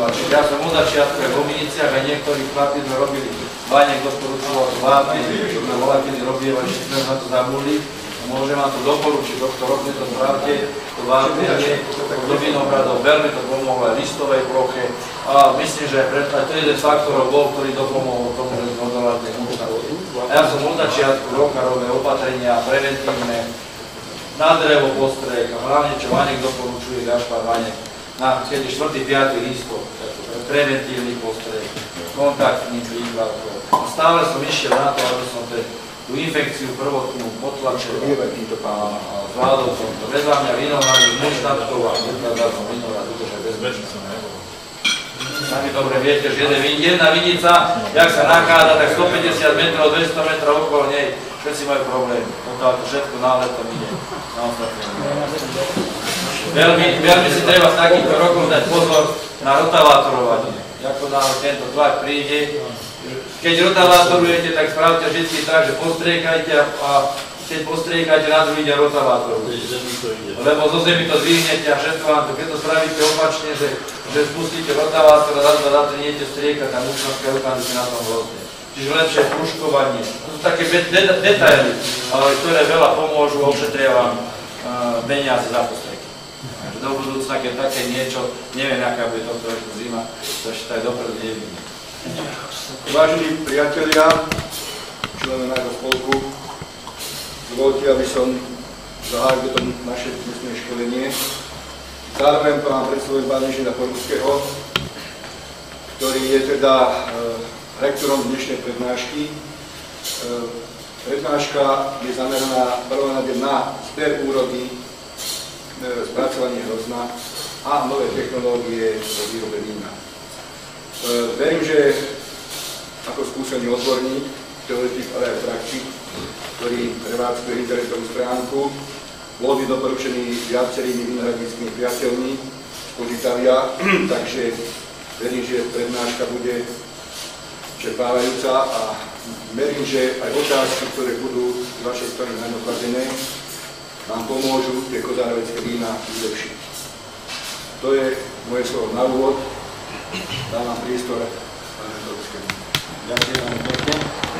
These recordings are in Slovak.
Čiže ja som od začiatku aj v Ominiciach, aj niektorí chlapi sme robili Váňek doporučoval zvládne, čo sme volá, kedy robievali, že sme na to zabudli. Môžem vám to doporučiť, doktor, robne to spravte, to vápenie do Vinohradov, veľmi to pomohlo aj listovej ploche a myslím, že to je jeden z faktorov bol, ktorý dopomohol tomu, že sme odolali tej mučnosti. A ja som od začiatku roka robil opatrenia preventívne, na drevo postrek a hlavne čo Váňek doporučuje, Gašpar Váňek, na 4. 5. listov, preventívny postrek, kontaktný príklad. Stále som išiel na to, aby som tú infekciu prvotnú potlačil a zvládol som to. Vedľa mňa Vinohrady, Mučnatkov a dokázal som Vinohrad udržať bezpečne. Sami dobre viete, že jedna vinica, jak sa nachádza, tak 150 metrov, 200 metrov okolo nej, všetci majú problém. To všetko náletom ide. Veľmi si treba v takýchto rokoch dať pozor na rotavátorovanie. Ako náhle tento tlak príde, keď rotavátorujete, tak spravte vždy tak, že postriekajte a keď postriekajte, na druhý deň rotavátorujete. Lebo zo zemi to zdvihnete a všetko vám to, keď to spravíte opačne, že spustíte rotavátor a zatriniete striekať a mučnosť ukážete na tom hrozne. Čiže lepšie pruškovanie. To sú také detaily, ktoré veľa pomôžu a ušetria vám peniaze za postrieky. Do budúcna, keď také niečo, neviem, aká bude toto zima, to ešte tak dopredu nevidím. Vážení priatelia, členovia nášho spolku, dovolte, aby som zahájil potom naše dnešné školenie. Zároveň vám predstavujem pána inžiniera Porúského, ktorý je teda rektorom dnešnej prednášky. Prednáška je zameraná prvorade na zber úrody, spracovanie hrozna a nové technológie vo výrobe vína. Verím, že ako skúsený odborník, teoretik, ale aj praktik, ktorý prevádzkuje internetovú stránku, bol by doporučený viacerými vinohradníckymi priateľmi z Požitavia, takže verím, že prednáška bude čerpávajúca a verím, že aj otázky, ktoré budú z vašej strany nakladené, nám pomôžu tie kozárovecké vína vylepšiť. To je moje slovo na úvod. Dávam priestor pánu Porúskému. Ďakujem vám pekne.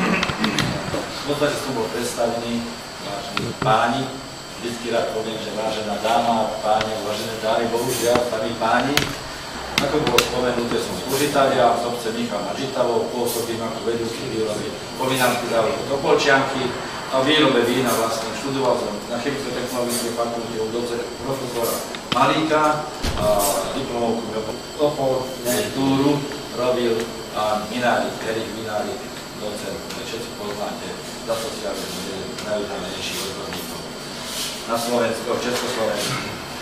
V podstate som bol predstavený, vážení páni. Vždycky rád poviem, že vážená dáma, páni, vážené dámy, bohužiaľ, starí páni. Ako bolo spomenuté, som z Požitavia, z obce Michal nad Žitavou, pôsobím ako vedúci výroby povinnársky závodu Topolčianky a v výrobe vína vlastne študoval som na chemicko-technologickej fakulte u profesora Malíka a diplomovku Topoltúru robil a Minárik, Erik Minárik, docent, všetci poznáte, za sociálne najúžanejších odborníkov na Slovensku, v Československu.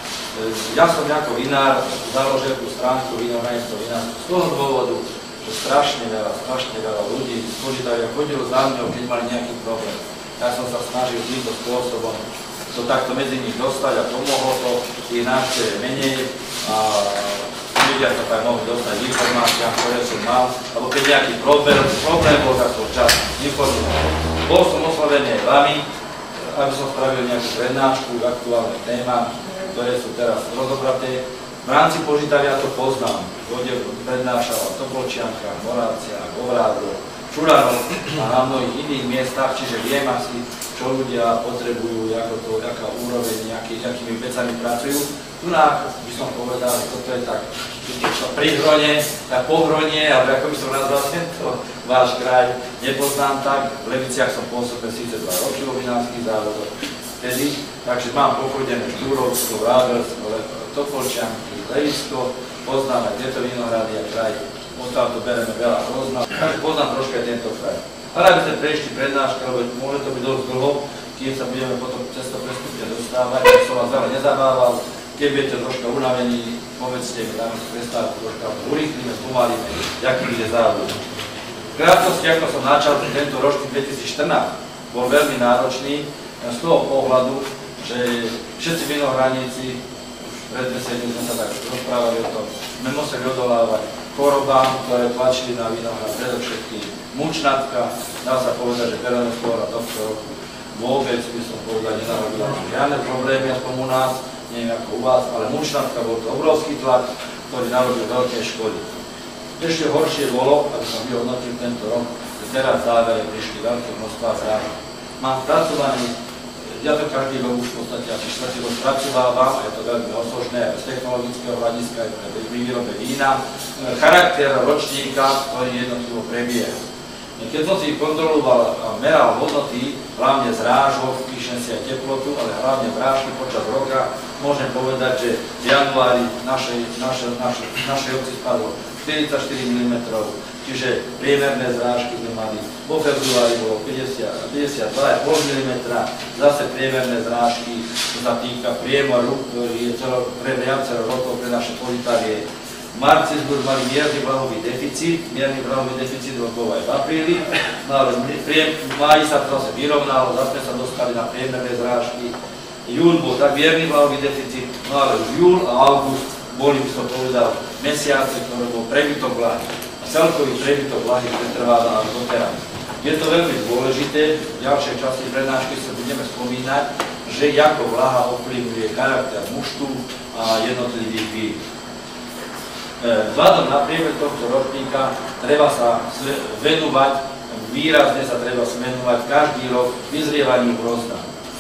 Ja som ako vinár založil tú stránku Vinohradníctvo vinárstvo z toho dôvodu, že strašne veľa ľudí z Požitavia chodilo za mňou, keď mali nejaký problém. Ja som sa snažil týmto spôsobom to takto medzi nich dostať a pomohlo to, tých návštev menej a ľudia sa tak mohli dostať informáciám, ktoré som mal, alebo keď nejaký problém bol, tak som čas informoval. Bol som oslovený aj vami, aby som spravil nejakú prednášku k aktuálnym témam, ktoré sú teraz rozobraté. V rámci Požitavia to poznám. Prednášala Topolčianka, Moravciach, Ovrádov, Čuranov a na mnohých iných miestach, čiže viem asi, čo ľudia potrebujú, aká úroveň, akými vecami pracujú. Tu by som povedal, že toto je tak pri hrone, tak po hrone, alebo ako by som nazval tento váš kraj, nepoznám tak. V Leviciach som pôsobil síce 2 roky vo vinárskych závodoch vtedy, takže mám pochodené Štúrovsko, Vrávelsko, Topolčianky, Levisko, poznám aj tieto vinohrady a kraj. Odtiaľ to bereme veľa hrozna, takže poznám troška aj tento kraj. Ale aby sme prešli prednášky, lebo môže to byť dosť dlho, kým sa budeme potom cez to prestupne dostávať, aby som vás veľa nezabával. Keď budete troška unavení, povedzte mi, dáme si prestávku, troška urýchlime, spomalíme, aký bude závod. V krátkosti, ako som načal, že tento ročný 2014 bol veľmi náročný z toho pohľadu, že všetci vinohradníci, pred veselím sme sa tak rozprávali o tom, sme museli odolávať chorobám, ktoré tlačili na vinohrad, predovšetkým mučnatka. Dá sa povedať, že perenospora tohto roku vôbec by som povedal, nenarobila žiadne problémy aspoň u nás, neviem ako u vás, ale mučnatka, bol to obrovský tlak. ktorý narobil veľké škody. Ešte horšie bolo, aby som vyhodnotil tento rok, že teraz v závere prišli veľké množstvá zrážok. Mám spracovaný, ja to každý rok už v podstate asi štvrtý rok spracovávam, a je to veľmi osožné aj z technologického hľadiska, aj pre výrobe vína, charakter ročníka, ktorý jednotlivo prebieha. Keď som si kontroloval a meral hodnoty, hlavne zrážok, píšem si aj teplotu, ale hlavne vrážky počas roka, môžem povedať, že v januári našej obci spadlo 44 mm, čiže priemerné zrážky sme mali. Vo februári bolo 52,5 mm, zase priemerné zrážky, čo sa týka priemeru, ktorý je pre viacero rokov pre naše Politavie. V marci sme mali mierny vlahový deficit bol aj v apríli, no ale v máji sa to zase vyrovnalo, zase sa dostali na priemerné zrážky. Jún bol tak mierny vlahový deficit, no ale už júl a august boli, by som povedal, mesiace, ktoré bol prebytok vlahy. A celkový prebytok vlahy pretrváva až doteraz. Je to veľmi dôležité, v ďalšej časti prednášky sa budeme spomínať, že ako vlaha ovplyvňuje charakter muštu a jednotlivých vín. Vzhľadom na priemer tohto ročníka treba sa venovať, výrazne sa treba venovať každý rok vyzrievaniu hrozna.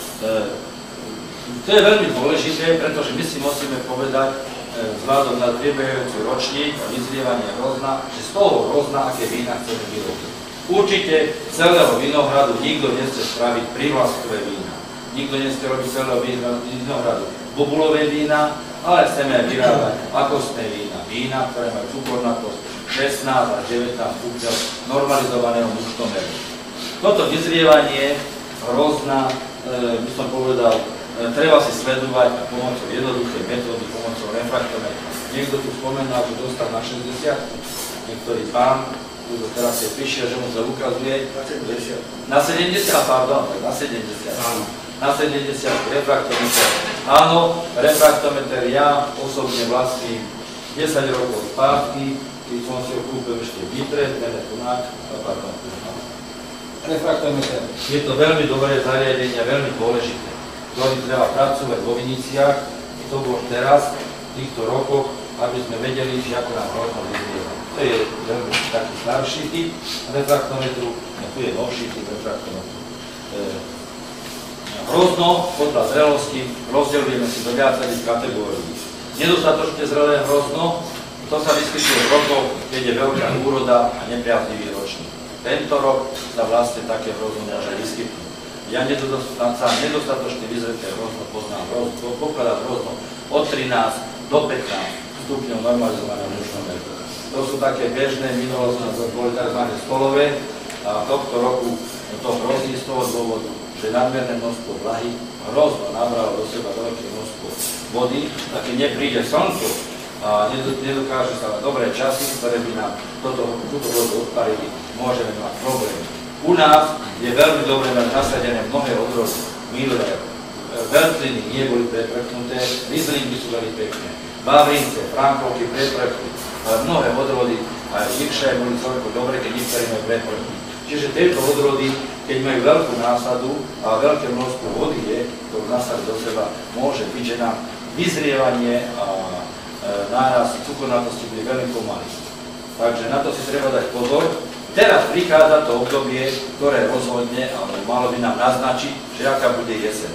To je veľmi dôležité, pretože my si musíme povedať, vzhľadom na priebehujúci ročník a vyzrievanie hrozna, že z toho hrozna, aké vína chceme vyrobiť. Určite celého vinohradu nikto nechce spraviť prívlastkové vína. Nikto nechce robiť celého vinohradu bobulové vína, ale chceme vyrábať akostné vína. Vína, ktoré majú cukornatosť 16 a 19 stupňov normalizovaného muštomeru. Toto vyzrievanie hrozna, by som povedal, treba si sledovať a pomocou jednoduchej metódy, pomocou refraktometra. Niekto tu spomenul, že dostal na 60, niektorý pán, tu teraz je prišiel, že mu sa ukazuje na 70, pardon, na 70. Na 70 refraktometer. Áno, refraktometer ja osobne vlastním 10 rokov spátky, keď som si ho kúpil ešte v Nitre, refraktometer. Je to veľmi dobré zariadenie, veľmi dôležité, ktorý treba pracovať vo viniciach. To bolo teraz, v týchto rokoch, aby sme vedeli, že ako nám hrozno vyzrieva. To je veľmi taký starší typ refraktometru, a tu je novší typ refraktometru. Hrozno podľa zrelosti rozdeľujeme si do viacerých kategórií. Nedostatočne zrelé hrozno, to sa vyskytuje v rokoch, keď je veľká úroda a nepriaznivý ročník. Tento rok sa vlastne také hrozno môže vyskytnúť. Ja nedostatočne vyzreté hrozno poznám, pokladám hrozno od 13 do 15 stupňov normalizovaného muštomeru. To sú také bežné, minulostné, boli tzv. Stolové a tohto roku to hrozí z toho dôvodu, že nadmerné množstvo vlahy hrozno nabralo do seba veľké množstvo vody, tak keď nepríde slnko a nedokáže sa na dobré časy, ktoré by nám túto vodu odparili, môžeme mať problém. U nás je veľmi dobre mať nasadené mnohé odrody, milé, veľtliny nie boli preprchnuté, rizlingy sú veľmi pekné, bavrince, frankovky preprchli, mnohé odrody aj vyššie boli celkom dobre, keď niektoré majú preprchli. Čiže tieto odrody, keď majú veľkú násadu a veľké množstvo vody je, ktorú nasadí do seba, môže byť, že nám vyzrievanie a nárast cukornatosti bude veľmi pomalý. Takže na to si treba dať pozor. Teraz prichádza to obdobie, ktoré rozhodne, alebo malo by nám naznačiť, že aká bude jeseň.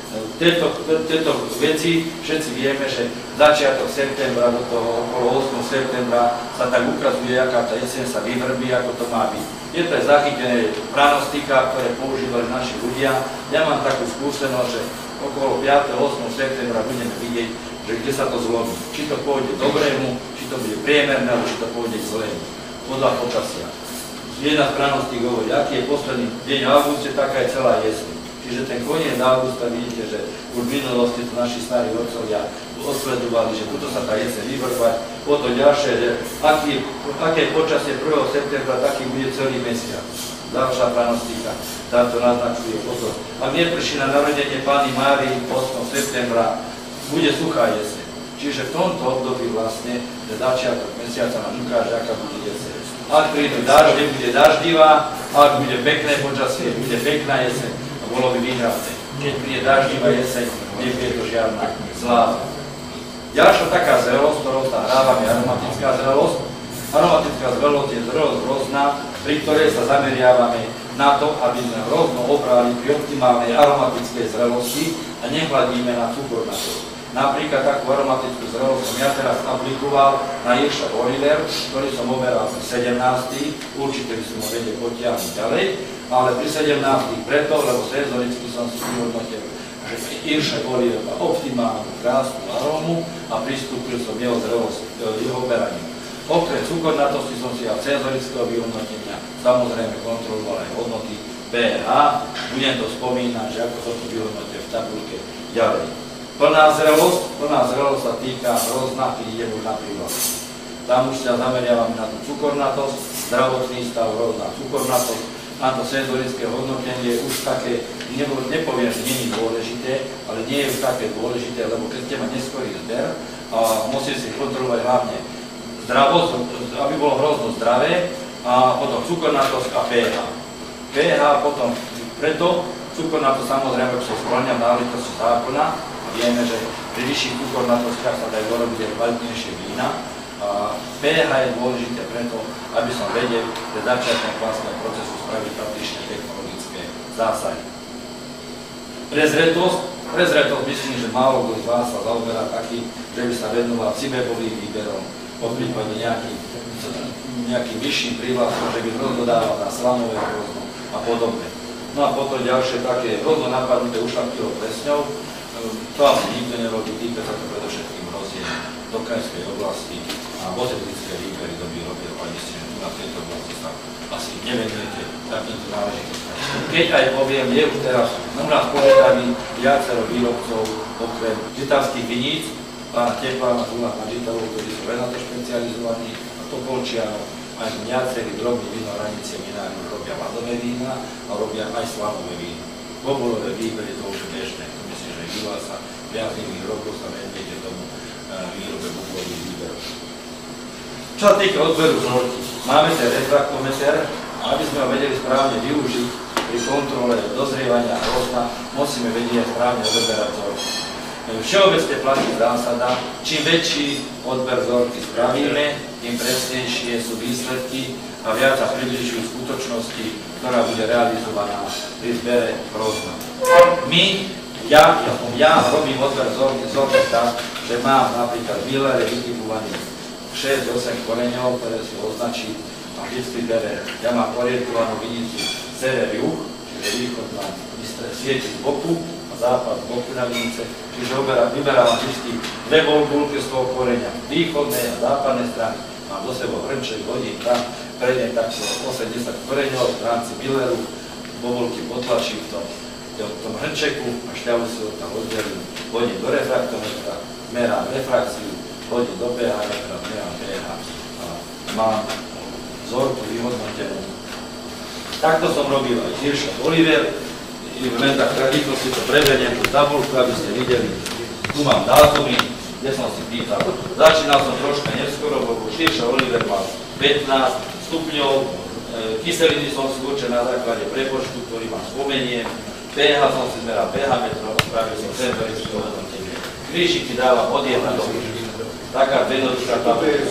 Tieto veci všetci vieme, že začiatok septembra do toho okolo 8. septembra sa tak ukazuje, aká tá jeseň sa vyvrbí, ako to má byť. Je to zachytené pranostika, ktoré používali naši ľudia. Ja mám takú skúsenosť, že okolo 5. 8. septembra budeme vidieť, že kde sa to zlomí. Či to pôjde dobrému, či to bude priemerné, alebo či to pôjde zlému. Podľa počasia. Jedna z pranostík hovorí, aký je posledný deň v auguste, taká je celá jeseň. Čiže ten koniec augusta vidíte, že už v minulosti to naši starí otcovia odsledovali, že tuto sa tá jeseň vyvrbať. Potom ďalšie, že aké počasie 1. septembra, taký bude celý mesiac. Ďalšia pranostíka, táto naznačuje pozor. Ak neprší na narodenie Panny Márii 8. septembra, bude suchá jeseň. Čiže v tomto období vlastne, že začiatok mesiaca nám ukáže, aká bude jeseň. Ak prídu dažde, bude daždivá, ak bude pekné počasie, bude pekná jeseň. Bolo by výhradné. Keď príde daždivá jeseň, nebude to žiadna sláva. Ďalšia taká zrelosť, ktorou sa správame aromatická zrelosť. Aromatická zrelosť je zrelosť hrozna, pri ktorej sa zameriavame na to, aby sme hrozno obrali pri optimálnej aromatickej zrelosti a nehľadíme na cukornatosť. Napríklad takú aromatickú zrelosť som ja teraz aplikoval na Irša Oliver, ktorý som oberal pri 17. Určite by som ho vedel potiahnuť ďalej, ale pri 17. preto, lebo senzoricky som si vyhodnotil, že Irša Oliver má optimálnu krásnu arómu a pristúpil som jeho oberaniu. Okrem cukornatosti som si aj senzorického vyhodnotenia samozrejme kontroloval aj hodnoty pH. Budem to spomínať, že ako som to vyhodnotil v tabulke ďalej. Plná zrelosť sa týka hrozna, keď idem už na prívlasť. Tam už sa zameriavame na tú cukornatosť, zdravotný stav, hrozná cukornatosť. Na to senzorické hodnotenie je už také, nepoviem, že nie je dôležité, ale nie je už také dôležité, lebo keď ste ma neskorý zber, musím si kontrolovať hlavne zdravosť, aby bolo hrozno zdravé, a potom cukornatosť a pH. pH potom preto, cukornatosť samozrejme, keď sa skloňa v náležitosti zákona, vieme, že pri vyšších cukornatostiach sa dajú dorobiť aj kvalitnejšie vína. pH je dôležité preto, aby som vedel, že začiatkom vlastného procesu spraviť patričné technologické zásahy. Prezretosť myslím, že málo kto z vás sa zaoberá taký, že by sa venoval cibebovým výberom, po prípade nejakým vyšším prívlaskom, že by rozdodával na slanové hrozno a podobne. No a potom ďalšie také hrozno napadnuté ušlachtilou plesňou. To asi nikto nerobí, týka sa to predovšetkým hrozie do krajskej oblasti a botanické výbery to by robil, ale myslím, že tu na tejto oblasti sa asi nevenujete takýmto náležitostiam. Keď aj poviem, je už teraz u nás povedaví viacero výrobcov okrem žitavských viníc, pána Teplána, pána Žitavov, ktorí sú veľmi na to špecializovaní, a to Polčianov, aj viacerí drobní vinohradníci a vinári robia ľadové vína a robia aj slanové vína. Bobulové výbery to už je bežné. Myslím, že Jula sa viac iných rokov sa venujete tomu výrobe bobulových výberov. Čo sa týka odberu vzorky, máme ten refraktometer, aby sme ho vedeli správne využiť pri kontrole dozrievania hrozna, musíme vedieť správne odoberať vzorky. Všeobecne platí zásada, čím väčší odber vzorky spravíme, tým presnejšie sú výsledky a viac sa približujú skutočnosti, ktorá bude realizovaná pri zbere hrozna. Ja robím odber vzorky tak, že mám napríklad v Millere vytipovaných 6-8 koreňov, ktoré si označí a vždy bere. Ja mám orientovanú vinicu sever juh, čiže východ na svieti z boku a západ z boku na vinice, čiže vyberám vždy dve bolbulky z toho koreňa, východnej a západnej strany. Mám do sebou hrnček, hodím tam, prejdem takto 80 koreňov v rámci Milleru, bobulky potlačím v tom hrnčeku a šťavu si ho tam oddelím, hodím do refraktometra, merám refrakciu, hodím do pH, merám pH a mám vzorku vyhodnotenú. Takto som robil aj Irša Oliver, v momentách krátkosti to preberiem tú tabulku, aby ste videli, tu mám dátumy, kde som si pýtal. Začínal som troška neskoro, lebo Irša Oliver mal 15 stupňov, kyseliny som si určil na základe prepočtu, ktorý vám spomeniem, pH som si zmeral pH metrov, spravil som senzorické hodnotenie. Krížiky dávam od 1 do 5. Taká jednoduchá tabulka.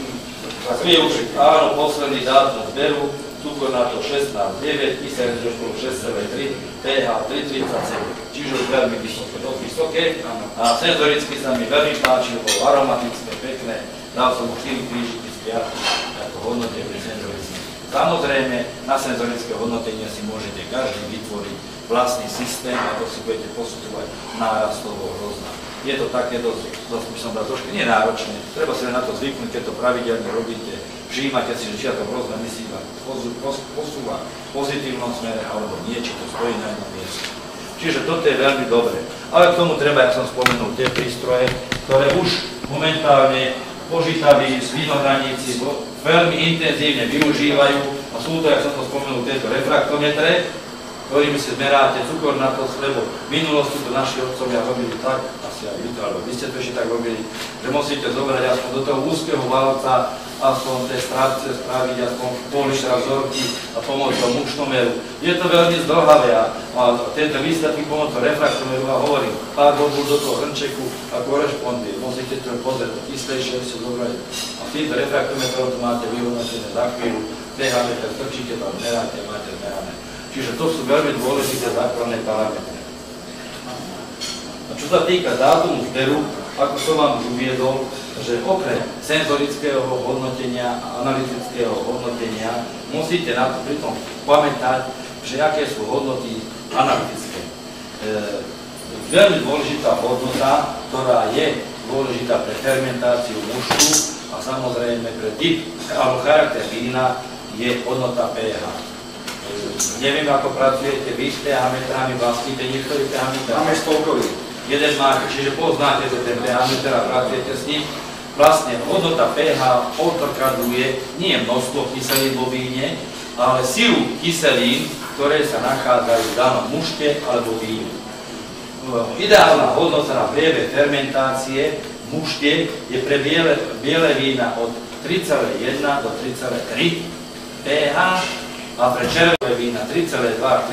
Áno, posledný dátum zberu, cukor na to 16,9, kyseliny trošku 6,3, pH 3,37. Čiže už veľmi vysoké. A senzoricky sa mi veľmi páčilo, bolo aromatické, pekné. Dal som mu 4 krížiky z 5 ako hodnotenie senzorické. Samozrejme, na senzorické hodnotenie si môžete každý vytvoriť vlastný systém, ako si budete posudzovať nárastovo hrozna. Je to také dosť by som dal trošku nenáročné. Treba sa na to zvyknúť, keď to pravidelne robíte. Všímate si, že či to hrozna myslíva posúva v pozitívnom smere, alebo nie, či to stojí na jednom mieste. Čiže toto je veľmi dobré. Ale k tomu treba, jak som spomenul, tie prístroje, ktoré už momentálne požitaví, vinohradníci veľmi intenzívne využívajú a sú to, jak som to spomenul, tieto refraktometre, ktorými si zmeráte cukornatosť, lebo v minulosti to naši otcovia robili tak, asi aj vy to, alebo vy ste to ešte tak robili, že musíte zobrať aspoň do toho úzkeho valca aspoň tej strávce spraviť, aspoň polišra vzorky a pomocou muštomeru. Je to veľmi zdĺhavé a tieto výsledky pomocou refraktomeru a hovorím, pár bobul do toho hrnčeku a korešponduje. Musíte to pozrieť, kyslejšie si zobrať. A v týchto refraktometrov to máte vyhodnotené za chvíľu, pH meter, strčíte tam, meráte, máte merané. Čiže to sú veľmi dôležité základné parametre. A čo sa týka dátumu zberu, ako som vám už uviedol, že okrem senzorického hodnotenia a analytického hodnotenia musíte na to pritom pamätať, že aké sú hodnoty analytické. Veľmi dôležitá hodnota, ktorá je dôležitá pre fermentáciu mušku a samozrejme pre typ alebo charakter vína, je hodnota pH. Neviem, ako pracujete vy s pH metrami, vlastníte niektorý pH meter. Máme spolkový. Jeden máte, čiže poznáte ten pH meter a pracujete s ním. Vlastne hodnota pH odzrkadľuje nie množstvo kyselín vo víne, ale silu kyselín, ktoré sa nachádzajú v danom mušte alebo víne. Ideálna hodnota na priebeh fermentácie v mušte je pre biele vína od 3,1 do 3,3 pH a pre červené vína 3,2 až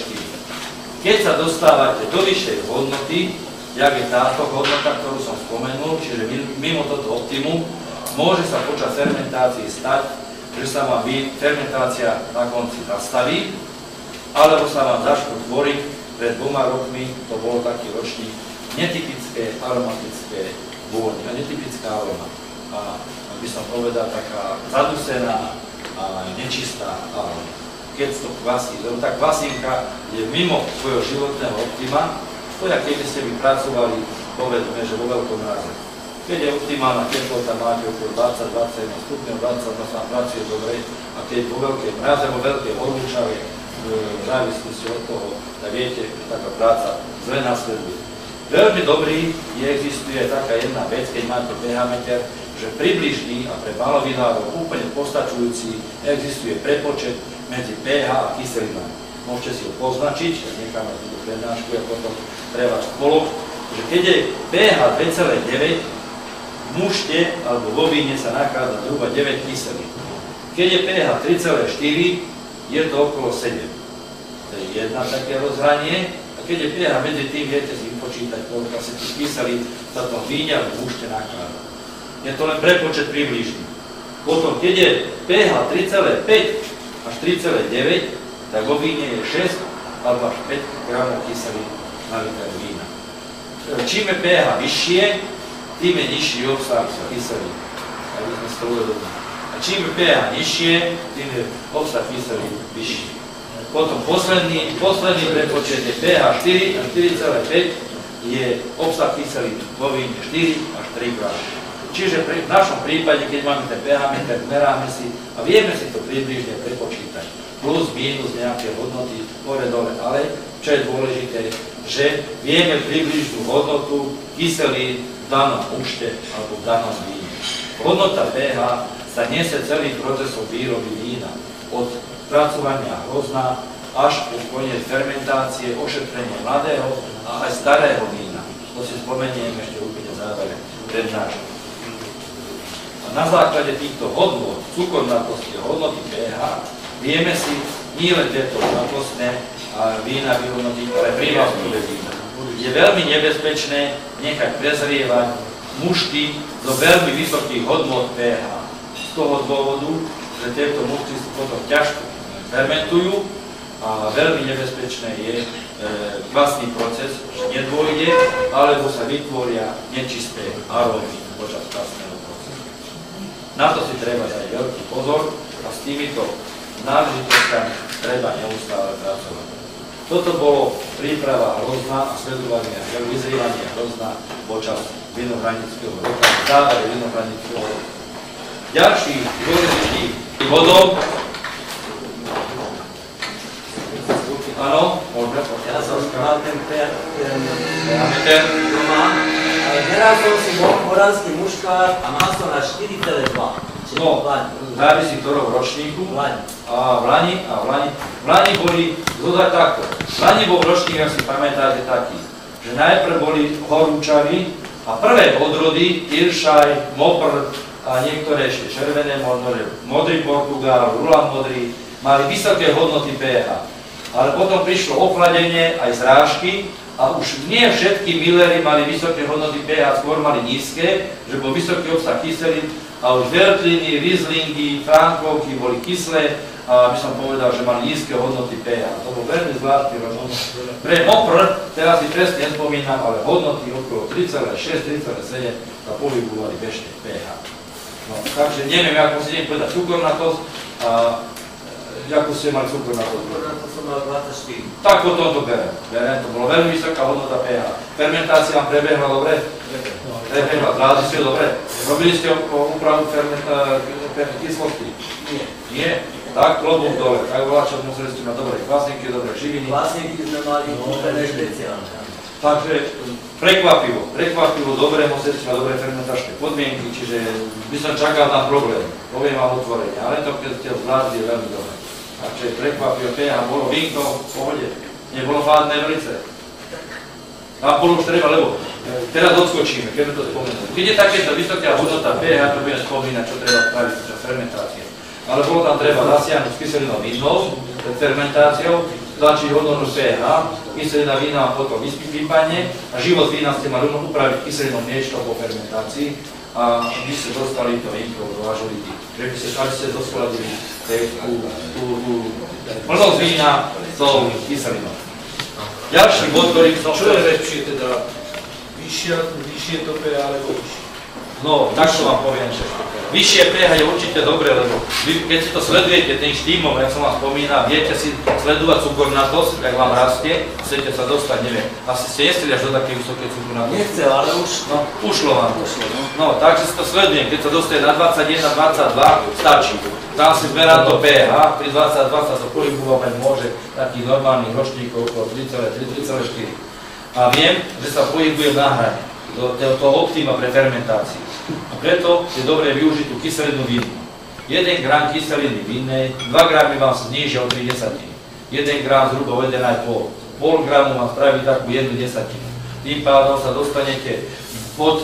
3,4. Keď sa dostávate do vyššej hodnoty, jak je táto hodnota, ktorú som spomenul, čiže mimo toto optimum, môže sa počas fermentácie stať, že sa vám fermentácia na konci zastaví, alebo sa vám začnú tvoriť, pred 2 rokmi to bol taký ročník, netypické aromatické vône, netypická aroma. A by som povedal, taká zadusená a nečistá aroma. Keď to kvasí, lebo tá kvasinka je mimo svojho životného optima, to je, keby ste vypracovali, povedzme, že vo veľkom mraze. Keď je optimálna teplota, máte okolo 20-21 stupňov, 20 sa pracuje dobre, a keď vo veľkej mraze, vo veľkej horúčave, v závislosti od toho, tak viete, že taká práca zle nasleduje. Veľmi dobrý existuje taká jedna vec, keď máte pH meter, že približný a pre malovinárov úplne postačujúci existuje prepočet medzi pH a kyselinami. Môžete si ho poznačiť, tak necháme túto prednášku a potom treba spolok, že keď je pH 2,9, v mušte alebo vo víne sa nachádza zhruba 9 kyselín. Keď je pH 3,4, je to okolo 7. To je jedna také rozhranie. A keď je pH medzi tým, viete si vypočítať, koľko sa tých kyselín sa v tom víne alebo v mušte nachádza. Je to len prepočet približný. Potom, keď je pH 3,5 až 3,9, tak vo víne je 6 alebo až 5 gramov kyselín na liter vína. Čím je pH vyššie, tým je nižší obsah kyselín. Aby sme si to uvedomili. A čím je pH nižšie, tým je obsah kyselín vyšší. Potom posledný prepočet je pH 4 až 4,5, je obsah kyselín vo víne 4 až 3 gramov. Čiže v našom prípade, keď máme ten pH meter, meráme si a vieme si to približne prepočítať. Plus, minus nejaké hodnoty, hore, dole, ale čo je dôležité, že vieme približnú hodnotu kyselín v danom mušte alebo v danom víne. Hodnota pH sa nesie celým procesom výroby vína. Od spracovania hrozna až po koniec fermentácie, ošetrenie mladého a aj starého vína. To si spomeniem ešte úplne závere prednášky. Na základe týchto hodnot, cukornatosti a hodnoty pH, vieme si nie len tieto natostné vína vyhodnotiť, ale prívlastné vína. Je veľmi nebezpečné nechať prezrievať mušty do veľmi vysokých hodnot pH. Z toho dôvodu, že tieto mušty sa potom ťažko fermentujú a veľmi nebezpečné je kvasný proces, že nedôjde, alebo sa vytvoria nečisté arómy počas kvasného procesu. Na to si treba dať veľký pozor a s týmito náležitosťami treba neustále pracovať. Toto bolo príprava hrozna a sledovanie a vyzrievanie hrozna počas vinohranického roka, v závere vinohranického roka. Ďalší dôležitý bodom. Áno, môžeme. Ja som mal ten parameter doma, ale meral som si moravský muškár a mal som na 4,2. No, závisí ktorého ročníku. A v Lani boli zozaj takto. V Lani bol ročník, ak si pamätáte, taký, že najprv boli horúčaví a prvé odrody, Iršaj, Mopr a a niektoré ešte červené, možno modrý Portugál, Rulan modrý, mali vysoké hodnoty pH. Ale potom prišlo ochladenie aj zrážky a už nie všetky Millery mali vysoké hodnoty pH, skôr mali nízke, že bol vysoký obsah kyselín a už Veltliny, Rieslingy, Frankovky boli kyslé a by som povedal, že mali nízke hodnoty pH. To bol veľmi zvláštny rozhodnut. Pre Mopr, teraz si presne nespomínam, ale hodnoty okolo 3,6, 3,7 sa pohybovali bežne pH. No, takže neviem, ako si idem povedať cukornatosť a ako ste mali cukornatosť? Cukornatosť som mal 24. Tak potom to berem. To bolo veľmi vysoká hodnota pH. Fermentácia vám prebehla dobre? Prebehla, zvládli ste dobre? Robili ste úpravu kyslosti? Nie. Nie? Tak, klobúk dole. Tak voláčo, museli ste mať dobré kvasníky, dobré živiny. Kvasníky sme mali úplne špeciálne. Takže prekvapivo dobre, museli ste mať dobré fermentačné podmienky, čiže by som čakal na problém. Poviem vám otvorenie, ale to keď ste zvládli je veľmi dobre. Takže prekvapivo pH bolo vínko v pohode, nebolo fádne velice. A bolo už treba, lebo teraz odskočíme, keď to spomenuli. Keď je takéto vysoká hodnota pH, to budem spomínať, čo treba spraviť počas fermentácie. Ale bolo tam treba zasiahnuť s kyselinou vinnou, pred fermentáciou, tlačiť hodnotu pH, kyselina vína potom vypadne a život vína ste mali upraviť kyselinou mliečnou po fermentácii a vy ste dostali to vínko do ažurity. Že by ste doskladili plnosť vína s tou kyselinou. Ďalší bod, ktorý som... Čo je lepšie teda? Vyššie to pH alebo vyššie? No, tak to vám poviem, že vyššie pH je určite dobré, lebo vy, keď si to sledujete tým štýmom, jak som vám spomínal, viete si sledovať cukornatosť, jak vám rastie, chcete sa dostať, neviem, asi ste nestili až do také vysoké cukornatosti. Nechcel, ale už... No, ušlo vám to. No, takže si to sledujem, keď sa dostane na 21, 22, stačí. Tam si zberá to pH, pri 22 sa to pohybovať môže takých normálnych ročníkov okolo 3,4. A viem, že sa pohybujem na hrane do toho optima pre fermentáciu. A preto je dobré využiť tú kyselinu vinnú. 1 gram kyseliny vinnej, 2 gramy vám znížia o 3 desatiny. 1 gram zhruba o 1,5. Pol gramu vám spraví takú 1 desatinu. Tým pádom sa dostanete pod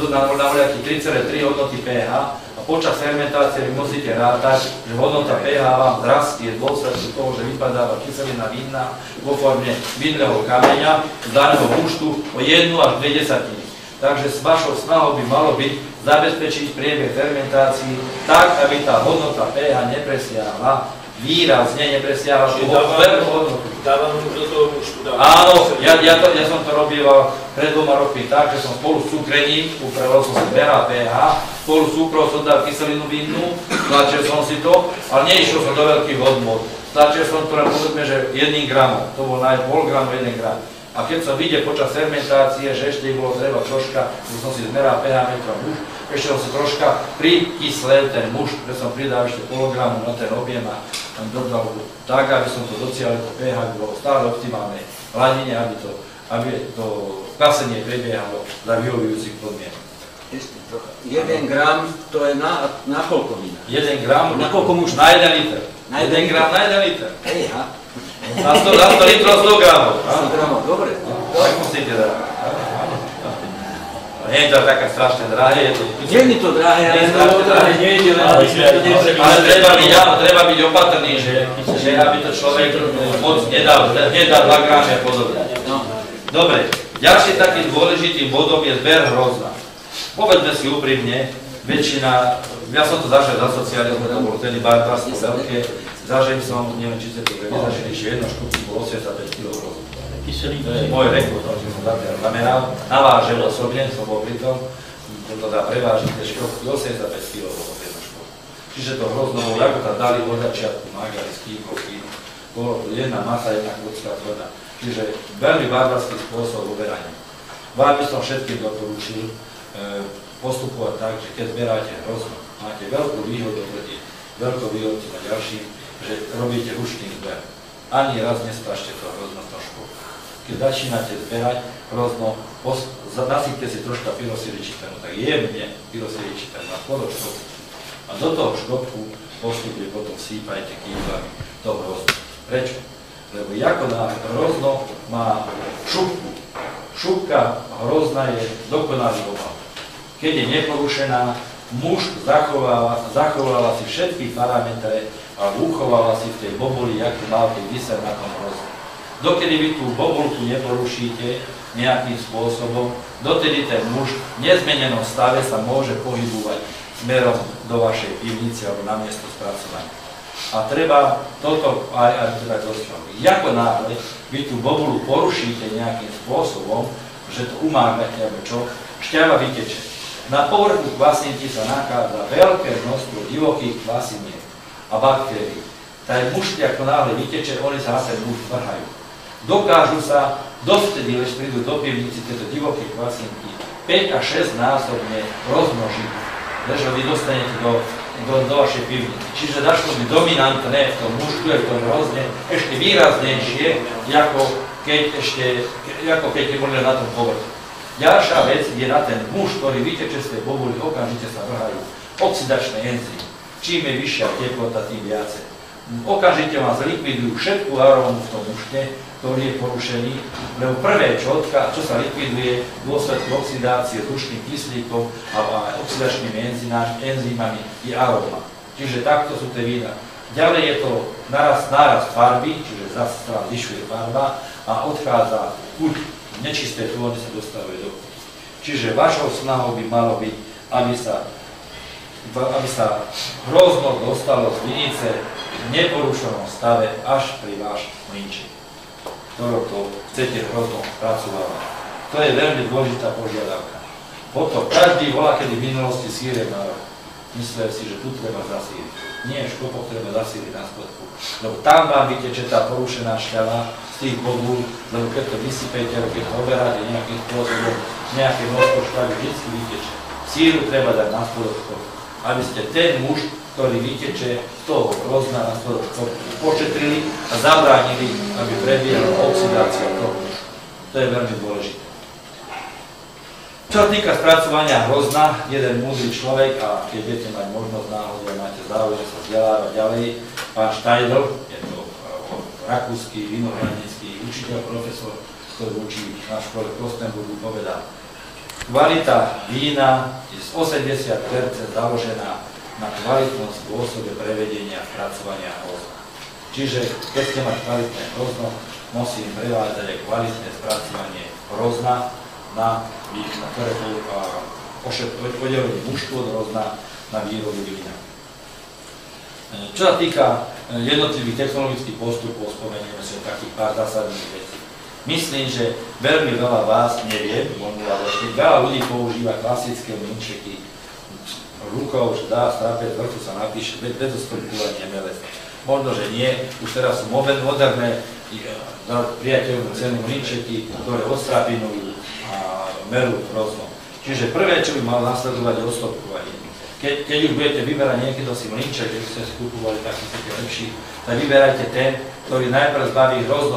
3,3 hodnoty pH a počas fermentácie vy musíte rátať, že hodnota pH vám zrastie v dôsledku toho, že vypadáva kyselina vinná vo forme vinného kameňa z daného účtu o 1 až 2 desatiny. Takže s vašou snahou by malo byť zabezpečiť priebeh fermentácií tak, aby tá hodnota pH nepresiahla, výrazne nepresiahla tú veľkú hodnotu. Dávam do toho mužku. Áno, ja som to robil pred 2 rokmi tak, že som spolu s cukrením, upravil som si pH, spolu s cukrou som dal kyselinu vinnú, tlačil som si to, ale neišiel som do veľkých hodnot. Tlačil som to len povedzme, že 1 gram, to bol na pol gramu 1 gram. A keď som videl počas fermentácie, že ešte bolo treba troška, už som si zmeral pH metra muž, ešte som si troška prikyslel ten muž, že som pridal ešte pol gramu na ten objem a dodal tak, aby som to docielil, to pH bolo stále optimálne hladine, aby to kasenie prebiehalo za vyhovujúcich podmienok. Ešte trocha. 1 gram, to je na koľko vína? 1 gram na koľko muž? Na 1 liter. 1 gram na 1 liter. Ejha. Na 100 litrov 100 gramov. 100 gramov, dobre. Tak musíte dať. Nie je to taká strašne drahé, je to... Nie je to drahé, ale nie je len... Ale treba byť opatrný, že aby to človek moc nedal 2 gramy a podobne. Dobre, ďalší takým dôležitým bodom je zber hrozna. Povedzme si úprimne, väčšina, ja som to zažil za socializmu, to bolo tedy barbarstvo veľké, zažil som, neviem, či ste to zažili, že jedno škupky bolo 85 kg hrozna. To je môj rekord, ktorý som zatiaľ zameral, navážil osobne, som bol pri tom, to dá prevážiť tie škopky, 85 kg bolo jedno škopky. Čiže to hrozno bolo, ako tam dali od začiatku, magari, skýkovky, bolo to jedna masa, jedna kocka tvrda. Čiže veľmi barbarský spôsob uberania. Vám by som všetkým doporučil postupovať tak, že keď zberáte hrozno, máte veľkú výhodu proti veľkovýrobcom a ďalším, že robíte ručný zber. Ani raz nestrašte to hrozno v tom škopku. Keď začínate zberať hrozno, nasypte si troška pyrosiličitanu, tak jemne pyrosiličitanu na spodok škopku. A do toho škopku postupne potom sípajte kýblami to hrozno. Prečo? Lebo ako na hrozno má šupku. Šupka hrozna je dokonalý obal. Keď je neporušená, muž zachováva si všetky parametre a uchováva si v tej bobuli, aký mal keď vyser na tom hrozne. Dokedy vy tú bobulku neporušíte nejakým spôsobom, dotedy ten muž v nezmenenom stave sa môže pohybovať smerom do vašej pivnice alebo na miesto spracovania. A treba toto aj teda rozčovať. Ako náhle vy tú bobulu porušíte nejakým spôsobom, že to umágate alebo čo, šťava vyteče. Na povrchu kvasinky sa nachádza veľké množstvo divokých kvasiniek a baktérií. Tá muž, ako náhle vyteče, oni sa na ten muž vrhajú. Dokážu sa dovtedy, lež prídu do pivnici tieto divoké kvasinky 5 až 6 násobne rozmnožiť, lež vy dostanete do vašej pivnice. Čiže začnú byť dominantné v tom mužku, je to hrozne ešte výraznejšie, ako keď boli na tom povrchu. Ďalšia vec je na ten muž, ktorý vyteče z tej bobuly, okamžite sa vrhajú oxidačné enzymy. Čím je vyššia teplota, tým viacej. Okamžite vám zlikvidujú všetku arómu v tom mužke, ktorý je porušený, lebo prvé čo sa likviduje v dôsledku oxidácie dušným kyslíkom a oxidačnými enzymami je aróma. Čiže takto sú tie vína. Ďalej je to nárast farby, čiže zase sa zvyšuje farba a odchádza chuť, nečisté tóny sa dostávajú do chuť. Čiže vašou snahou by malo byť, aby sa hrozno dostalo z vinice v neporušenom stave až pri váš mlynček, ktorou to chcete hrozno spracovávať. To je veľmi dôležitá požiadavka. Potom každý volá, kedy v minulosti sýrem na rok. Myslel si, že tu treba zasíriť. Nie, škopok treba zasíriť na spodku. Lebo tam vám vyteče tá porušená šťava z tých bodov, lebo keď to vysypete, alebo keď to oberáte nejakým spôsobom, nejaké množstvo šťavy vždy vyteče. Síru treba dať na spodok, aby ste ten muž, ktorý vyteče z toho hrozna na spodok, početrili a zabránili, aby prebiehala oxidácia toho mužu. To je veľmi dôležité. Čo sa týka spracovania hrozna, jeden múdry človek, a keď budete mať možnosť náhodou, máte záujem sa vzdelávať ďalej, pán Steidl, je to rakúsky, vinohradnícky učiteľ, profesor, ktorý učí na škole v Kostenburgu, povedal: kvalita vína je z 80% založená na kvalitnom spôsobe prevedenia spracovania hrozna. Čiže keď ste mať kvalitné hrozno, musím prevádzať aj kvalitné spracovanie hrozna, na ktoré oddelenie mužku od hrozna na výrobu vína. Čo sa týka jednotlivých technologických postupov, spomenieme si takých pár zásadných vecí. Myslím, že veľmi veľa vás nevie, veľa ľudí používa klasické mlynčeky rukou, že dá strapec, vrchu sa napíše, bez ostrúkovania MLS. Možno, že nie, už teraz sú moderné priateľnú cenu mlynčeky, ktoré odstrapinujú a merú hrozno. Čiže prvé, čo by mal nasledovať, je ostopkovanie. Keď už budete vyberať niekedy si mlynček, keď ste si kúpovali taký lepší, tak vyberajte ten, ktorý najprv zbaví hrozno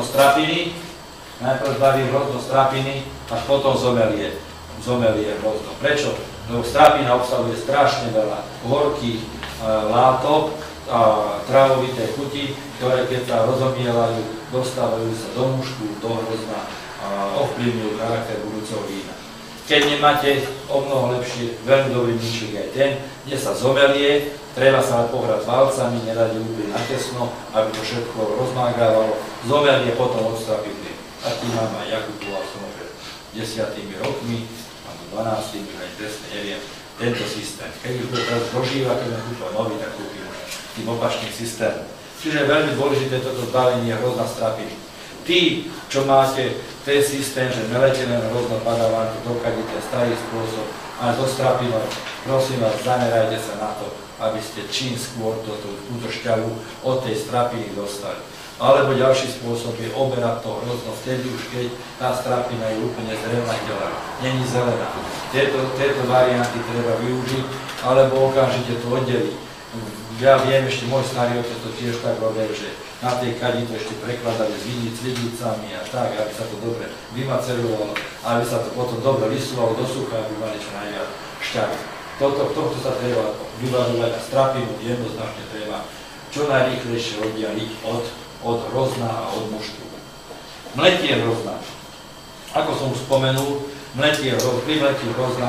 strapiny, až potom zomelie hrozno. Prečo? Lebo strapina obsahuje strašne veľa horkých látok a trávovité chuti, ktoré keď sa rozomielajú, dostávajú sa do mužku, do hrozna a ovplyvňujú charakter budúceho vína. Keď nemáte o mnoho lepšie, veľmi dobrý mlynček aj ten, kde sa zomelie, treba sa pohrať palcami, nedať ju úplne natesno, aby to všetko rozmágávalo. Zomelie potom odstrapite. Taký mám aj ja kupoval som pred 10 rokmi, alebo 12, aj presne neviem, tento systém. Keď už to teraz dožíva, keď ma kúpil nový, tak kúpim tým opačným systémom. Čiže je veľmi dôležité toto zbavenie hrozna strapiny. Tí, čo máte ten systém, že melete len hrozno padávánku, dokadíte starý spôsob, aj so strapinou, prosím vás, zamerajte sa na to, aby ste čím skôr túto šťavu od tej strapiny dostali. Alebo ďalší spôsob je oberať to hrozno vtedy už, keď tá strapina je úplne zrelnateľná, není zelená. Tieto varianty treba využiť, alebo okamžite to oddeliť. Ja viem, ešte môj starý otec to tiež tak robil, že na tej kadi to ešte prekladali s vidlicami a tak, aby sa to dobre vymacerovalo, aby sa to potom dobre vysúvalo do sucha, aby mali čo najviac šťavy. Tohto sa treba vyvažovať a strapinu jednoznačne treba čo najrýchlejšie oddialiť od hrozna a od mužku. Mletie hrozna. Ako som už spomenul, pri mletí hrozna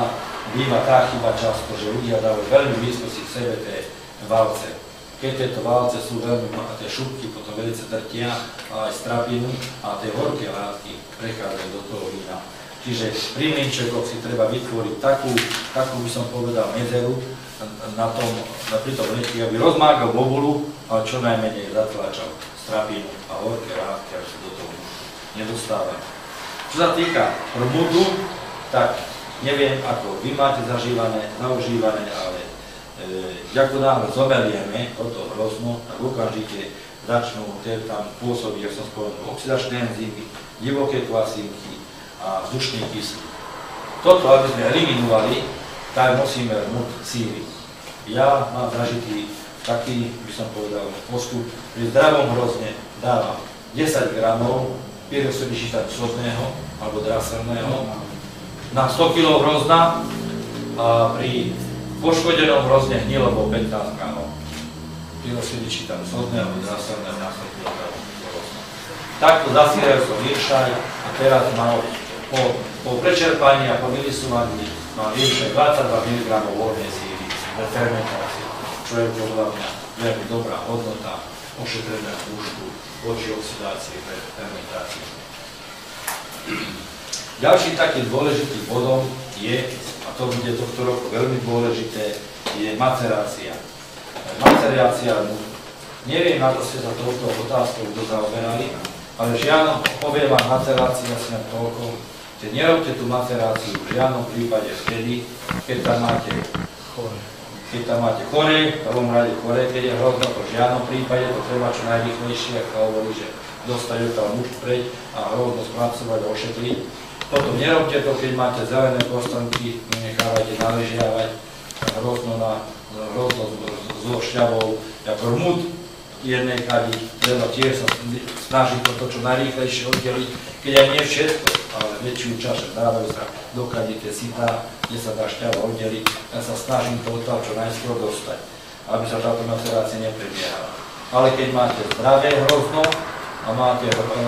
býva tá chyba často, že ľudia dávajú veľmi blízko si k sebe tie valce. Keď tieto valce sú veľmi, tie šupky potom veľmi trtia aj strapinu a tie horké látky prechádzajú do toho vína. Čiže pri mlynčekoch si treba vytvoriť takú by som povedal medzeru pri tom mlynčeku, aby rozmágal bobulu, ale čo najmenej zatláčal strapinu a horké látky, aby sa do toho nedostávali. Čo sa týka rmutu, tak neviem, ako vy máte zaužívané, ale ako náhle zoberieme toto hrozno, tak okamžite začnú tam pôsobiť, ako som spomenul, oxidačné enzymy, divoké kvasinky a vzdušný kyslík. Toto, aby sme eliminovali, tak musíme rmut síriť. Ja mám zažitý taký, by som povedal, postup. Pri zdravom hrozne dávam 10 gramov pyroxidítu sodného alebo draselného na 100 kg hrozna a pri poškodenom hrozne hnilo bol 15 gramov pyroxidítu sodného alebo draselného na 100 kg hrozna. Takto zasírajú som výršaj a teraz mal po prečerpaní a po vylisúvaní mám výršaj 22 mg voľnej síry pre fermentáciu, čo je podľa mňa veľmi dobrá hodnota ošetrenia mužku voči oxidácii pre fermentáciu. Ďalším takým dôležitým bodom je, a to bude tohto roku veľmi dôležité, je macerácia. Macerácia, neviem, ako ste sa touto otázkou zaoberali, ale v žiadnom, poviem vám, macerácia asi na toľko, že nerobte tú maceráciu v žiadnom prípade vtedy, keď tam máte chore, v prvom rade chore, keď je hrozno, to v žiadnom prípade, to treba čo najrýchlejšie, ako hovorí, že dostajú tam muž preď a hrozno spracovať a ošetriť. Potom nerobte to, keď máte zelené kostrnky, nechávajte naležiavať hrozno so šťavou, ako rmut jednej kadi, treba tiež sa snažiť to čo najrýchlejšie oddeliť, keď aj nie všetko, ale väčšiu časť dávajú sa do kadi tie sitá, kde sa dá šťava oddeliť, ja sa snažím to odtiaľ čo najskôr dostať, aby sa táto macerácia neprebiehala. Ale keď máte zdravé hrozno a máte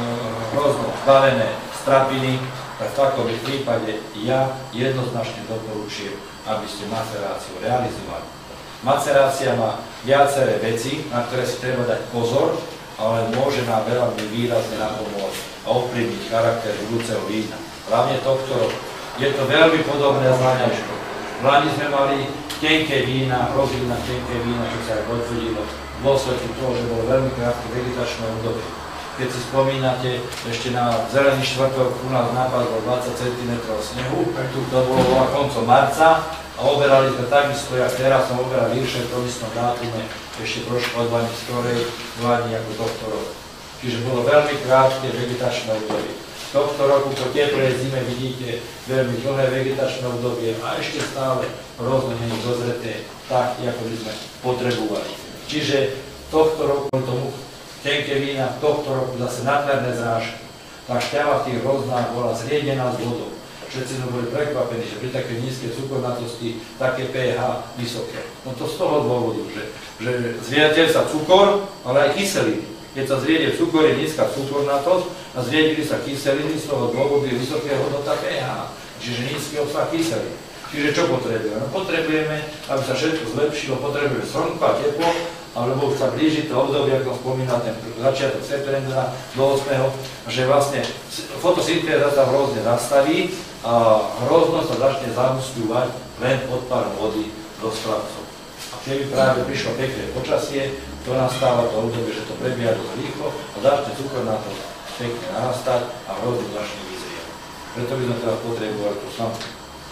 hrozno zbavené strapiny, tak v takom prípade ja jednoznačne doporučujem, aby ste maceráciu realizovali. Macerácia má viaceré veci, na ktoré si treba dať pozor, ale môže nám veľmi výrazne napomôcť a ovplyvniť charakter budúceho vína. Hlavne tohto roku. Je to veľmi podobné s laňačkou. V Lani sme mali tenké vína, rozvína tenké vína, čo sa aj potvrdilo v dôsledku toho, že bolo veľmi krátke vegetačné obdobie. Keď si spomínate, ešte na zelený štvrtok u nás napadlo 20 cm snehu, to bolo koncom marca a oberali sme takisto, jak teraz som oberal výršie v tom istom dátume, ešte trošku od Lani skorej vládni ako tohto roku. Čiže bolo veľmi krátke vegetačné obdobie. Tohto roku po teplej zime vidíte veľmi dlhé vegetačné obdobie a ešte stále hrozno nie je dozreté tak, ako by sme potrebovali. Čiže tohto roku tomu tenké vína, tohto roku zase nadmerné zrážky. Tá šťava v tých hroznách bola zriedená s vodou. Všetci sme boli prekvapení, že pri takej nízkej cukornatosti také pH vysoké. No to z toho dôvodu, že zriedil sa cukor, ale aj kyseliny. Keď sa zriedil cukor, je nízka cukornatosť a zriedili sa kyseliny, z toho dôvodu je vysoká hodnota pH, čiže nízky obsah kyselín. Čiže čo potrebujeme? No, potrebujeme, aby sa všetko zlepšilo, potrebujeme slnko a teplo, alebo už sa blíži to obdobie, ako spomínal ten začiatok septembra do 8., že vlastne fotosyntéza sa hrozne zastaví a hrozno sa začne zahustiovať len odparom vody do stravcov. A keby práve prišlo pekné počasie, to nastáva to obdobie, že to prebieha dosť rýchlo a začne cukornatosť pekne narastať a hrozno začne vyzrievať. Preto by sme teraz potrebovali tú slnku.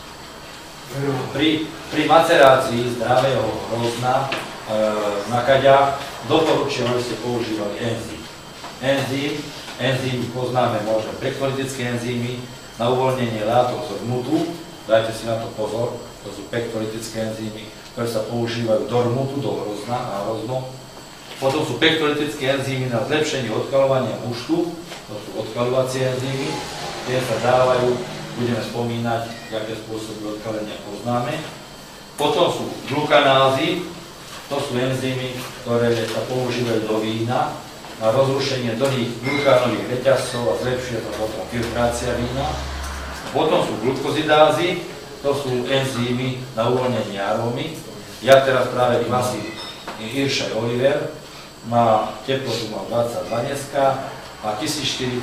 Pri macerácii zdravého hrozna na kaďach doporučujem, aby ste používali enzym. Enzym poznáme možno pektolytické enzymy na uvoľnenie látok z rmutu. Dajte si na to pozor, to sú pektolytické enzymy, ktoré sa používajú do rmutu, do hrozna a hrozno. Potom sú pektolytické enzymy na zlepšenie odkaľovania muštu, to sú odkaľovacie enzymy, tie sa dávajú, budeme spomínať, aké spôsoby odkalenia poznáme. Potom sú glukanázy, to sú enzymy, ktoré sa používajú do vína na rozrušenie dlhých glukánových reťazcov a zlepšuje to potom filtrácia vína. Potom sú glukozidázy, to sú enzymy na uvoľnenie arómy. Ja teraz práve kvasím Iršaj Oliver, má teplotu má 22 dneska, má 1042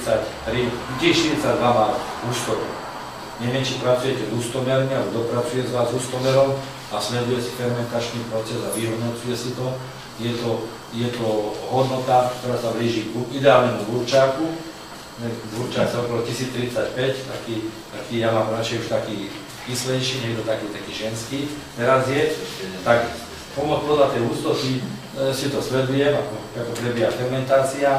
má hustotu. Neviem, či pracujete hustomerne, alebo dopracuje z vás hustomerom a sleduje si fermentačný proces a vyhodnocuje si to. Je to hodnota, ktorá sa blíži k ideálnemu burčáku. Burčák sa okolo 1035, taký ja mám radšej už taký kyslejší, niekto taký ženský. Teraz je, tak podľa tej hustoty si to sledujem, ako prebieha fermentácia.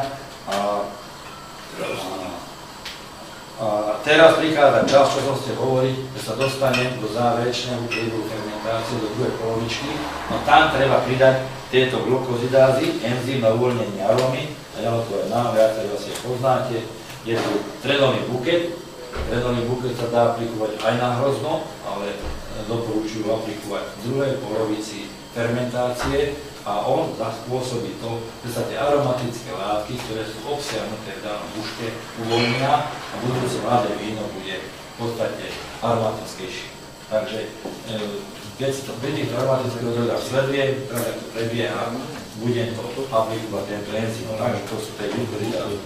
A teraz prichádza čas, čo som ste hovorili, že sa dostanem do záverečného priebehu fermentácie, do druhej polovičky. No tam treba pridať tieto glukozidázy, enzym na uvoľnenie arómy. A ja to aj mám, viacej asi poznáte. Je tu trenový buket. Trenový buket sa dá aplikovať aj na hrozno, ale doporučujú aplikovať v druhej polovici fermentácie. A on spôsobí to, že sa tie aromatické látky, ktoré sú obsiahnuté v danom buške, uvoľnia a budúce mladé víno bude v podstate aromatickejšie. Takže keď si to pri tých aromatických odrodách sledujem, tak to prebieha, budem to aplikovať tento enzym. Takže to sú tie glukolidázy.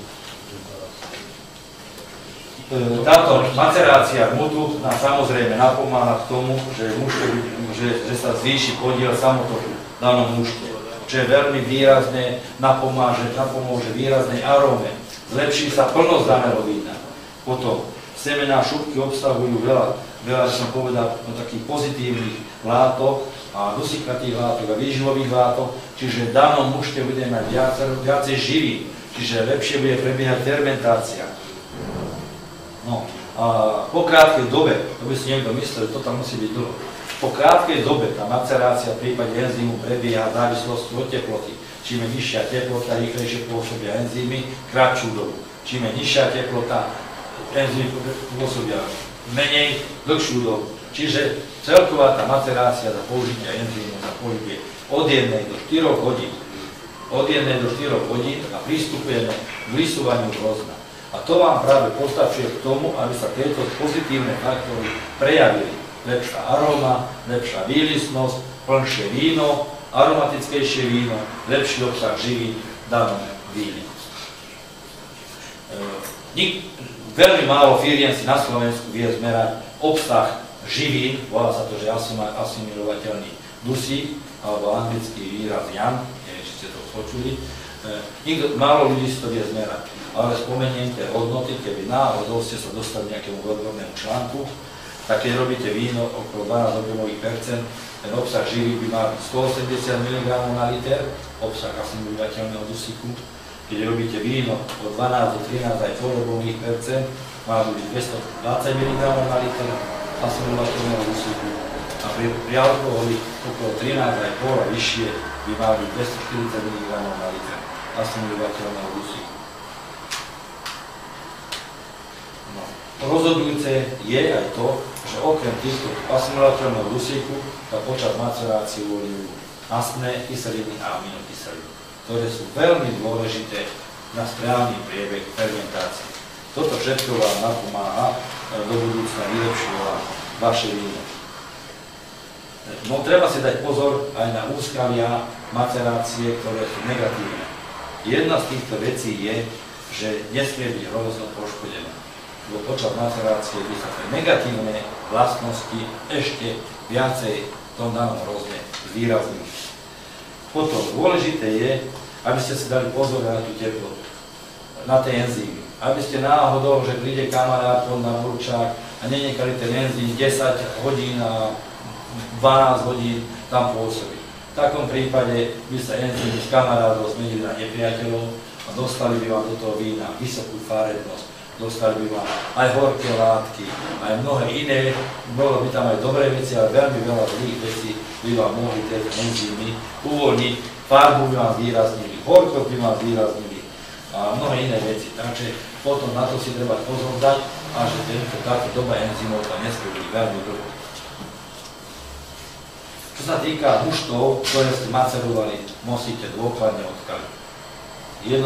Táto macerácia hmutu nám samozrejme napomáha k tomu, že sa zvýši podiel samotoku v danom mužke, čo je veľmi výrazne napomôže výraznej aróme. Zlepší sa plnosť daného vína. Potom semená šupky obsahujú veľa som povedal, takých pozitívnych látok a dusíkatých látok a výživových látok, čiže v danom mužke budeme mať viacej živín, čiže lepšie bude prebiehať fermentácia. No, a po krátkej dobe, to by si niekto myslel, že to tam musí byť dlho. Po krátkej dobe tá macerácia v prípade enzymu prebieha v závislosti od teploty. Čím je nižšia teplota, rýchlejšie pôsobia enzymy, kratšiu dobu. Čím je nižšia teplota, enzymy pôsobia menej, dlhšiu dobu. Čiže celková tá macerácia za použitie enzymu sa pohybuje od 1 do 4 hodín. Od 1 do 4 hodín a pristupujeme k lisovaniu hrozna. A to vám práve postačuje k tomu, aby sa tieto pozitívne faktory prejavili. Lepšia aróma, lepšia výlisnosť, plnšie víno, aromatickejšie víno, lepší obsah živín v danom víne. Veľmi málo firiem si na Slovensku vie zmerať obsah živín, volá sa to, že asimilovateľný dusík, alebo anglický výraz JAN, neviem, či ste to počuli. Málo ľudí si to vie zmerať. Ale spomeniem tie hodnoty, keby náhodou ste sa dostali nejakému odbornému článku, tak keď robíte víno okolo 12 objemových percent, ten obsah živý by mal 180 mg na liter, obsah asimilovateľného dusíku. Keď robíte víno od 12 do 13 aj objemových percent, má byť 220 mg na liter asimilovateľného dusíku. A pri alkoholi okolo 13 aj pol a vyššie by mal byť 240 mg na liter asimilovateľného dusíku. No. Rozhodujúce je aj to, že okrem týchto asimilovateľného dusíku sa počas macerácie uvoľňujú mastné kyseliny a aminokyseliny, ktoré sú veľmi dôležité na správny priebeh fermentácie. Toto všetko vám napomáha do budúcna vylepšovať vaše víno. No treba si dať pozor aj na úskalia macerácie, ktoré sú negatívne. Jedna z týchto vecí je, že nesmie byť hrozno poškodené. Lebo počas macerácie by sa tie negatívne vlastnosti ešte viacej v tom danom hrozne zvýraznili. Potom dôležité je, aby ste si dali pozor na tú teplotu, na tie enzymy. Aby ste náhodou, že príde kamarát na burčák a nenechali ten enzym 10 hodín a 12 hodín tam pôsobí. V takom prípade by sa enzymy s kamarátov zmenili na nepriateľov a dostali by vám do toho vína vysokú farebnosť. Dostali by vám aj horké látky, aj mnohé iné, bolo by tam aj dobré veci, ale veľmi veľa zlých vecí by vám mohli tieto enzymy uvoľniť, farbu by vám zvýraznili, horkosť by vám zvýraznili a mnohé iné veci. Takže potom na to si treba pozor dať a že táto doba enzymov tam nesmie byť veľmi dlho. Čo sa týka muštov, ktoré ste macerovali, musíte dôkladne odkaliť.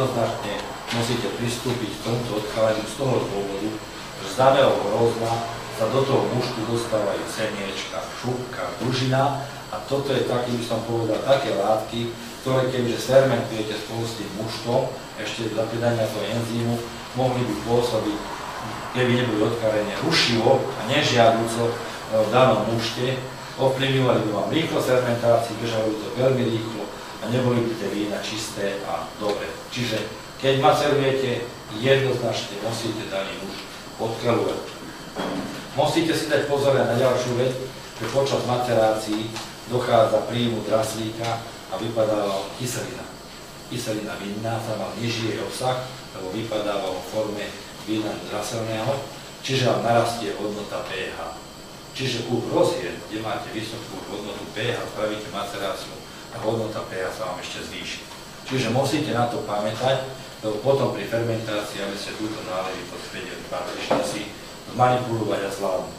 Jednoznačne musíte pristúpiť k tomuto odkaleniu z toho dôvodu, že z daného hrozna sa do toho mušku dostávajú semiečka, šupka, dužina a toto je taký, by som povedal, také látky, ktoré keďže fermentujete spolu s tým muštom, ešte za pridania toho enzýmu, mohli by pôsobiť, keby neboli odkarenie, rušivo a nežiaduco v danom mušte, ovplyvňovali by vám rýchlo fermentáciu, držali by to veľmi rýchlo a neboli by tie vína čisté a dobré. Čiže keď macerujete, jednoznačne musíte daný mušt odkalovať. Musíte si dať pozor na ďalšiu vec, že počas macerácií dochádza príjmu draslíka a vypadáva kyselina. Kyselina vinná sa mal nižší obsah, lebo vypadáva vo forme vína draselného, čiže vám narastie hodnota pH. Čiže u hrozier, kde máte vysokú hodnotu pH, spravíte maceráciu a hodnota pH sa vám ešte zvýši. Čiže musíte na to pamätať, lebo potom pri fermentácii, aby ste túto náležitosť vedeli patrične si manipulovať a zvládnuť.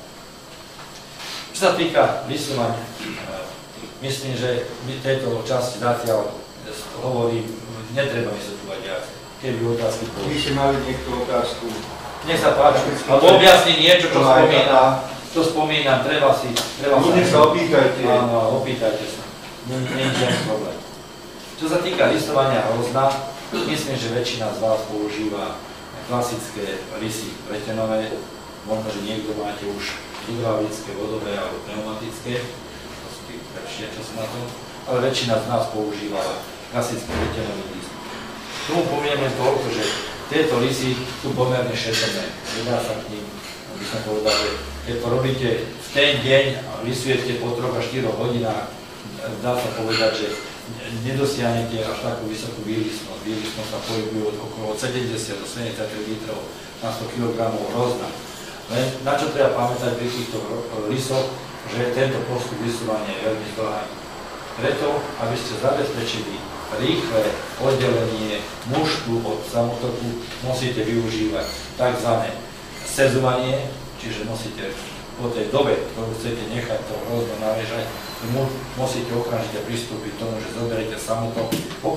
Čo sa týka lisovania, myslím, že my tejto časti zatiaľ hovorím, netreba vysvetľovať viac. Keby otázky boli. By ste mali niekto otázku? Nech sa páči, alebo objasniť niečo, čo spomínam. Čo spomínam, treba sa... Nech sa opýtajte. Áno, opýtajte sa. Nie je žiadny problém. Čo sa týka lisovania hrozna, myslím, že väčšina z vás používa klasické lisy vretenové. Možno, že niekto máte už hydraulické, vodové alebo pneumatické. To sú tí lepšie, čo sú na to. Ale väčšina z nás používa klasické vretenový list. Tomu povieme toľko, že tieto lisy sú pomerne šetrné. Nedá sa k ním, by som povedal, že keď to robíte v ten deň a lisujete po 3 až 4 hodinách, dá sa povedať, že nedosiahnete až takú vysokú výlisnosť. Výlisnosť sa pohybuje od okolo 70 do 73 litrov na 100 kg hrozna. Len na čo treba pamätať pri týchto lisoch, že tento postup lisovania je veľmi zdĺhavý. Preto, aby ste zabezpečili rýchle oddelenie muštu od samotoku, musíte využívať tzv. Sezovanie, čiže musíte po tej dobe, ktorú chcete nechať to hrozno naležať, musíte okamžite pristúpiť k tomu, že zoberiete samotok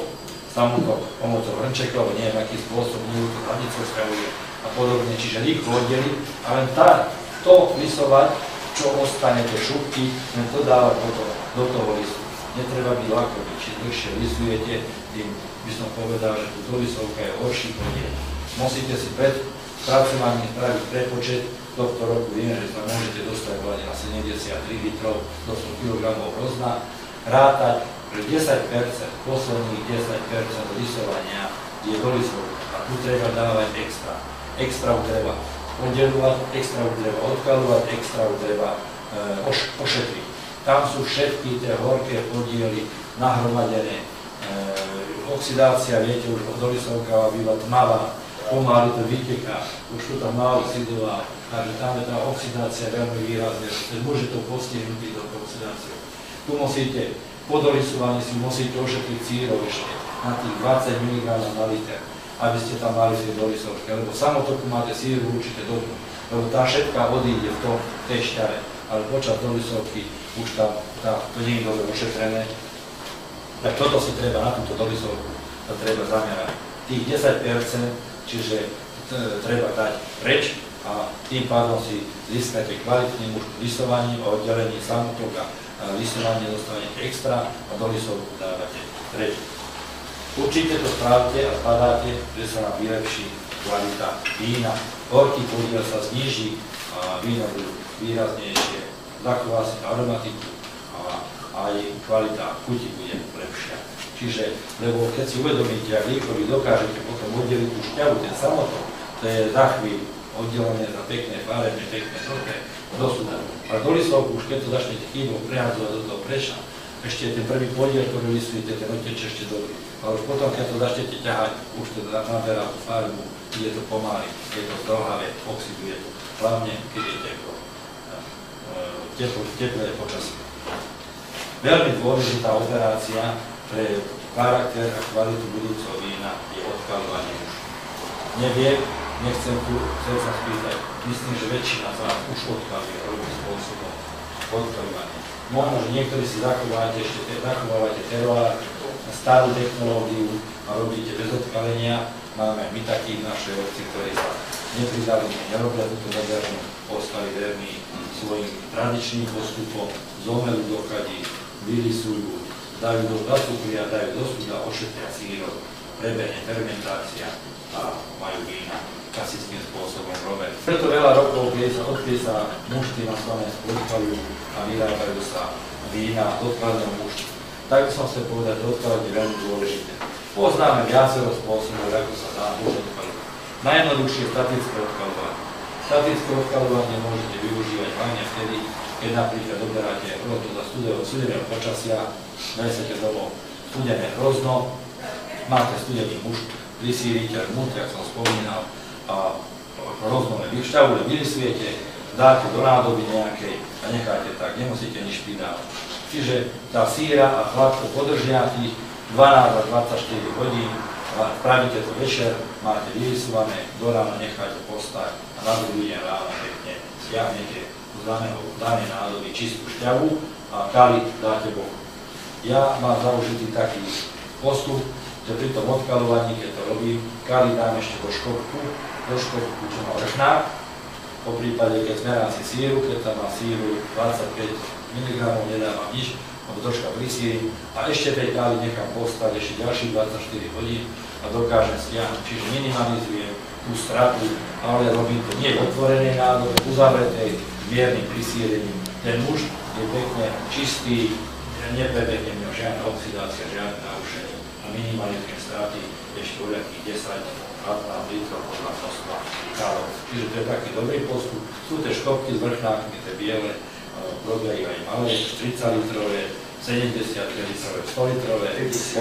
pomocou hrnčeku, alebo neviem, aký spôsob, nie to hladicou spravuje a podobne, čiže rýchlo oddeliť a len to lisovať, čo ostane, tie šupky, len to dávať do toho listu. Netreba byť lakový, či dlhšie lisujete, tým by som povedal, že tu dolisovka je horší podiel. Musíte si pred spracovaním spraviť prepočet, tohto roku viem, že sa môžete dostať na 73 litrov do 100 kg hrozna, rátať, že 10%, posledných 10% lisovania je dolisovka a tu treba dávať extra. Extra treba oddelovať, extra treba odkalovať, extra treba ošetriť. Tam sú všetky tie horké podiely nahromadené. Oxidácia, viete, už dolisovka býva tmavá, pomaly to vyteká, už to tam má oxidová, takže tam je tá oxidácia veľmi výrazná, že môže to postihnúť do oxidácie. Tu musíte, po dolisovaní si musíte ošetriť sírov ešte na tých 20 mg na liter, aby ste tam mali tie dolisovky, lebo samotoku máte síru určite dobrú, lebo tá všetká odíde v tej šťare, ale počas dolisovky už tam to nie je dobre ošetrené. Tak toto si treba na túto dolisovku, to treba zamerať. Tých 10%, čiže treba dať preč a tým pádom si získate kvalitný mušt lisovaní o oddelení samotok a lisovanie dostanete extra a dolisovku dávate preč. Určite to správte a zbadáte, že sa nám vylepší kvalita vína. Horký podiel sa zníži a víno budú výraznejšie, zachová si aromatiku a aj kvalita chuti bude lepšia. Čiže, lebo keď si uvedomíte, ak rýchlo vy dokážete potom oddeliť tú šťavu, ten samotok, to je za chvíľu oddelené za pekné, farebné, pekné, dobré, dosúda. A dolisovku už keď to začnete chýbou prehadzovať do toho preša, ešte ten prvý podiel, ktorý lisujete, ten odteče ešte dobrý. Ale už potom, keď to začnete ťahať, už to naberá tú farbu, ide to pomaly, je to zdĺhavé, oxiduje to, hlavne keď je teplo. Teplé počasie. Veľmi dôležitá operácia pre charakter a kvalitu budúceho vína je odkalovanie mušu. Neviem, chcem sa spýtať, myslím, že väčšina z vás už odkaluje rovným spôsobom odkalovanie. Možno, že niektorí si zachovávate teroár, starú technológiu a robíte bez odkalenia. Máme my takých v našej obci, ktorí sa nepridali, nerobia túto modernú, ostali verní svojim tradičným postupom, zomelú do chadí, vylisujú, dajú do cukria, dajú do súda, ošetria sírok, prebehne fermentácia a majú vína klasickým spôsobom robené. Preto veľa rokov, odkedy sa mušty na Slovensku odkalujú a vyrábajú sa vína z odkladného muštu. Tak by som chcel povedať, že odkladenie je veľmi dôležité. Poznáme viacero spôsobov, ako sa dá mušt odkalovať. Najjednoduchšie je statické odkalovanie. Statické odkalovanie môžete využívať hlavne vtedy, keď napríklad oberáte za studeného počasia, nesete domov studené hrozno, máte studený mušt, prisírite mušt, jak som spomínal, a roznové vyšťavule vylisujete, dáte do nádoby nejakej a necháte tak, nemusíte nič pridávať. Čiže tá síra a chlad to podržia tých 12 až 24 hodín, spravíte to večer, máte vylisované, do rána necháte postať a na druhý deň ráno pekne stiahnete z danej nádoby čistú šťavu a kali dáte boku. Ja mám zaužitý taký postup, že pri tom odkalovaní, keď to robím, kali dám ešte do škopku, čo má vrchnák. Po prípade, keď zmerám si síru, keď tam má síru 25 mg, nedávam nič, alebo troška prisírim a ešte tej kály nechám postať ešte ďalších 24 hodín a dokážem stiahnuť. Čiže minimalizujem tú stratu, ale robím to nie v otvorenej nádobe, uzavretej, miernym prisírením. Ten mušt je pekne čistý, neprebehne mňa žiadna oxidácia, žiadne narušenie a minimalizujem straty ešte o nejakých 10-15 litrov podľa množstva kálov. Čiže to je taký dobrý postup. Sú tie škopky s vrchnákmi, tie biele, prodajú aj malé, 30 litrové, 70 litrové, 100 litrové,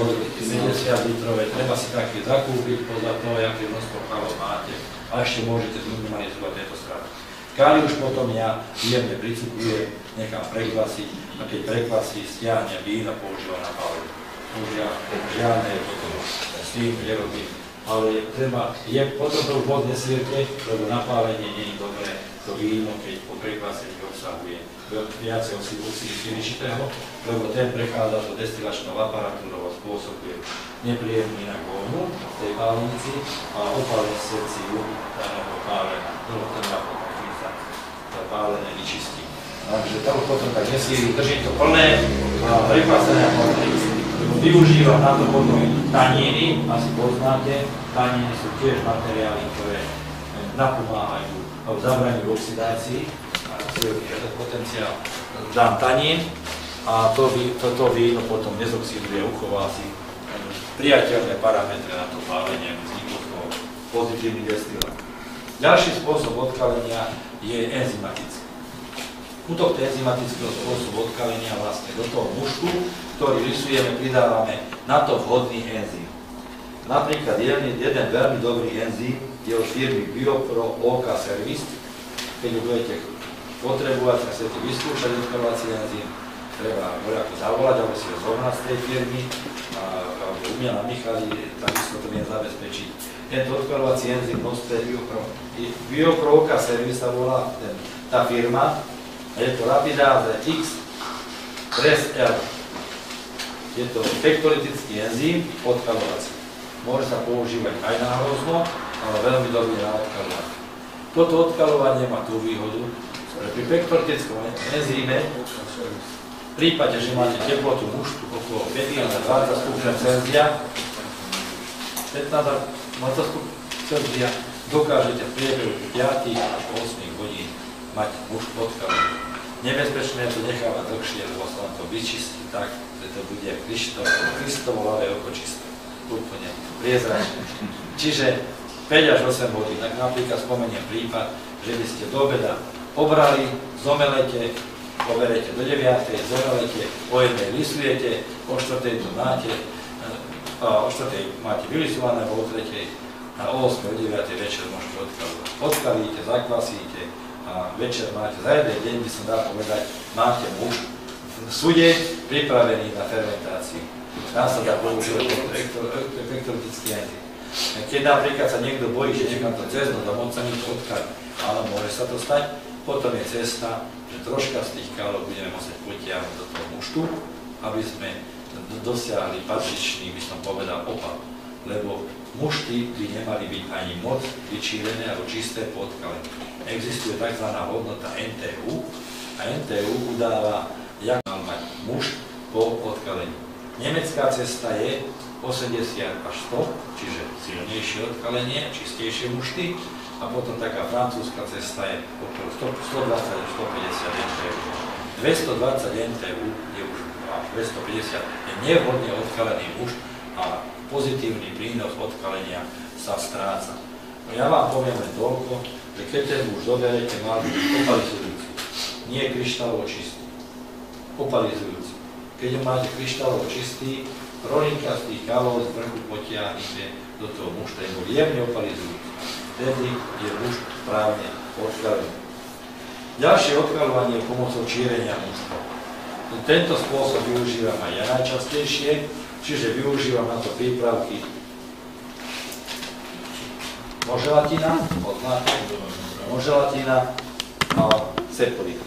70 litrové. Treba si také zakúpiť podľa toho, aké množstvo kálov máte a ešte môžete minimalizovať tieto straty. Káli už potom ja jemne pricukrujem, nechám prekvasiť a keď prekvasí, stiahne vín a používam na pálenie. Už ja žiadne potom s tým nerobím. Ale treba, potom to už moc nesvierte, lebo napálenie nie je dobré. To víno, keď po prekvasení obsahuje viacej oxidčitého, lebo ten prechádza do destilačnou aparatúrou a spôsobuje nepríjemnú inak vôňu v tej pálenici a opálený sekciu daného pálenia. Ten potom sa pálené vyčistí. Takže to už potom tak nesíri, držím to plné a prekvasené pálenici. Využívam na to potom taníny, asi poznáte. Taníny sú tiež materiály, ktoré napomáhajú v zabraní oxidácii a potenciál. Dám tanín a toto víno potom nezoxiduje, uchová si priateľné parametre na to pálenie, aby vzniklo z toho pozitívny destilát. Ďalší spôsob odkalenia je enzymatický. U tohto enzymatického spôsobu odkalenia vlastne do toho mušku, ktorý rysujeme, pridávame na to vhodný enzym. Napríklad jeden veľmi dobrý enzym je od firmy Biopro OK Service. Keď ho budete potrebovať a chcete vyskúšať odkalovací enzym, treba voľako zavolať, alebo si ho zohnať z tej firmy, alebo u mňa na Michali, takisto to viem zabezpečiť. Tento odkalovací enzym nospe Biopro OK Service sa volá tá firma, a je to Rapidáze X Press L. Je to pektolytický enzym odkalovací. Môže sa používať aj na hrozno, ale veľmi dobrý na odkalovanie. Toto odkalovanie má tú výhodu, že pri pektolytickom enzyme, v prípade, že máte teplotu muštu okolo 15-20 stupňov Celzia, 15-20 stupňov Celzia, dokážete v priebehu 5 až 8 hodín mať mušt odkalovaný. Nebezpečné je to nechávať dlhšie, lebo sa vám to vyčistí tak, že to bude Kristovo ľavé oko čisté. Úplne priezračné. Čiže 5 až 8 hodín. Tak napríklad spomeniem prípad, že by ste do obeda obrali, zomelete, poberete do 9, zomelete, o 1 lisujete, o 4 to máte, o 4 máte vylisované, o 3 a o 8 o 9 večer môžete odkalovať. Odkalíte, zakvasíte a večer máte, za jeden deň by som dal povedať, máte mušt v sude pripravený na fermentáciu. Tam sa dá používať pektolytický enzym. Keď napríklad sa niekto bojí, že nechám to cez noc a moc sa mi to odkali, ale môže sa to stať, potom je cesta, že troška z tých kálov budeme musieť potiahnuť do toho muštu, aby sme dosiahli patričný, by som povedal, opak. lebo mušty by nemali byť ani moc vyčírené alebo čisté po odkalení. Existuje tzv. Hodnota NTU a NTU udáva, jak mal mať mušt po odkalení. Nemecká cesta je 80 až 100, čiže silnejšie odkalenie, čistejšie mušty, a potom taká francúzska cesta je okolo 120 až 150 NTU. 220 NTU je už, a 250 je nevhodne odkalený mušt a pozitívny prínos odkalenia sa stráca. No ja vám poviem len toľko, že keď ten muž doberete, mal byť opalizujúci, nie kryštálovo čistý. Opalizujúci. Keď ho máte kryštálovo čistý, rolinka z tých kalov z vrchu potiahnete do toho mušta, je ho jemne opalizujúci. Vtedy je muž správne odkalený. Ďalšie odkalovanie je pomocou čírenia muštov. Tento spôsob využívam aj ja najčastejšie, čiže využívam na to prípravky moželatina, poznáte, moželatina a cepolit.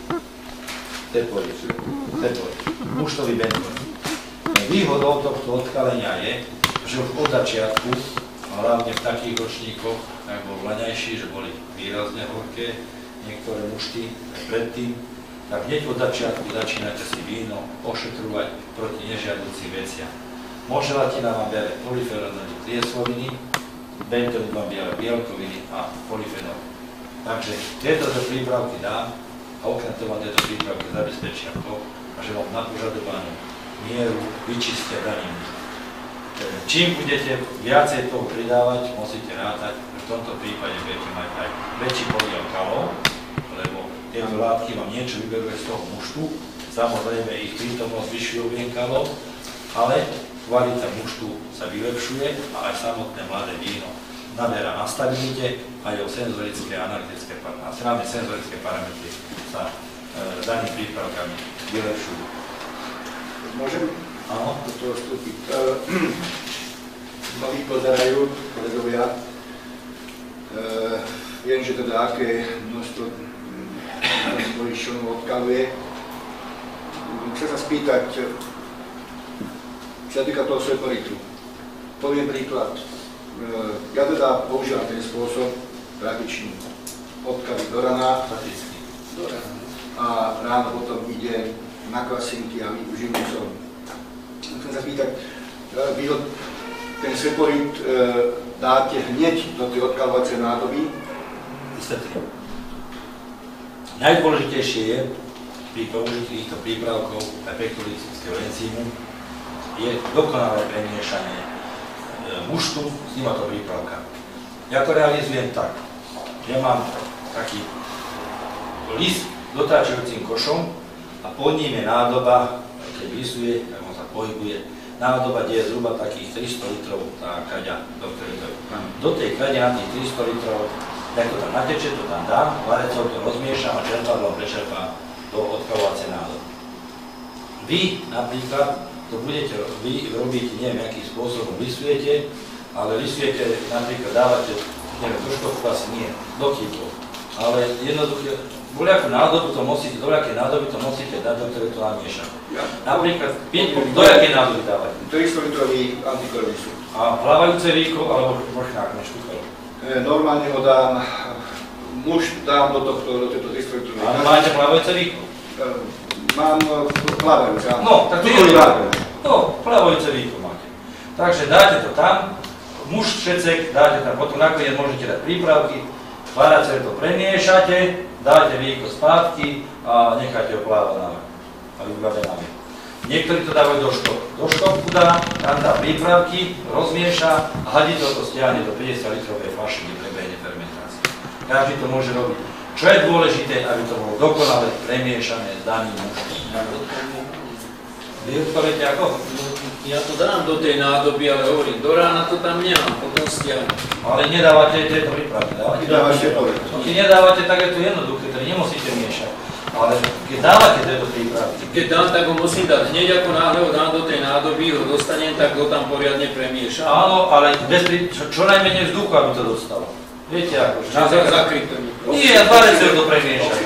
Muštový benzín. Výhodou tohto odkalenia je, že už od začiatku, hlavne v takých ročníkoch, ako bol vlaňajší, že boli výrazne horké niektoré mušty predtým, tak hneď od začiatku začínate si víno ošetrovať proti nežiaducím veciam. Moželatina vám bere polyfenolové triesloviny, benzín vám bere bielkoviny a polyfenol. Takže tieto prípravky dám a okrem toho tieto prípravky zabezpečia to, že vám na požadovanú mieru vyčistia daný mušt. Čím budete viacej toho pridávať, musíte rátať, že v tomto prípade budete mať aj väčší podiel kalov, lebo tieto látky vám niečo vyberú z toho muštu, samozrejme ich prítomnosť zvyšuje objem kalov, ale kvalita muštu sa vylepšuje a aj samotné mladé víno naberá na stabilite a jeho senzorické a analytické parametry sa danými prípravkami vylepšujú. Môžem? Áno. Do toho vstúpiť. Mnohí pozerajú, kolegovia. Viem, že teda aké množstvo poisťovňov odkaluje. Chcem sa spýtať, čo sa týka toho seporitu. Poviem príklad. Ja teda používam ten spôsob tradičný. Odkaly do rana. A ráno potom ide na klasinky a využijem som. Chcem sa pýtať, vy ten seporit dáte hneď do tej odkalovacej nádoby? Vysvetlím. Najdôležitejšie je pri použití týchto prípravkov epektolytického enzýmu je dokonalé premiešanie muštu s týmto prípravkami. Ja to realizujem tak. Ja mám taký list s dotáčajúcim košom a pod ním je nádoba, keď lisuje, tak on sa pohybuje. Nádoba, kde je zhruba takých 300 litrov tá kaďa, do tej kaďa na tých 300 litrov, tak to tam nateče, to tam dám, varecou to rozmiešam a čerpadlom prečerpám do odkalovacej nádoby. Vy napríklad to budete, vy robíte, neviem, akým spôsobom lisujete, ale lisujete, napríklad dávate, neviem, do štofku asi nie, do kyblov, ale jednoducho, voľakú nádobu to musíte, do voľakej nádoby to musíte dať, do ktorej to namiešate. Napríklad, do jakej nádoby dávate? 300 litrový antikorový súd. A plávajúce víko, alebo možná než kuchel? Normálne ho dám, muž dám do tejto 300 litrovej. A máte plávajúce víko? Mám plávajúce, áno. No, tak plávajúce víko máte. Takže dáte to tam, muž šecek, dáte tam, potom nakoniec môžete dať prípravky, varáce to premiešate, dáte víko spátky a necháte ho plávať na vrch a vybavené na vrch. Niektorí to dávajú do štopku. Do štopku tam dá prípravky, rozmieša a hladito to stiahne do 50 litrovej fľaše, kde prebehne fermentácia. Každý to môže robiť. Čo je dôležité, aby to bolo dokonale premiešané s daným mužom. Vy odpoviete ako? Ja to dám do tej nádoby, ale hovorím, do rána to tam nemám, potom stiahnem. Ale nedávate tieto prípravky, dávate? Keď nedávate, tak je to jednoduché, to nemusíte miešať. Ale keď dávate tieto prípravky... Keď dám, tak ho musím dať hneď, ako náhle ho dám do tej nádoby, ho dostanem, tak ho tam poriadne premiešam. Áno, ale čo najmenej vzduchu, aby to dostalo. Viete ako? Zakryté. Nie, varecel to premiešať.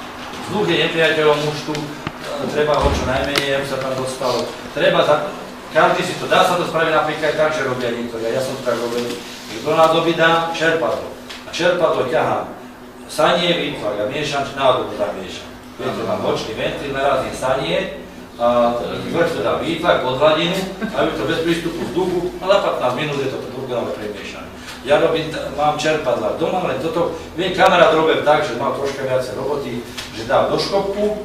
Vzduch je nepriateľom muštu, treba ho čo najmenej, aby sa tam dostalo. Treba každý si to, dá sa to spraviť napríklad tak, že robia niektorí, ja som to tak robil, že do nádoby dám čerpadlo a čerpadlo ťahám, sanie, výtlak a miešam, či nádobu zamiešam. Viete, mám bočný ventil, narazím sanie a vrch to dám výtlak pod hladinu, aby to bez prístupu vzduchu, a za 15 minút je to dokonale premiešané. Ja mám čerpadla doma, len toto, viem, kamarát robil tak, že mal troška viacej roboty, že dal do škopku,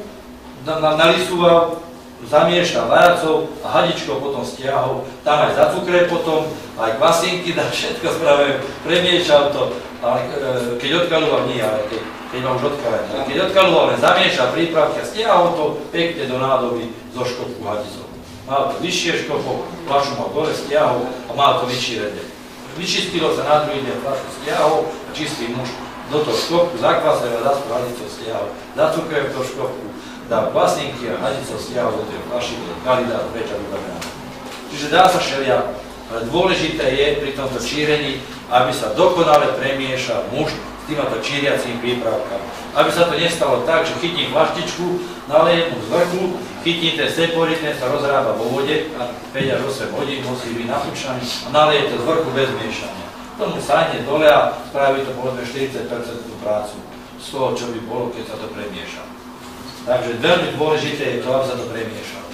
nalisúval, zamiešal varacou a hadičkou potom stiahol, tam aj zacukre potom, aj kvasinky, dal všetko spravil, premiešal to, ale keď odkaľoval, nie, ale keď ma už odkaľoval, keď odkaľoval, len zamiešal prípravky a stiahol to pekne do nádoby zo škopku hadicou. Mal to vyššie škopok, fľašu mal dole, stiahol a mal to vyčírené. Vyčistilo sa na druhý deň, fľašu stiahol a čistý muž do toho škopku, zakvasil a zase hadicou stiahol, zacukrem to škopku, dal kvasinky a hadicou stiahol do tej fľaši, kalidát preča vybavená. Čiže dá sa šeliak, ale dôležité je pri tomto čírení, aby sa dokonale premiešal muž s týmto číriacím prípravkami. Aby sa to nestalo tak, že chytím flaštičku, nalejem mu z vrchu, chytím ten seporit, ten sa rozrába vo vode a 5 až 8 hodín musí byť napúčaný a nalejem to z vrchu bez miešania. Tomu sáhne dole a spraví to povedzme 40% prácu z toho, čo by bolo, keď sa to premieša. Takže veľmi dôležité je to, aby sa to premiešalo.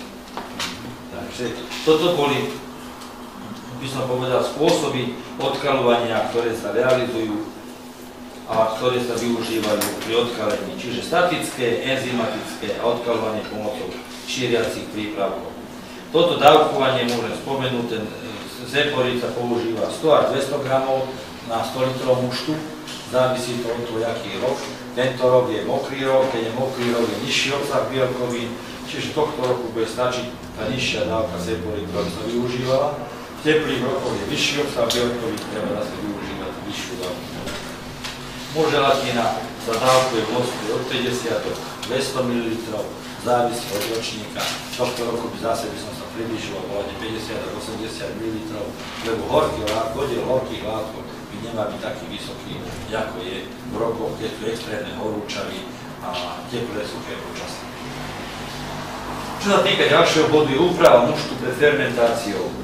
Takže toto boli, by som povedal, spôsoby odkaľovania, ktoré sa realizujú a ktoré sa využívajú pri odkalení. Čiže statické, enzymatické a odkaľovanie pomocou číriacich prípravkov. Toto dávkovanie môžem spomenúť, ten seporit sa používa 100 až 200 gramov na 100 litrov muštu, závisí to od toho, aký rok. Tento rok je mokrý rok, keď je mokrý rok, je nižší obsah bielkovín, čiže tohto roku bude stačiť tá nižšia dávka seporit, ktorá sa využívala. V teplých rokoch je vyšší obsah bielkovín, treba zase využívať vyššiu dávku. Muže latina sa dávkuje v množstve od 50 do 200 ml, závisí od ročníka. Tohto roku zase by som sa približil o 50 až 80 ml, lebo podiel horkých látok by nemal byť taký vysoký, ako je v rokoch, keď sú extrémne horúčavy a teplé suché počasie. Čo sa týka ďalšieho bodu, je úprava muštu pred fermentáciou.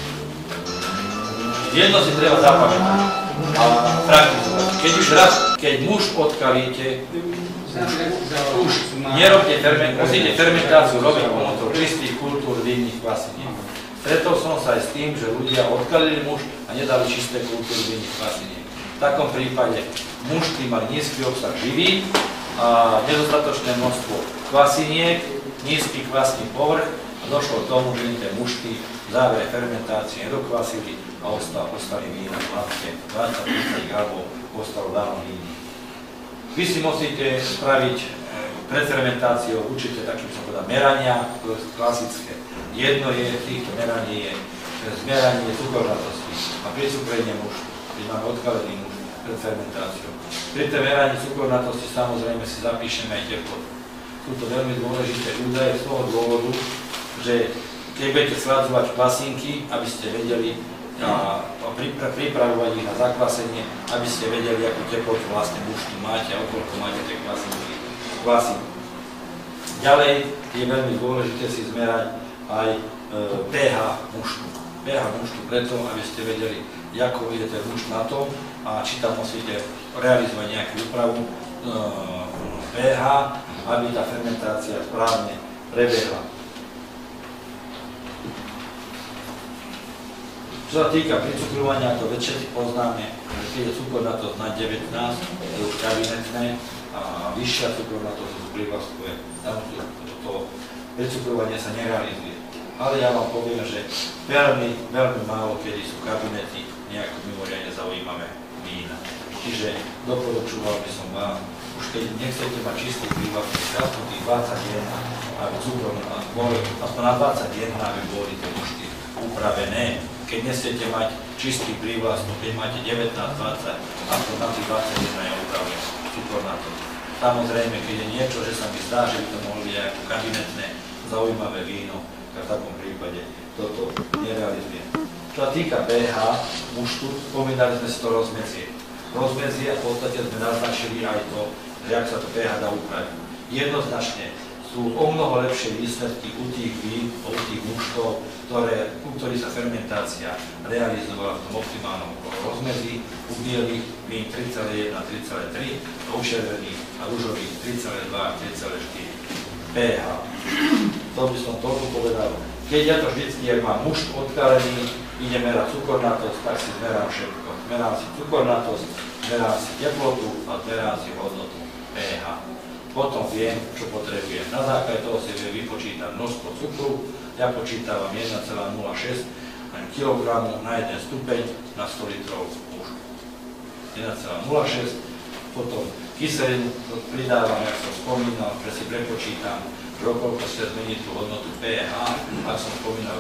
Jedno si treba zapamätať a praktizovať. Keď muž odkalíte, už nerobte musíte fermentáciu robiť pomocou čistých kultúr vinných kvasiniek. Stretol som sa aj s tým, že ľudia odkalili muž a nedali čisté kultúry vinných kvasiniek. V takom prípade mušty mali nízky obsah živín a nedostatočné množstvo kvasiniek, nízky kvasný povrch a došlo k tomu, že tie mušty v závere fermentácie nedokvasili a ostali vína v látke 20-30 gramov, ostalo dávno víny. Vy si musíte spraviť pred fermentáciou určite takým som povedal merania, ktoré sú klasické. Jedno je, týchto meraní je zmeranie cukornatosti a pricukrenie muštu, keď máme odkalený mušt pred fermentáciou. Pri tej meraní cukornatosti samozrejme si zapíšeme aj teplotu. Sú to veľmi dôležité údaje z toho dôvodu, že keď budete sladzovať kvasinky, aby ste vedeli a pripravovať ich na zakvasenie, aby ste vedeli, akú teplotu vlastne muštu máte a okoľko máte tie kvasiny. Ďalej je veľmi dôležité si zmerať aj pH muštu. pH muštu preto, aby ste vedeli, ako ide ten mušt na to a či tam musíte realizovať nejakú úpravu pH, aby tá fermentácia správne prebehla. Čo sa týka pricukrovania, to všetci poznáme, že keď je cukornatosť na 19, je už kabinetné a vyššia cukornatosť už privlastkuje. Tam to pricukrovanie sa nerealizuje. Ale ja vám poviem, že veľmi, veľmi málo kedy sú kabinety nejako mimoriadne zaujímavé vína. Čiže doporučoval by som vám, už keď nechcete mať čistý privlastok, aspoň tých 21, aby cukrom boli, aspoň na 21, aby boli tie mušty upravené. Keď nechcete mať čistý prívlastok, keď máte 19, 20, aspoň tam tých 21 je upravené cukornatosť. Samozrejme, keď je niečo, že sa mi zdá, že by to mohlo byť ako kabinetné zaujímavé víno, tak v takom prípade toto nerealizuje. Čo sa týka pH muštu, spomínali sme si to rozmedzie. Rozmedzie a v podstate sme naznačili aj to, že ak sa to pH dá upraviť. Jednoznačne sú o mnoho lepšie výsledky u tých mužkov, u ktorých sa fermentácia realizovala v tom optimálnom rozmedzi, u bielých vín 3,1 a 3,3, u červených a ružových 3,2 a 3,4 pH. To by som toľko povedal. Keď ja to vždycky, ak mám mužk odkalený, idem merať cukornatosť, tak si zmerám všetko. Zmerám si cukornatosť, zmerám si teplotu a zmerám si hodnotu pH. Potom viem, čo potrebujem. Na základe toho si viem vypočítať množstvo cukru. Ja počítavam 1,06 kg na 1 stupeň na 100 litrov mužku. 1,06. Potom kyselinu pridávam, jak som spomínal, že si prepočítam, že okolko sa zmení tú hodnotu pH. Ak som spomínal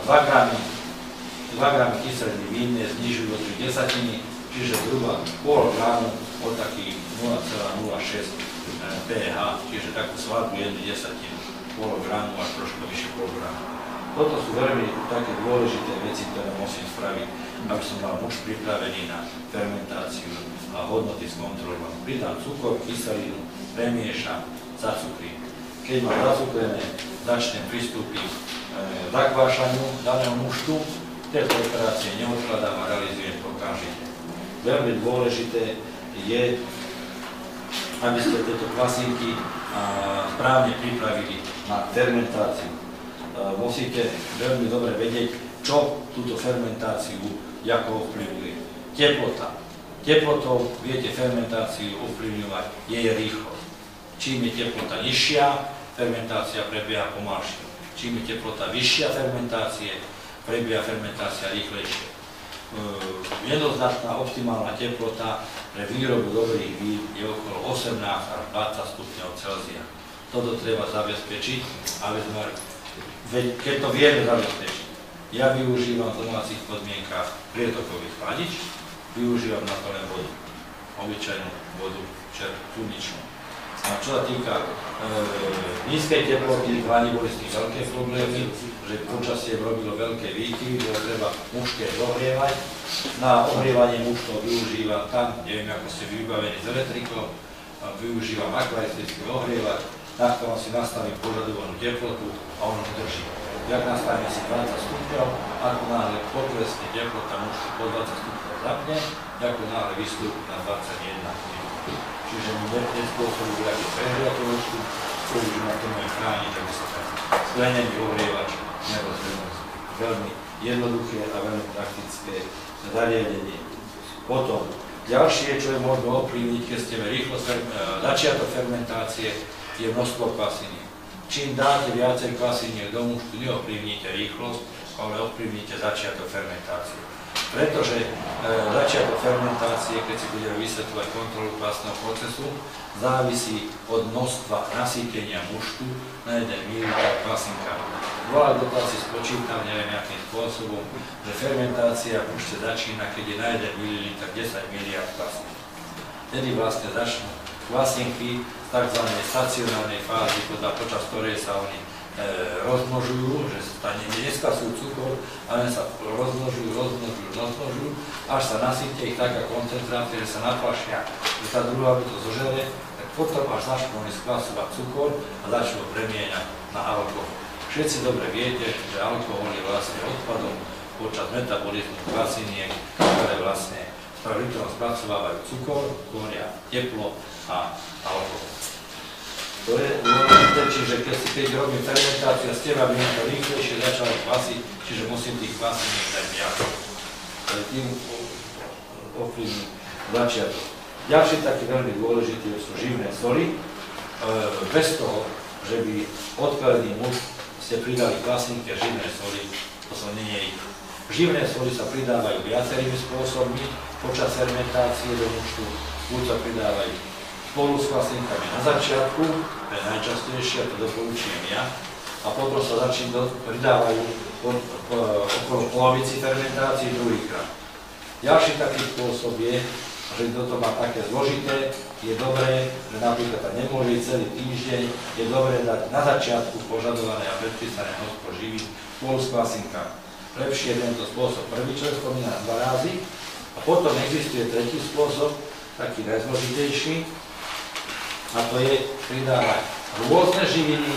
2 gramy kyseliny vinné znižujú o 3 desatiny, čiže zhruba pol gramu od takých 0,06 pH, čiže takú svadbu 1 desatinu, pol gramu až trošku vyššie pol gramu. Toto sú veľmi také dôležité veci, ktoré musím spraviť, aby som mal muž pripravený na fermentáciu a hodnoty skontrolovať. Pridám cukor, kyselinu, premiešam, zacukrím. Keď mám zacukrené, začnem pristúpiť k zakvášaniu daného mužtu. Tieto operácie neodkladám a realizujem okamžite. Veľmi dôležité je, aby ste tieto kvasínky správne pripravili na fermentáciu. Musíte veľmi dobre vedieť, čo túto fermentáciu ako ovplyvňuje. Teplota. Teplotou viete fermentáciu ovplyvňovať jej rýchlosť. Čím je teplota nižšia, fermentácia prebieha pomalšie. Čím je teplota vyššia fermentácie, prebieha fermentácia rýchlejšie. Jednoznačná optimálna teplota pre výrobu dobrých vín je okolo 18 až 20 stupňov Celzia. Toto treba zabezpečiť, aby sme, keď to vieme zabezpečiť. Ja využívam v domácich podmienkach prietokový chladič, využívam na to len vodu, obyčajnú vodu, slnečnú. A čo sa týka nízkej teploty, v boli s tým veľké problémy, že počasie robilo veľké výkyvy, bolo treba mužské zohrievať. Na ohrievanie mužkov využívam tam, neviem ako ste vybavení s elektrikou, využívam akvaristický ohrievač, na ktorom si nastavím požadovanú teplotu a ono drží. Jak nastavíme si 20 stupňov, ako náhle poklesne teplota mužku po 20 stupňov zapne, ako náhle vystúpi na 21 stupňov. Čiže mi nespôsobí nejaké prehriatovosti, ktorý už na to môj chrániť, aby sa tak sklenený ohrievač nerozvedol. Veľmi jednoduché a veľmi praktické zariadenie. Potom, ďalšie, čo je možno ovplyvniť, keď ste rýchlo začiatok fermentácie, je množstvo kvasiny. Čím dáte viacej kvasiniek do mužku, neovplyvníte rýchlosť, ale ovplyvníte začiatok fermentácie. Pretože začiatok fermentácie, keď si budeme vysvetľovať kontrolu kvasného procesu, závisí od množstva nasýtenia mužtu na 1 ml kvasinkami. Bola kto si spočítal, neviem akým spôsobom, že fermentácia v mužte začína, keď je na 1 ml 10 ml kvasín. Tedy vlastne začnú kvasinky z tzv. Stacionárnej fázy, počas ktorej sa oni rozmnožujú, že neskasujú cukor, ale sa rozmnožujú, až sa nasýte ich taká koncentrácia, že sa naplašia, že tá druhá by to zožere, tak potom až začnú oni skvasovať cukor a začnú premieňať na alkohol. Všetci dobre viete, že alkohol je vlastne odpadom počas metabolizmu kvasiniek, ktoré vlastne litrom spracovávajú cukor, tvoria teplo a alkohol. To je dôležité, čiže keď robím fermentáciu s teba, by to rýchlejšie začalo kvasiť, čiže musím tých kvasiniek dať viac. Tým ovplyvním začiatok. Ďalší taký veľmi dôležitý sú živné soli. Bez toho, že by odkalený muž ste pridali klasinky a živné soli, to sa nie je ich. Živné soli sa pridávajú viacerými spôsobmi počas fermentácie do mužtu. Buď sa pridávajú spolu s kvasinkami na začiatku, to je najčastejšie, to doporučujem ja, a potom sa pridávajú okolo polovici fermentácie druhýkrát. Ďalší taký spôsob je, že toto má také zložité, je dobré, že napríklad tak nemôže celý týždeň, je dobré dať na začiatku požadované a predpísané množstvo živín spolu s kvasinkami. Lepšie je tento spôsob prvý, čo je spomínané 2 razy, a potom existuje tretí spôsob, taký najzložitejší, a to je pridávať rôzne živiny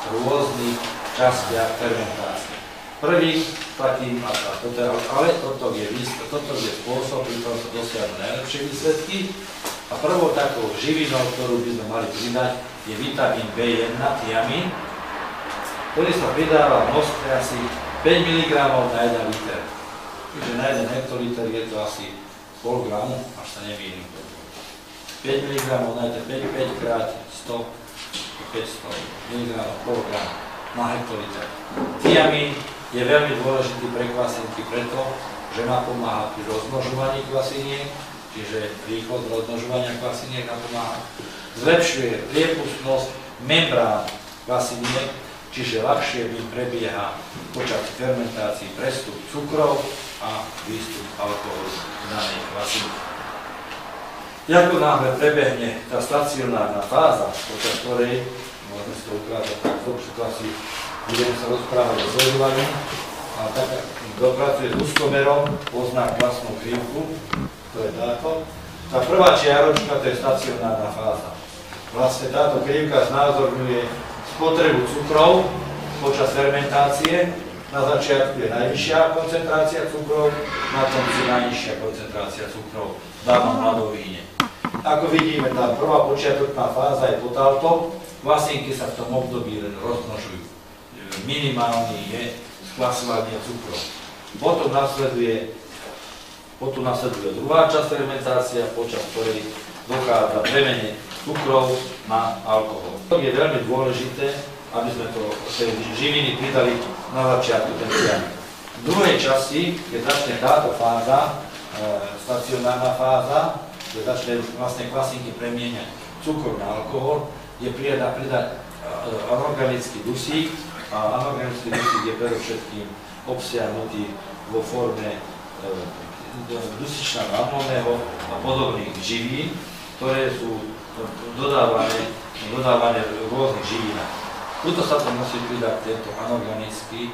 rôznych častiach fermentácie. Prvý takým, toto je spôsob, pri ktorom sa dosiahnu najlepšie výsledky. A prvou takou živinou, ktorú by sme mali pridať, je vitamín B1, tiamín, ktorý sa pridáva v množstve asi 5 mg na 1 liter. Čiže na 1 hektoliter je to asi pol gramu, až sa nemýlim. 5 mg na 5 krát 100, 500 mg, pol gramu na hektoliter. Tiamín je veľmi dôležitý pre kvasinky preto, že má pomáha pri rozmnožovaní kvasiniek, čiže rýchlosť rozmnožovania kvasiniek napomáha. Zlepšuje priepustnosť membrán kvasiniek, čiže ľahšie v ním prebieha počas fermentácií prestup cukrov a výstup alkoholu v danej kvasinke. Ako náhle prebehne tá stacionárna fáza, počas ktorej, môžeme si to ukázať takto, napríklad si budeme sa rozprávať o zložovaní, a tak dopracuje s úzkomerom, pozná kvasnú krivku, to je táto. Tá prvá čiaročka, to je stacionárna fáza. Vlastne táto krivka znázorňuje spotrebu cukrov počas fermentácie. Na začiatku je najvyššia koncentrácia cukrov, na konci najnižšia koncentrácia cukrov v danom hladovíne. Ako vidíme, tá prvá počiatočná fáza je potáto, kvasinky sa v tom období len rozmnožujú. Minimálny je skvasovanie cukrov. Potom nasleduje druhá časť fermentácia, počas ktorej dochádza premene cukrov na alkohol. To je veľmi dôležité, aby sme tie živiny pridali na začiatku ten tiamín. V druhej časti, keď začne táto fáza, stacionárna fáza, keď začne vlastne kvasinky premieňať cukor na alkohol, je pridať anorganický dusík, a anorganický dusík je predovšetkým obsiahnutý vo forme dusičného amónneho a podobných živín, ktoré sú dodávané v rôznych živinách. Tuto sa to musí pridať tento anorganický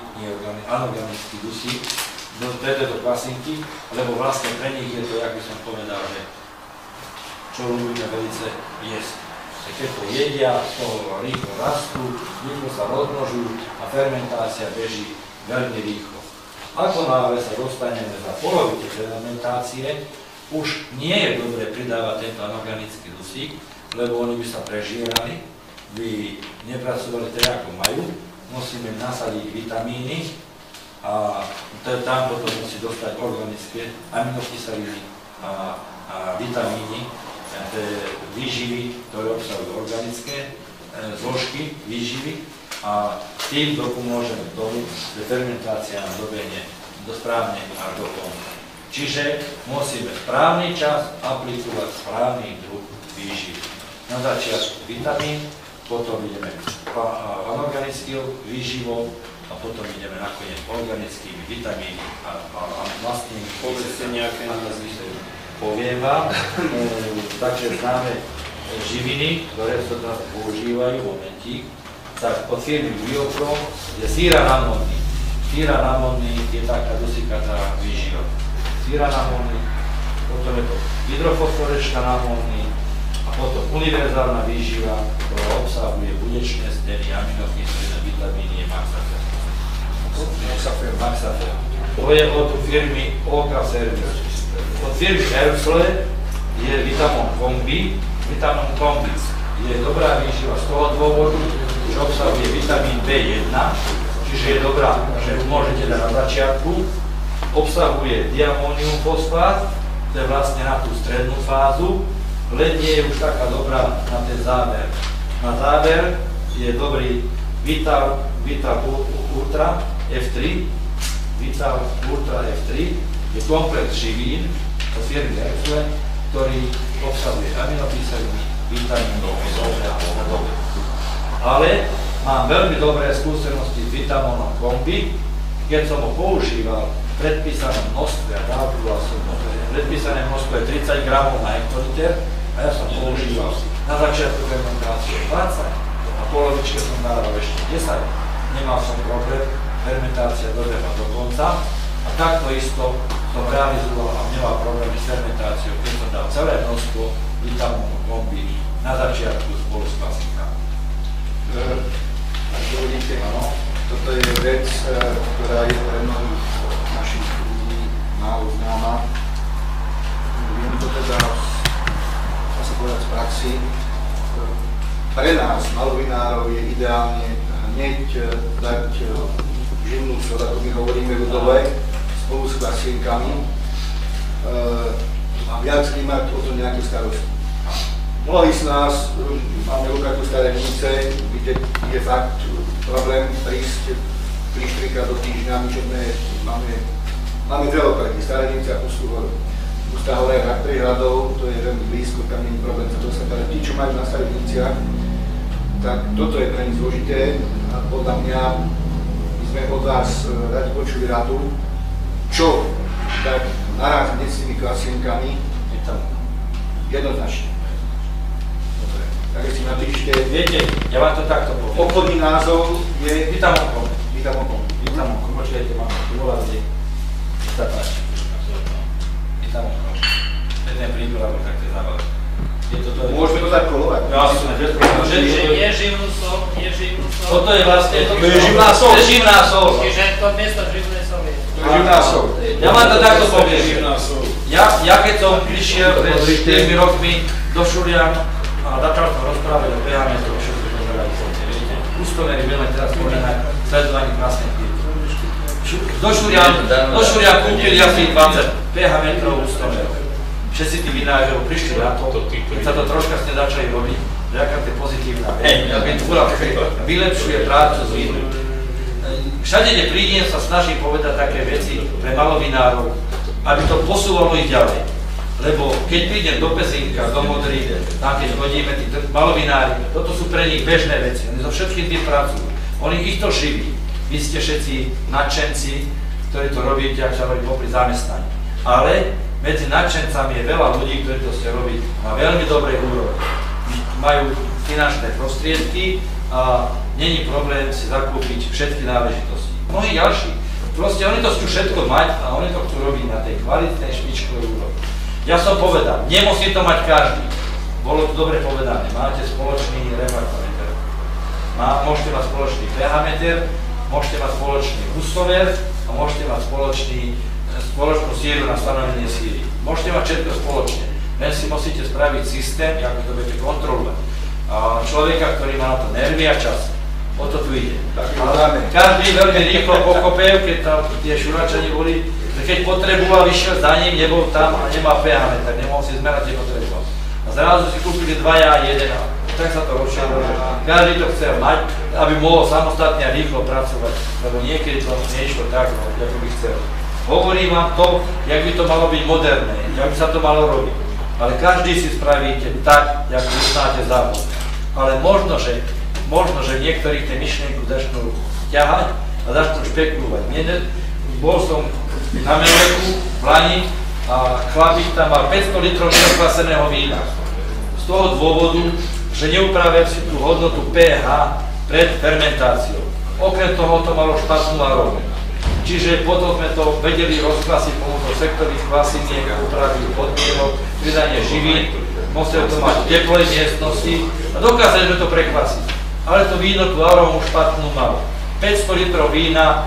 dusík do tejto kvasinky, lebo vlastne pre nich je to, jak by som povedal, že čo ľubíme velice jesť. Keď to jedia, z toho rýchlo rastú, rýchlo sa rozmnožujú a fermentácia beží veľmi rýchlo. Ako náhle sa dostaneme za polovicu fermentácie, už nie je dobre pridávať tento anorganický dusík, lebo oni by sa prežierali, by nepracovali tak, ako majú. Musíme nasadiť vitamíny a tam potom musí dostať organické aminokyseliny a vitamíny, výživy, ktoré obsahujú organické zložky výživy a tým dopomôžeme k tomu, že fermentácia nám dobehne správne až do konca. Čiže musíme správny čas aplikovať správny druh výživy. Na začiatku vitamín, potom ideme anorganickou výživou a potom ideme nakoniec organickými vitamíny a vlastnými. Povedzte nejaké názvy. Poviem vám, takže známe živiny, ktoré sa teraz používajú, momentík, tak od firmy Biopro je síranamónny. Síranamónny je taká dusíkatá výživa. Síranamónny, potom je to hydrofosforečka namónny a potom univerzálna výživa, ktorá obsahuje budečné steny, aminokyseliny, vitamíny, Maxafer. To je od firmy OK Service. Od firmy Ersle je vitamín kombi. Vitamín kombi je dobrá výživa z toho dôvodu, že obsahuje vitamín B1, čiže je dobrá, že môžete dať na začiatku. Obsahuje diamónium fosfát, to je vlastne na tú strednú fázu, len nie je už taká dobrá na ten záver. Na záver je dobrý Vital Ultra F3, Vital Ultra F3 je komplex živín od firmy Ersle, ktorý obsahuje aminokyseliny, vitamínov, a podobne. Ale mám veľmi dobré skúsenosti s vitamínom kombi, keď som ho používal v predpísanom množstve, a dával som ho, predpísané množstvo je 30 gramov na hektoliter, a ja som používal na začiatku fermentácie 20, a polovičke som dával ešte 10, nemal som problém, fermentácia dobehla do konca, a takto isto som realizoval a nemal problémy s fermentáciou, keď som dal celé množstvo vitamínu kombi na začiatku spolu s kvasinkami. ak dovolíte, toto je vec, ktorá je pre mnohých našich ľudí málo známa. Viem to teda, dá sa povedať, z praxi. Pre nás, malovinárov, je ideálne hneď dať živnú soľ, ako my hovoríme ľudové, spolu s klasienkami a viac nemať o to nejaké starosti. Mnohí z nás máme lukáku starenice, kde je fakt problém prísť 3-4 krát do týždňa, my čo máme dve lokality, Starenice a Pustá hora je na Prihradov, to je veľmi blízko, tam nie je problém sa dostať, ale tí, čo majú na Stareniciach, tak toto je pre nich zložité a podľa mňa my sme od vás radi počuli radu, čo tak naraz hneď s tými klasienkami jednoznačne. Takže si napíšte, Viete, ja vám to takto poviem. obchodný názov je Vítam okom. Počkajte, mám. Sa páči. Vítam okom. Jeden príbor, alebo tak to je zábavné. Môžeme to tak kolovať. Jasné, bez problémov. Je živnú sol, je živnú sol. Toto je vlastne... To je živná sol. To je živná sol. Čiže to miesto živnej soly. To je živná sol. Ja vám to takto poviem. Ja keď som prišiel pred 4 rokmi do Šurian a začal som rozprávať o pH metroch, všetko pozerali som, vidíte. Pustomery veľmi teraz spomená sledovanie krásnych pík. Do Šurian kúpili asi 20 pH metrov pustomerov. Všetci tí vinári prišli na to, keď sa to troška ste začali robiť, že aká to je pozitívna agentúra vylepšuje prácu s vínom. Všade, kde prídem, sa snažím povedať také veci pre malovinárov, aby to posúvalo ich ďalej. Lebo keď prídem do Pezínka, do Modry, tam keď chodíme, tí malovinári, toto sú pre nich bežné veci, oni so všetkým tým pracujú. Oni ich to živí. Vy ste všetci nadšenci, ktorí to robíte, ak sa robí popri zamestnaní. Ale medzi nadšencami je veľa ľudí, ktorí to ste robiť na veľmi dobrej úrovni. Majú finančné prostriedky a není problém si zakúpiť všetky náležitosti. Mnohí ďalší. Proste oni to chcú všetko mať a oni to chcú robiť na tej kvalitnej špičkovej úrovni. Ja som povedal, nemusí to mať každý. Bolo to dobre povedané, máte spoločný refraktometer. Môžete mať spoločný pH meter, môžete mať spoločný hustomer a môžete mať spoločnú síru na stanovenie síry. Môžete mať všetko spoločne, len si musíte spraviť systém, ako to budete kontrolovať. A človeka, ktorý má na to nervy a čas. O to tu ide. Každý veľmi rýchlo pokopil, keď tam tie šuračani boli, že keď potreboval, vyšiel za ním, nebol tam a nemá pH meter, nemohol si zmerať, kde potreboval. A zrazu si kúpili 2 a 1. Tak sa to rozšírilo. Každý to chcel mať, aby mohol samostatne a rýchlo pracovať, lebo niekedy to nešlo tak, ako by chcel. Hovorím vám to, jak by to malo byť moderné, jak by sa to malo robiť. Ale každý si spravíte tak, jak uznáte závod. Ale možno, že v niektorých tie myšlienku začnú ťahať a začnú špekulovať. Bol som na Meleku v Lani a chlapík tam mal 500 litrov nekvaseného vína. Z toho dôvodu, že neupravil si tú hodnotu pH pred fermentáciou. Okrem toho to malo špatnú arómu. Čiže potom sme to vedeli rozklasiť pomocou sektorových klasiniek, upraviť podmienok, pridanie živín, museli to mať v teplej miestnosti a dokázali sme to prekvasiť. Ale to víno tú arómu špatnú malo. 500 litrov vína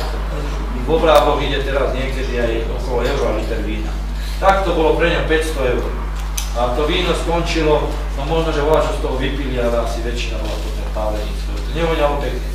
v obráboch ide teraz niekedy aj okolo euro a liter vína. Tak to bolo pre ňa 500 eur. A to víno skončilo, no možno, že volá, že z toho vypili, ale asi väčšina bola to ten páleníc. To nevoňalo pekne.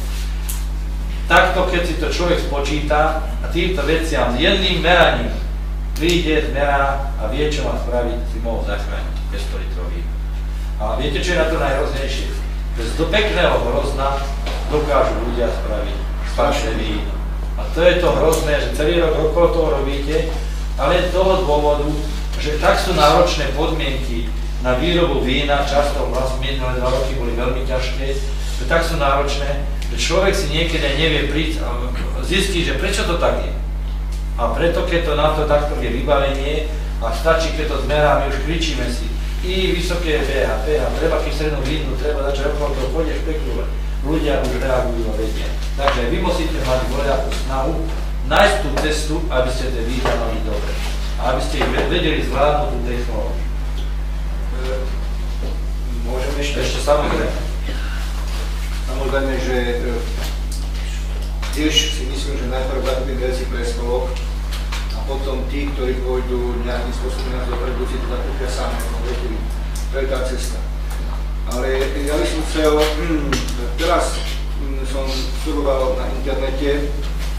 Takto, keď si to človek spočíta a týmto veciam s jedným meraním príde, zmerá a vie, čo má spraviť, si mohol zachrániť 500 litrov vína. A viete, čo je na to najhroznejšie? Že z do pekného hrozna dokážu ľudia spraviť falšné víno. A to je to hrozné, že celý rok okolo toho robíte, ale z toho dôvodu, že tak sú náročné podmienky na výrobu vína, často vlastne minulé 2 roky boli veľmi ťažké, že tak sú náročné, že človek si niekedy nevie prísť a zistiť, že prečo to tak je. A preto, keď to na to takto je vybavenie a stačí, keď to zmeráme, už kričíme si, i vysoké pH, treba kyselinu vínu, treba začať okolo toho chodie špekulovať. Ľudia už reagujú a vedia. Takže vy musíte mať voľakú snahu, nájsť tú cestu, aby ste tie vína mali dobre. A aby ste ich vedeli zvládnuť tú technológiu. Môžeme Ešte samozrejme. samozrejme, že tiež si myslím, že najprv zakúpim veci pre spolok a potom tí, ktorí pôjdu nejakým spôsobom na to dopredu, si to zakúpia sami. To je tá cesta. Ale ja by som chcel, teraz som studoval na internete,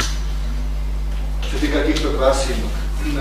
čo týka týchto kvasienok.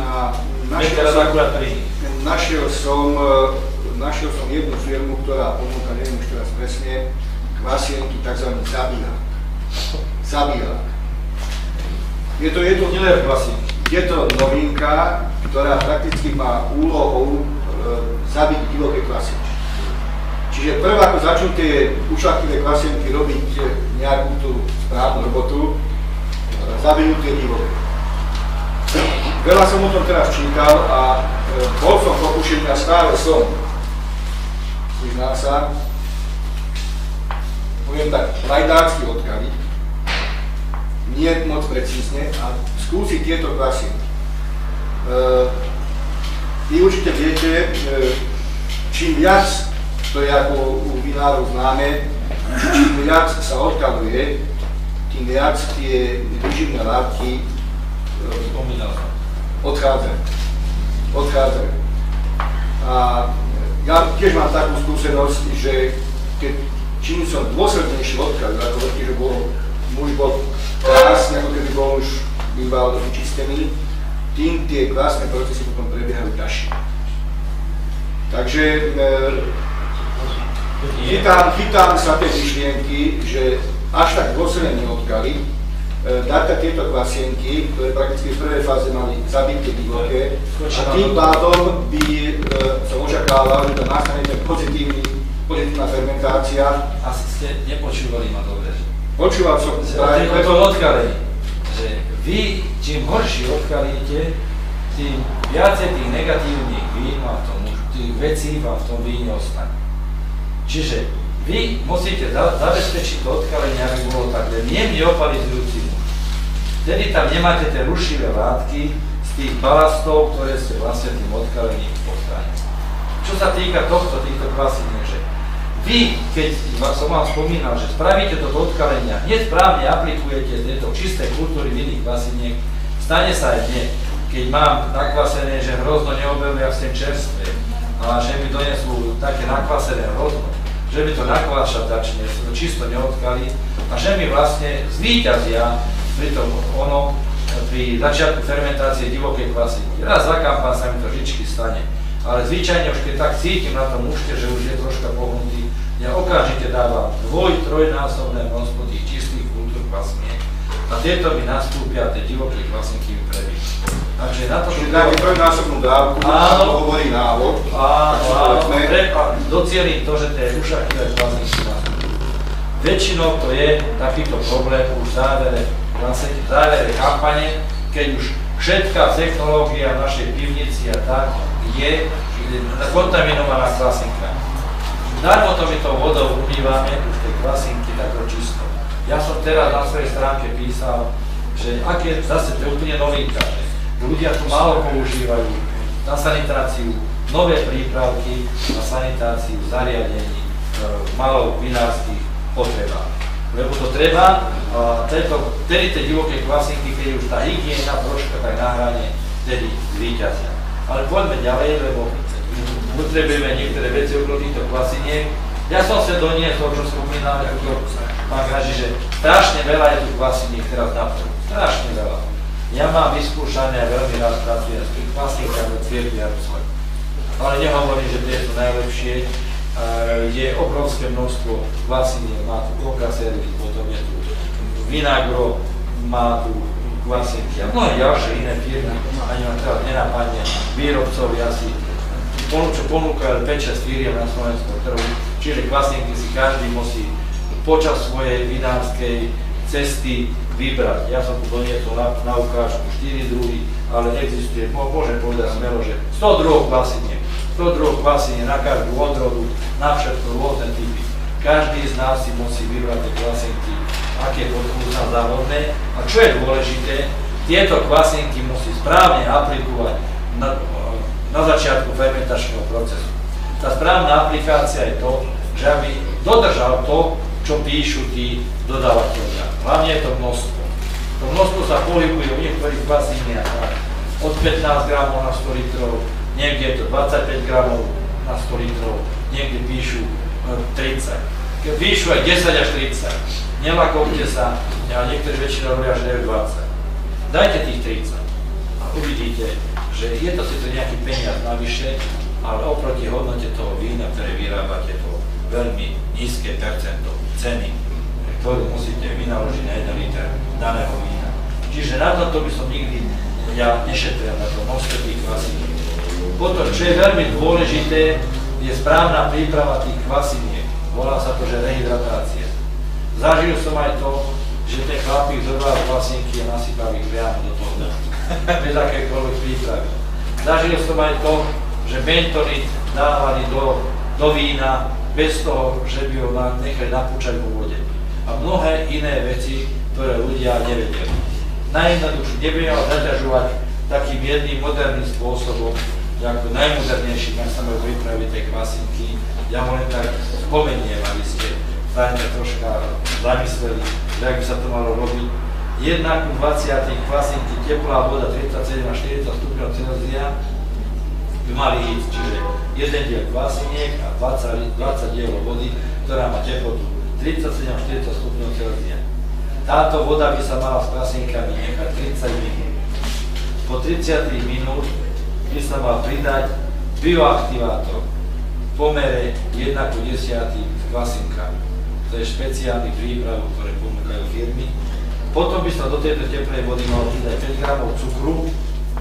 Našiel som jednu firmu, ktorá ponúka, neviem už teraz presne, kvasienky tzv. Zabíjak. Je to novinka, ktorá prakticky má úlohou zabiť divoké kvasienky. Čiže prv ako začnú tie ušľachtivé kvasienky robiť nejakú tú správnu robotu, zabijú tie divoké. Veľa som o tom teraz čítal a bol som pokušený a stále som, priznám sa, poviem tak, lajdácky odkaliť, nie moc precízne a skúsiť tieto kvasienky. Vy určite viete, čím viac, to je ako u vinárov známe, čím viac sa odkaluje, tým viac tie výživné látky odchádzajú. A ja tiež mám takú skúsenosť, že čím som dôslednejšie odkalil, ako veľký, že muž bol krásny, ako keby bol už býval vyčistený, tým tie kvásne procesy potom prebiehajú ťažšie. Takže chytám sa tej myšlienky, že až tak dôsledne neodkaliť, dať tieto kvasienky, ktoré prakticky v prvej fáze mali zabiť tie divoké, a tým pádom by som očakával, že to nastane ten pozitívna fermentácia. Asi ste nepočúvali ma dobre. Počúval som. O tom odkalení, že vy čím horšie odkalíte, tým viacej tých negatívnych vín a tých vecí vám v tom víne ostane. Čiže vy musíte zabezpečiť to odkalenie, aby bolo tak jemne opalizujúci muž. Vtedy tam nemáte tie rušivé látky z tých balastov, ktoré ste vlastne tým odkalením odstránili. Čo sa týka týchto kvasiniek, že vy, keď som vám spomínal, že spravíte toto odkalenia, hneď správne aplikujete tieto čisté kultúry vinných kvasiniek, stane sa aj dne, keď mám nakvasené, že hrozno neobjavia s tým čerstvé, a že mi donesú také nakvasené hrozno, že mi to nakvášať začne, sa to čisto neodkalí a že mi vlastne zvíťazia pri začiatku fermentácie divokej kvasiny. Raz za kampán sa mi to vždycky stane, ale zvyčajne už keď tak cítim na tom mužke, že už je troška pohnutý, ja okamžite dávam 2-3-násobné množstvo tých čistých kultúr kvasiniek a tieto mi nastúpia, tie divoké kvasinky mi prebijú. Takže na to... Čiže dáme trojnásobnú dávku, to hovorí návod. Áno, docieliť to, že tie ušľachtivé kvasinky nastúpia. Väčšinou to je takýto problém už v závere kampane, keď už všetká technológia v našej pivnici a tak je kontaminovaná klasinka. Darmo to my tou vodou umývame už tie klasinky tako čisto. Ja som teraz na svojej stránke písal, že aké zase to je úplne novinka, že ľudia tu málo používajú na sanitáciu nové prípravky na sanitáciu zariadení malou vinárskych potrebách. Lebo to treba, vtedy tie divoké kvasinky, keď už tá hygiena troška tak na hrane, vtedy zvíťazia. Ale poďme ďalej, lebo potrebujeme niektoré veci okolo týchto kvasiniek. Ja som sa doniesol, čo spomínal, ako pán Graži, že strašne veľa je tu kvasiniek teraz na trhu. Strašne veľa. Ja mám vyskúšané a veľmi rád pracujem s tých kvasinkami od firmy Arpsoj. Ale nehovorím, že tie sú najlepšie. Je obrovské množstvo kvasiniek, má tu Kokasery, potom je tu Vinagro, má tu kvasinky a mnohé ďalšie iné firmy, ani ma teraz nenapadne, výrobcovi asi, čo ponúkajú 5-6 firiem na slovenskom trhu, čiže kvasinky si každý musí počas svojej vinárskej cesty vybrať. Ja som tu doniesol na ukážku 4 druhy, ale existuje, môžem povedať smelo, že 100 druhov kvasiniek. 100 druhov kvasiniek na každú odrodu, na všetko rôzne typy. Každý z nás si musí vybrať tie kvasinky, aké sú nám záhodné. A čo je dôležité, tieto kvasinky musí správne aplikovať na začiatku fermentačného procesu. Tá správna aplikácia je to, že aby dodržal to, čo píšu tí dodávateľia. Hlavne je to množstvo. To množstvo sa pohybuje u niektorých kvasiniach od 15 gramov na 100 litrov, niekde je to 25 gramov na 100 litrov, niekde píšu 30. Keď píšu aj 10 až 30, nelakovte sa, ale niektorí väčšinou robia, že dajú 20. Dajte tých 30 a uvidíte, že je to sice nejaký peniaz navyše, ale oproti hodnote toho vína, ktoré vyrábate, to veľmi nízke percento ceny, ktorú musíte vynaložiť na 1 liter daného vína. Čiže na toto by som nikdy ja nešetril na to množstvo tých kvasiniek. Potom, čo je veľmi dôležité, je správna príprava tých kvasiniek. Volá sa to, že rehydratácia. Zažil som aj to, že ten chlapík zobral kvasinky a nasypal ich priamo do toho. Bez akékoľvek prípravy. Zažil som aj to, že bentonit dávali do vína bez toho, že by ho nechali napúčať vo vode. A mnohé iné veci, ktoré ľudia nevedeli. Najjednoduchšie nebudem ho zaťažovať takým jedným moderným spôsobom, ako najmodernejším, ak sa majú pripraviť tie kvasinky. Ja ho len tak spomeniem, aby ste sa troška zamysleli, že ak by sa to malo robiť. 1:20 kvasinky teplá voda 37 až 40 stupňov Celzia by mali ísť, čiže 1 diel kvasiniek a 20 diel vody, ktorá má teplotu 37 až 40 stupňov Celzia. Táto voda by sa mala s kvasinkami nechať 30 minút. Po 30 minút by sa mal pridať bioaktivátor v pomere 1:10 s kvasinkami. To je špeciálny príprav, ktoré ponúkajú firmy. Potom by sa do tejto teplej vody malo pridať 5 gramov cukru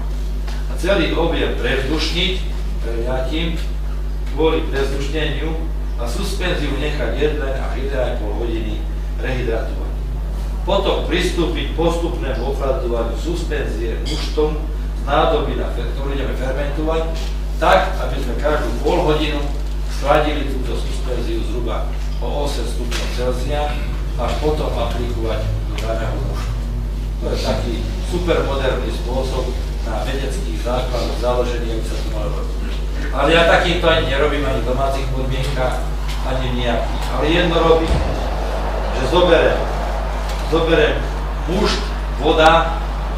a celý objem prevzdušniť preliatím kvôli prevzdušneniu a suspenziu nechať 1 až 1,5 hodiny rehydratovať. Potom pristúpiť postupnému ochladovaniu suspenzie muštom z nádoby, ktorú ideme fermentovať, tak, aby sme každú pol hodinu schladili túto suspenziu zhruba o 8 stupňov Celzia, až potom aplikovať do daného muštu. To je taký super moderný spôsob na vedeckých základoch založený, aby sa to malo robiť. Ale ja takýmto ani nerobím ani v domácich podmienkach, ani nejakých. Ale jedno robím, že zoberiem mušt, voda,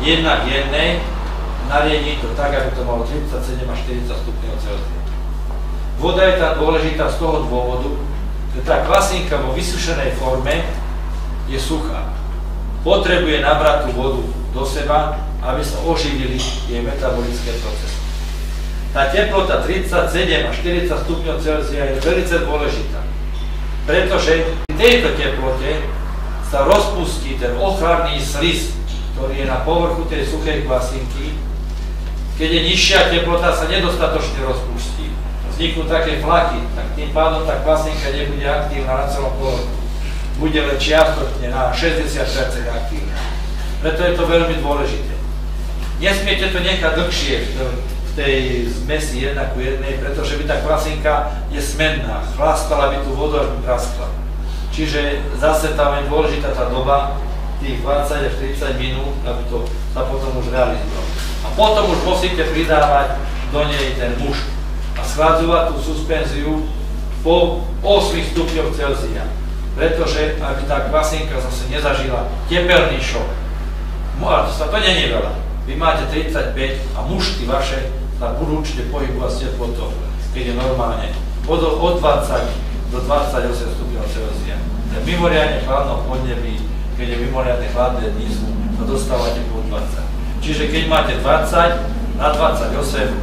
1:1, nariedím to tak, aby to malo 37 až 40 stupňov Celzia. Voda je tam dôležitá z toho dôvodu, že tá kvasinka vo vysušenej forme je suchá. Potrebuje nabrať tú vodu do seba, aby sa oživili jej metabolické procesy. Tá teplota 37 až 40 stupňov Celzia je veľmi dôležitá, pretože v tejto teplote sa rozpustí ten ochranný slis, ktorý je na povrchu tej suchej kvasinky. Keď je nižšia teplota, sa nedostatočne rozpustí. Vzniknú také flaky, tak tým pádom tá kvasinka nebude aktívna na celom povrchu. Bude len čiastočne na 60% aktívna. Preto je to veľmi dôležité. Nesmiete to nechať dlhšie v tej zmesi 1:1, pretože by tá kvasinka je smenná. Chlastala by tú vodu, až by praskla. Čiže zase tam je dôležitá tá doba, tých 20 až 30 minút, aby to sa potom už realizovalo. A potom už musíte pridávať do nej ten mušt a schladzovať tú suspenziu po 8 stupňoch Celzia. Pretože aby tá kvasinka zase nezažila tepelný šok. Ale to nie je veľa. Vy máte 35 a mušty vaše sa budú určite pohybovať s teplotou, keď je normálne od 20 do 28 stupňov Celzia. V mimoriadne chladnom podnebí, keď je mimoriadne chladné dni sú, to dostávate po 20. Čiže keď máte 20 na 28,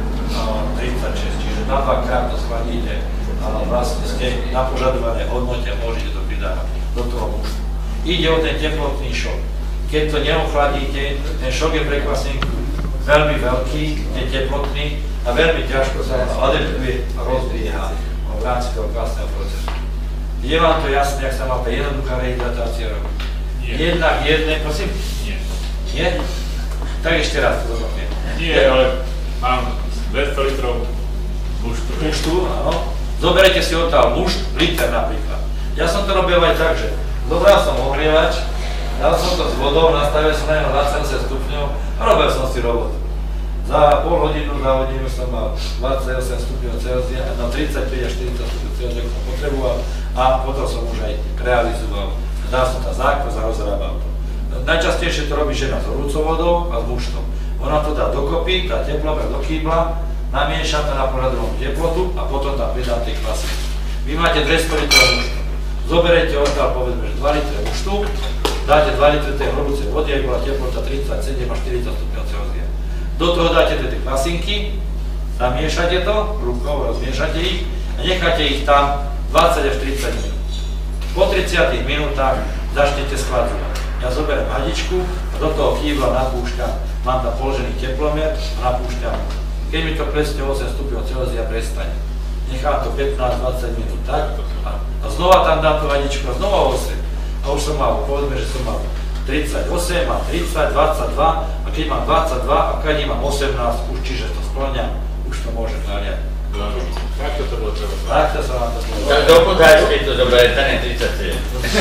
36, čiže na 2-krát to schladíte a vlastne ste na požadované hodnote a môžete to pridávať do toho muštu. Ide o ten teplotný šok. Keď to neochladíte, ten šok je pre kvasinku veľmi veľký, je teplotný a veľmi ťažko sa adaptuje a rozbieha v rámci toho kvasného procesu. Je vám to jasné, ak sa má tá jednoduchá rehydratácia robiť? Nie. 1:1, prosím? Nie. Nie? Tak ešte raz to zopakujem. Nie, ale mám 200 litrov muštu. Muštu, áno. Zoberete si odtiaľ mušt, liter napríklad. Ja som to robil aj tak, že zobral som ohrievač, dal som to s vodou, nastavil som na 20 stupňov a robil som si robotu. Za pol hodinu, za hodinu som mal 28 stupňov Celzia, na 35 až 40 stupňov Celzia, ako som potreboval, a a potom som už aj realizoval. Dal som tam zákaz a rozrábal to. Najčastejšie to robí žena s horúcou vodou a s muštom. Ona to dá dokopy, dá teplomer do kýbla, namieša to na poradovú teplotu a potom tam pridá tie klasiky. Vy máte 200 litrov muštu. Zoberete odtiaľ povedzme, že 2 litre muštu, dáte 2 litre tej horúcej vody, ak bola teplota 37 až 40 stupňov Celzia. Do toho dáte tie klasinky, zamiešate to, rukou rozmiešate ich a necháte ich tam 20 až 30 minút. Po 30 minútach začnete skladzovať. Ja zoberiem hadičku a do toho kýbla napúšťam, mám tam položený teplomer a napúšťam. Keď mi to presne 8 stupňov Celzia prestane. Nechám to 15-20 minút, tak? A znova tam dám tú hadičku a znova 8. A už som mal, povedzme, že som mal 38, mám 30, 22 a keď mám 22 a keď mám 18, už čiže to skloňam, už to môže kláňať. Takto to bolo treba. Takto sa vám to bolo. Tak do podáčky to dobre, to ne 37.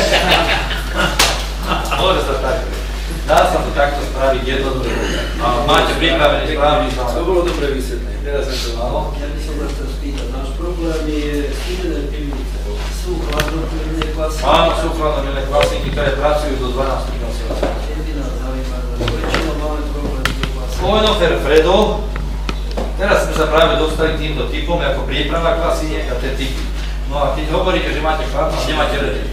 Môže sa tak. Dá sa to takto spraviť jednoducho. Máte pripravený správny zámer. To bolo dobre vysvetlené. Teraz som to mal. Ja by som vás chcel spýtať, náš problém je studené pivnice. Sú chladnopivné klasinky? Áno, sú chladnopivné klasinky, ktoré pracujú do 12 stupňov Celzia. Jediná zaujímavá, väčšinou máme problém s tým klasinkou. Koinofer Fredo, teraz sme sa práve dostali k týmto typom, ako príprava klasiniek a tie typy. No a keď hovoríte, že máte chladno a nemáte rede.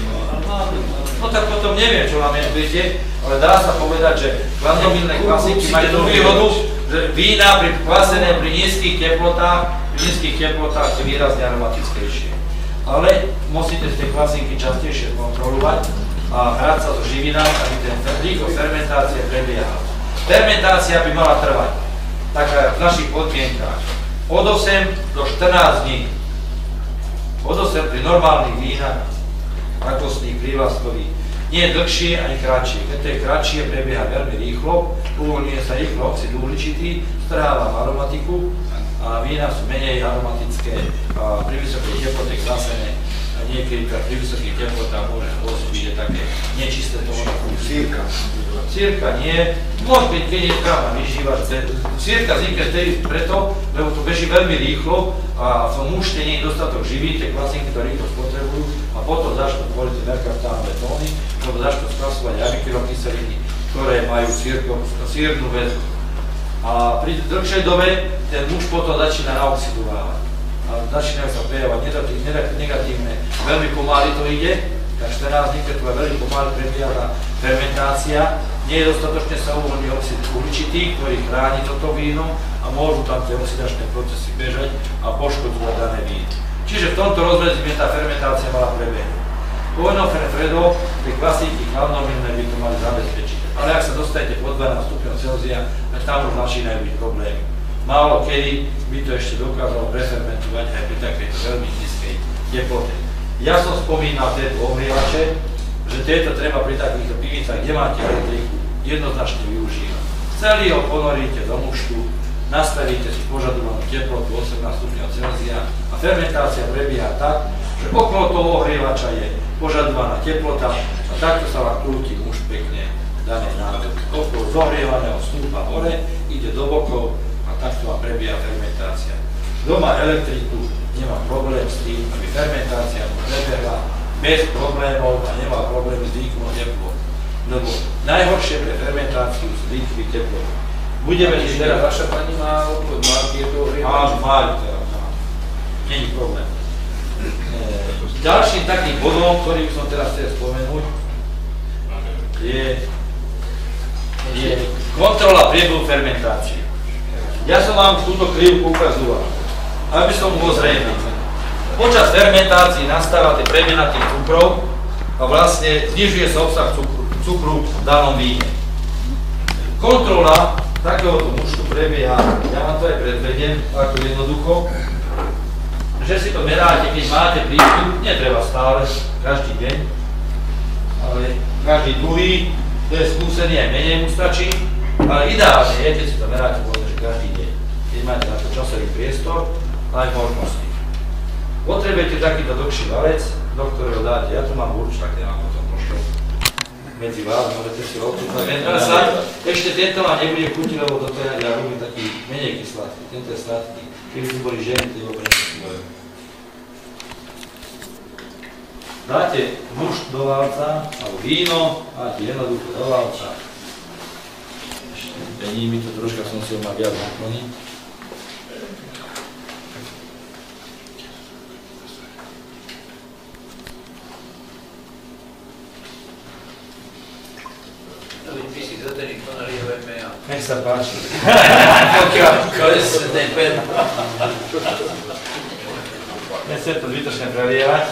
No tak potom neviem, čo vám menujete, ale dá sa povedať, že chladnomilné klasinky majú tú výhodu, že vína kvasené pri nízkych teplotách sú výrazne aromatickejšie. Ale musíte tie klasinky častejšie kontrolovať a hrať sa so živinami, aby ten rýchlo fermentácia prebiehala. Fermentácia by mala trvať, tak v našich podmienkách, od 8 do 14 dní. Od 8 pri normálnych vínach, rakostných, prívlaskových, nie je dlhšie ani kratšie. Keď to je kratšie, prebieha veľmi rýchlo, uvoľňuje sa rýchlo oxid uhličitý, strháva aromatiku a vína sú menej aromatické a pri vysokej teplote klasené. A niekedy pri vysokých teplotách môže spôsobiť také nečisté tohoto. Sírka. Sírka nie, môže byť, keď je tráva vyžívač. Sírka vznikne vtedy preto, lebo to beží veľmi rýchlo a v tom mušte nie je dostatok živín, tie klasinky to rýchlo spotrebujú a potom začnú tvoriť merkaptánové tóny, lebo začnú spracovať amikylokyseliny, ktoré majú sírnu väzbu. A pri dlhšej dobe ten muž potom začína naoxidovávať. A začínajú sa prejavovať negatívne, veľmi pomaly to ide, tak 14 dní, keď to je veľmi pomaly prebieha fermentácia, nie je dostatočne sa uvoľní oxid uhličitý, ktorý chráni toto víno a môžu tam tie oxidačné procesy bežať a poškodzovať dané víno. Čiže v tomto rozreze by tá fermentácia mala prebehnúť. Koinofer Fredo, tie klasinky chladnomilné by to mali zabezpečiť. Ale ak sa dostanete pod 12 stupňov Celzia, tak tam už začínajú byť problémy. Málo kedy by to ešte dokázalo prefermentovať aj pri takejto veľmi nízkej teplote. Ja som spomínal tieto ohrievače, že tieto treba pri takýchto pivnicách, kde máte elektriku, jednoznačne využívať. Celý ho ponoríte do muštu, nastavíte si požadovanú teplotu 18 stupňov Celzia a fermentácia prebieha tak, že okolo toho ohrievača je požadovaná teplota a takto sa vám krúti mušt pekne danej nádoby. Okolo zohrievaného stúpa hore, ide do bokov a takto vám prebieha fermentácia. Kto má elektriku, nemá problém s tým, aby fermentácia prebehla bez problémov a nemá problém s dýchom teplom. Lebo najhoršie pre fermentáciu sú dýchy teplom. Budeme si teraz... Vaša pani má obchod, má tieto ohrievače? Áno, máli teraz, není problém. Ďalším takým bodom, ktorý by som teraz chcel spomenúť, je kontrola priebehu fermentácie. Ja som vám túto krivku ukazoval, aby som bol zrejmý. Počas fermentácií nastáva tie premena tých cukrov a vlastne znižuje sa obsah cukru v danom víne. Kontrola takéhoto muštu prebieha, ja vám to aj predvediem, ako jednoducho, že si to meráte, keď máte prístup, netreba stále, každý deň, ale každý druhý, to je skúsený, aj menej mu stačí, ale ideálne je, keď si to meráte, že každý deň, keď máte na to časový priestor, aj možnosti. Potrebujete takýto dlhší valec, do ktorého dáte, ja tu mám určak, ja mám potom pošlo medzi vás, môžete si odpúknať. Ešte tento vám nebude chutiť, lebo toto ja robím taký menej sladký, tento je sladký. Keby tu boli ženy, tie ho prenesú. dáte mušt do válca, alebo víno, dáte jednoducho do válca. Vení mi to troška, som si ho mal viac nakloniť. Nech sa páči. Nechcem to zbytočne prelievať.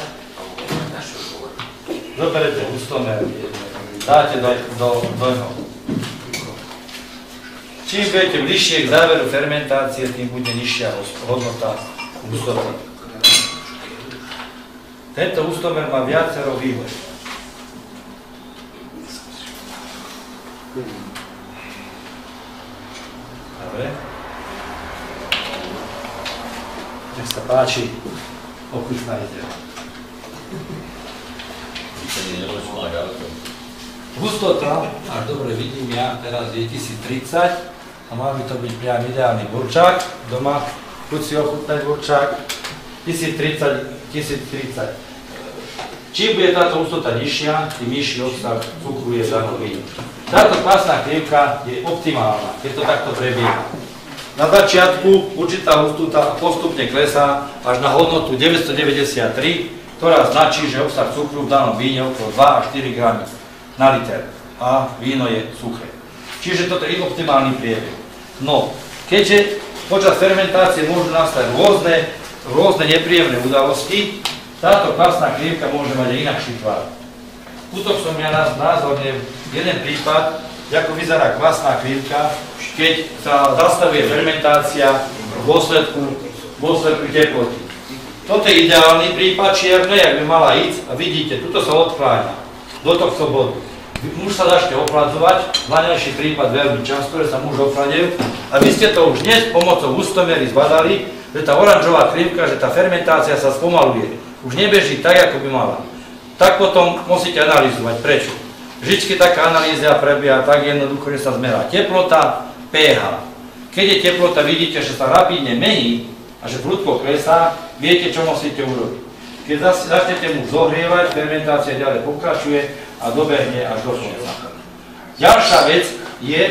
Zoberete hustomer, dáte do ňoho. Čím budete bližšie k záveru fermentácie, tým bude nižšia hodnota hustomeru. Tento hustomer má viacero výhod. Dobre. Nech sa páči, ochutnajte. Hustota, až dobre vidím ja, teraz je 1030 a mal by to byť priam ideálny burčák. Doma, chuť si ochutnať burčák. 1030. Čím bude táto hustota nižšia, tým nižší obsah cukru je v danom víne. Táto kvasná krivka je optimálna, keď to takto prebieha. Na začiatku určitá hustota postupne klesá až na hodnotu 993, ktorá značí, že obsah cukru v danom víne okolo 2 až 4 gramy na liter a víno je suché. Čiže toto je optimálny priebeh. No, keďže počas fermentácie môžu nastať rôzne nepríjemné udalosti, táto kvasná krivka môže mať aj inakší tvar. Tuto som ja názorne jeden prípad, ako vyzerá kvasná krivka, keď sa zastavuje fermentácia v dôsledku teploty. Toto je ideálny prípad čierne, jak by mala ísť a vidíte, tuto sa odkláňa do tohto bodu. Muž sa začne ochladzovať, vlaňajší prípad veľmi často, že sa muž ochladil a vy ste to už dnes pomocou hustomery zbadali, že tá oranžová krivka, že tá fermentácia sa spomaluje. Už nebeží tak, ako by mala. Tak potom musíte analyzovať. Prečo? Vždycky taká analýza prebieha tak jednoducho, že sa zmerá teplota, pH. Keď je teplota, vidíte, že sa rapidne mení a že prudko klesá, viete, čo musíte urobiť. Keď začnete mu zohrievať, fermentácia ďalej pokračuje a dobehne až do konca. Ďalšia vec je,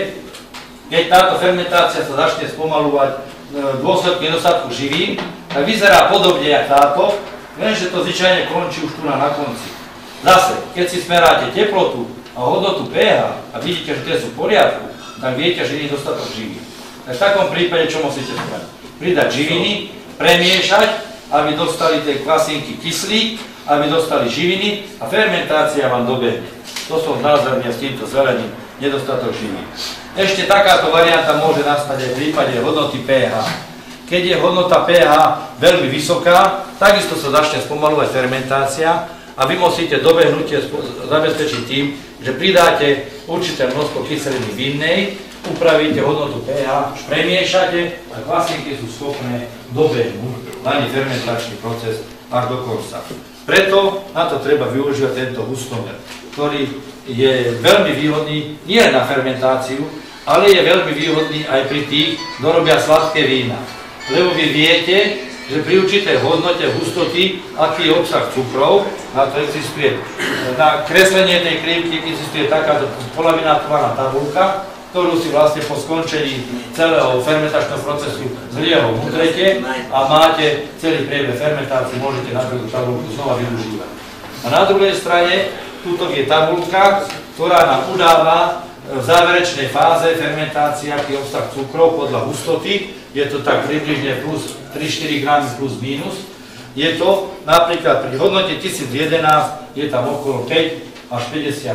keď táto fermentácia sa začne spomalovať v dôsledku nedostatku živín, tak vyzerá podobne ako táto, lenže to zvyčajne končí už tu na konci. Zase, keď si smeráte teplotu a hodnotu pH a vidíte, že tie sú v poriadku, tak viete, že nie je dostatok živín. Tak v takom prípade čo musíte spraviť? Pridať živiny, premiešať, aby dostali tie kvasinky kyslík, aby dostali živiny a fermentácia vám dobehne. To som znázornil s týmto zelením, nedostatok živín. Ešte takáto varianta môže nastať aj v prípade hodnoty pH. Keď je hodnota pH veľmi vysoká, takisto sa začne spomalovať fermentácia a vy musíte dobehnutie zabezpečiť tým, že pridáte určité množstvo kyseliny vinnej, upravíte hodnotu pH, premiešate a kvasinky sú schopné dobehnúť daný fermentačný proces až do konca. Preto na to treba využívať tento hustomer, ktorý je veľmi výhodný nie na fermentáciu, ale je veľmi výhodný aj pri tých, kto robia sladké vína. Lebo vy viete, že pri určitej hodnote hustoty, aký je obsah cukrov, na to existuje, na kreslenie tej krivky existuje takáto polaminátovaná tabuľka, ktorú si vlastne po skončení celého fermentačného procesu z lieho utrete a máte celý priebeh fermentácie, môžete na túto tabuľku znova využívať. A na druhej strane, tuto je tabuľka, ktorá nám udáva v záverečnej fáze fermentácie, aký je obsah cukrov podľa hustoty, je to tak približne plus 3-4 gramy plus minus. Je to napríklad pri hodnote 1011 je tam okolo 5 až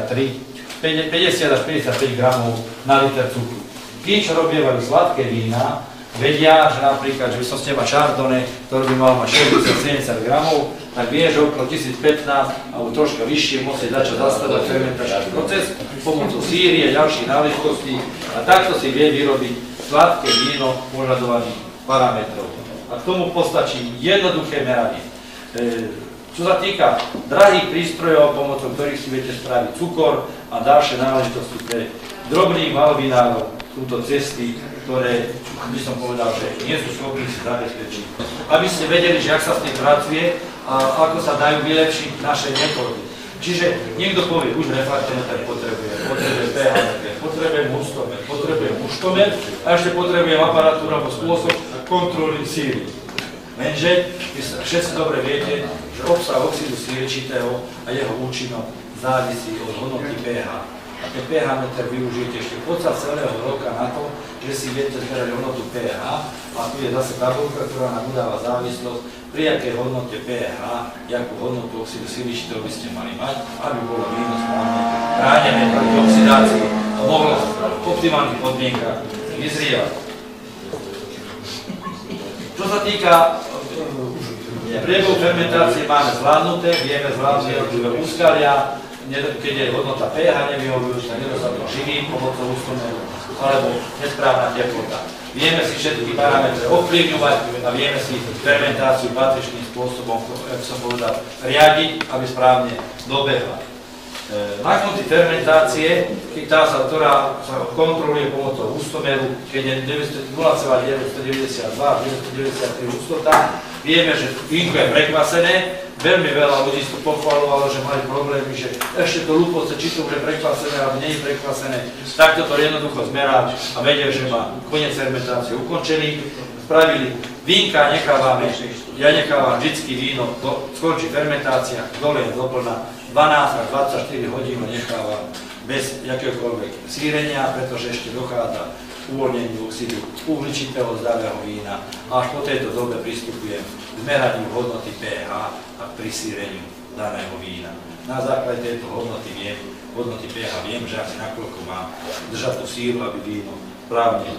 50 až 55 gramov na liter cukru. Tí, čo robievajú sladké vína, vedia, že napríklad, že by som s teba Chardonnay, ktorý by mal mať 60-70 gramov, tak vie, že okolo 1015 alebo troška vyššie musí začať zastavať fermentačný proces pomocou síry a ďalších náležitostí a takto si vie vyrobiť sladké víno požadovaných parametrov. A k tomu postačí jednoduché meranie. Čo sa týka drahých prístrojov, pomocou ktorých si viete spraviť cukor a ďalšie náležitosti pre drobných malovinárov, sú to cesty ktoré by som povedal, že nie sú schopní si zabezpečiť. Aby ste vedeli, že ak sa s tým pracuje a ako sa dajú vylepšiť naše metódy. Čiže niekto povie, už refraktometer potrebuje pH-meter, potrebujem muštomer a ešte potrebujem aparatúru alebo spôsob kontroly síry. Lenže vy všetci dobre viete, že obsah oxidu sírečitého a jeho účinok závisí od hodnoty pH. A ten pH-meter využijete ešte počas celého roka na to, že si viete zmerať hodnotu pH a tu je zase tabulka, ktorá nám udáva závislosť, pri akej hodnote pH, akú hodnotu oxidu sírečitého by ste mali mať, aby bolo víno správne chránené proti oxidácii a mohlo v optimálnych podmienkach vyzrievať. Čo sa týka priebehu fermentácie, máme zvládnuté, vieme zvládnuť jednotlivé úskalia, keď je hodnota pH nevyhovujúca, nedostatok živín pomocou ústomeru alebo nesprávna teplota. Vieme si všetky parametre ovplyvňovať a vieme si fermentáciu patričným spôsobom, ako som povedal, riadiť, aby správne dobehla. Na konci fermentácie, ktorá sa kontroluje pomocou ústomeru, keď je 0,992 a 993 hustota, vieme, že vínko je prekvasené. Veľmi veľa ľudí to pochvalovalo, že mali problémy, že ešte to lupoce, či to už je prekvasené, alebo nie je prekvasené. Takto to jednoducho zmerá a vedia, že má koniec fermentácie ukončený. Spravili vínka, nechávame, ja nechávam vždycky víno, skončí fermentácia, dolejem doplná 12 až 24 hodín nechávam bez jakéhokoľvek sírenia, pretože ešte dochádza uvoľneniu oxidu uhličitého zdravého vína a až po tejto dobe pristupujem k zmeraniu hodnoty pH a pri síreniu daného vína. Na základe tejto hodnoty pH viem, že asi nakoľko mám držať tú síru, aby víno správne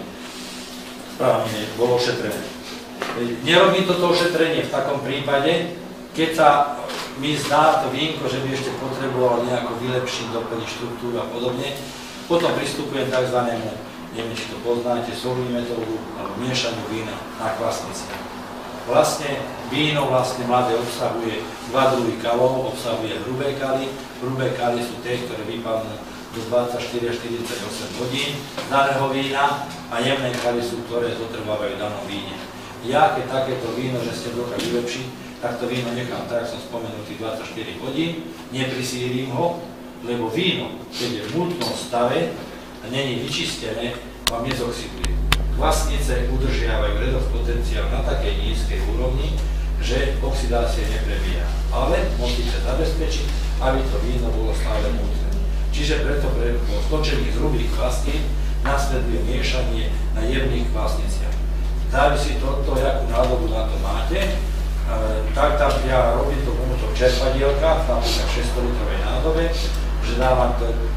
bolo ošetrené. Nerobím toto ošetrenie v takom prípade, keď sa mi zdá to vínko, že by ešte potreboval nejako vylepšiť, doplniť štruktúru a podobne. Potom pristupujem k tzv. Neviem, či to poznáte, solnú metódu alebo miešaniu vína na kvasnici. Vlastne víno mladé obsahuje dva druhy kalov, obsahuje hrubé kaly. Hrubé kaly sú tie, ktoré vypadnú do 24 až 48 hodín daného vína a jemné kaly sú, ktoré zotrvávajú v danom víne. Ja, keď takéto víno, že ste dokážu vylepšiť, tak to víno nechám tak, ako som spomenul, tých 24 hodín, neprisírim ho, lebo víno, keď je v mutnom stave, a není vyčistené, vám nezoxiduje. Kvasnice udržiavajú redox potenciál na takej nízkej úrovni, že oxidácia neprebieha. Ale musíte zabezpečiť, aby to víno bolo stále mutné. Čiže preto pre stočení z hrubých kvasníc nasleduje miešanie na jemných kvasniciach. Závisí to od toho, akú nádobu na to máte. Tak tam ja robím to pomocou čerpadielka, napríklad 600-litrovej nádobe, že dávam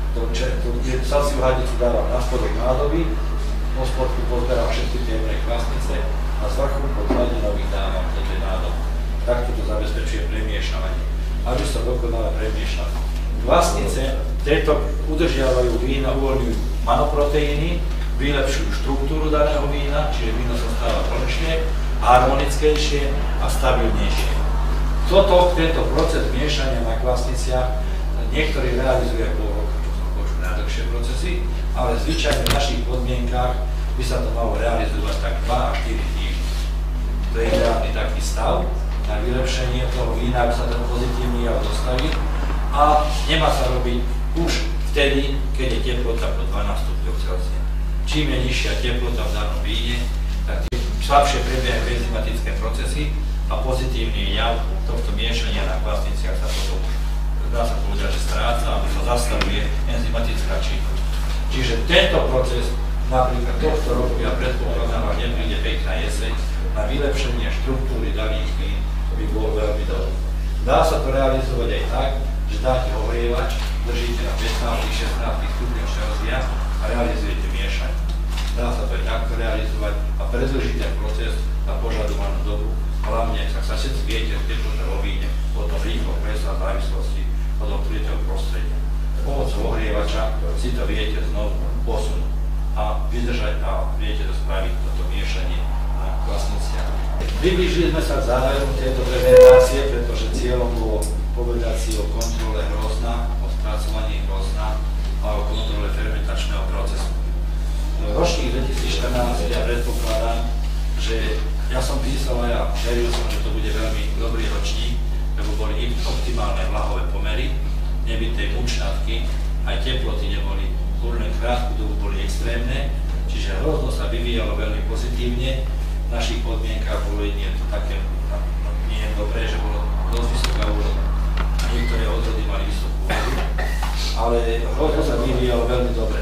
salciu hadicu dávam na spodok nádoby, po spodku pozberám všetky tie jemné kvasnice a z vrchu pod hladinových dávam do tej nádoby. Takto to zabezpečuje premiešavanie, aby sa dokonale premiešali. Kvasnice tieto udržiavajú vína, uvoľňujú manoproteíny, vylepšujú štruktúru daného vína, čiže víno sa stáva plnšie, harmonickejšie a stabilnejšie. Tento proces miešania na kvasniciach niektorí realizuje pol roka, čo som počul najdlhšie procesy, ale zvyčajne v našich podmienkách by sa to malo realizovať tak 2 až 4 týždne. To je ideálny taký stav na vylepšenie toho vína, aby sa ten pozitívny jav dostavil a nemá sa robiť už vtedy, keď je teplota po 12 stupňov Celzia. Čím je nižšia teplota v danom víne, tak tým slabšie prebiehajú enzymatické procesy a pozitívny jav tohto miešania na kvasniciach sa potom, dá sa povedať, že stráca, alebo sa zastavuje enzymatická činnosť. Čiže tento proces, napríklad tohto roku, ja predpokladám, ak nepríde pekná jeseň, na vylepšenie štruktúry daných vín by bol veľmi dobrý. Dá sa to realizovať aj tak, že dáte ohrievač, držíte na 15-16 stupňov Celzia a realizujete miešanie. Dá sa to aj takto realizovať a predĺžiť ten proces na požadovanú dobu. Hlavne, ak sa všetci viete, že teplota vo víne potom rýchlo klesá v závislosti od okolitého prostredia. Pomocou ohrievača si to viete znovu posunúť a vydržať a viete to spraviť toto miešanie na kvasniciach. Priblížili sme sa k záveru tejto prezentácie, pretože cieľom bolo povedať si o kontrole hrozna, o spracovaní hrozna a o kontrole fermentačného procesu. ročník 2014 ja predpokladám, že ja som písal a ja veril som, že to bude veľmi dobrý ročník, lebo boli optimálne vlahové pomery, nebyté mučnatky, aj teploty neboli len krátku dobu boli extrémne, čiže hrozno sa vyvíjalo veľmi pozitívne. V našich podmienkách bolo nie to také nie je dobré, že bolo dosť vysoká úroda. A niektoré odrody mali vysokú úrodu, ale hrozno sa vyvíjalo veľmi dobre.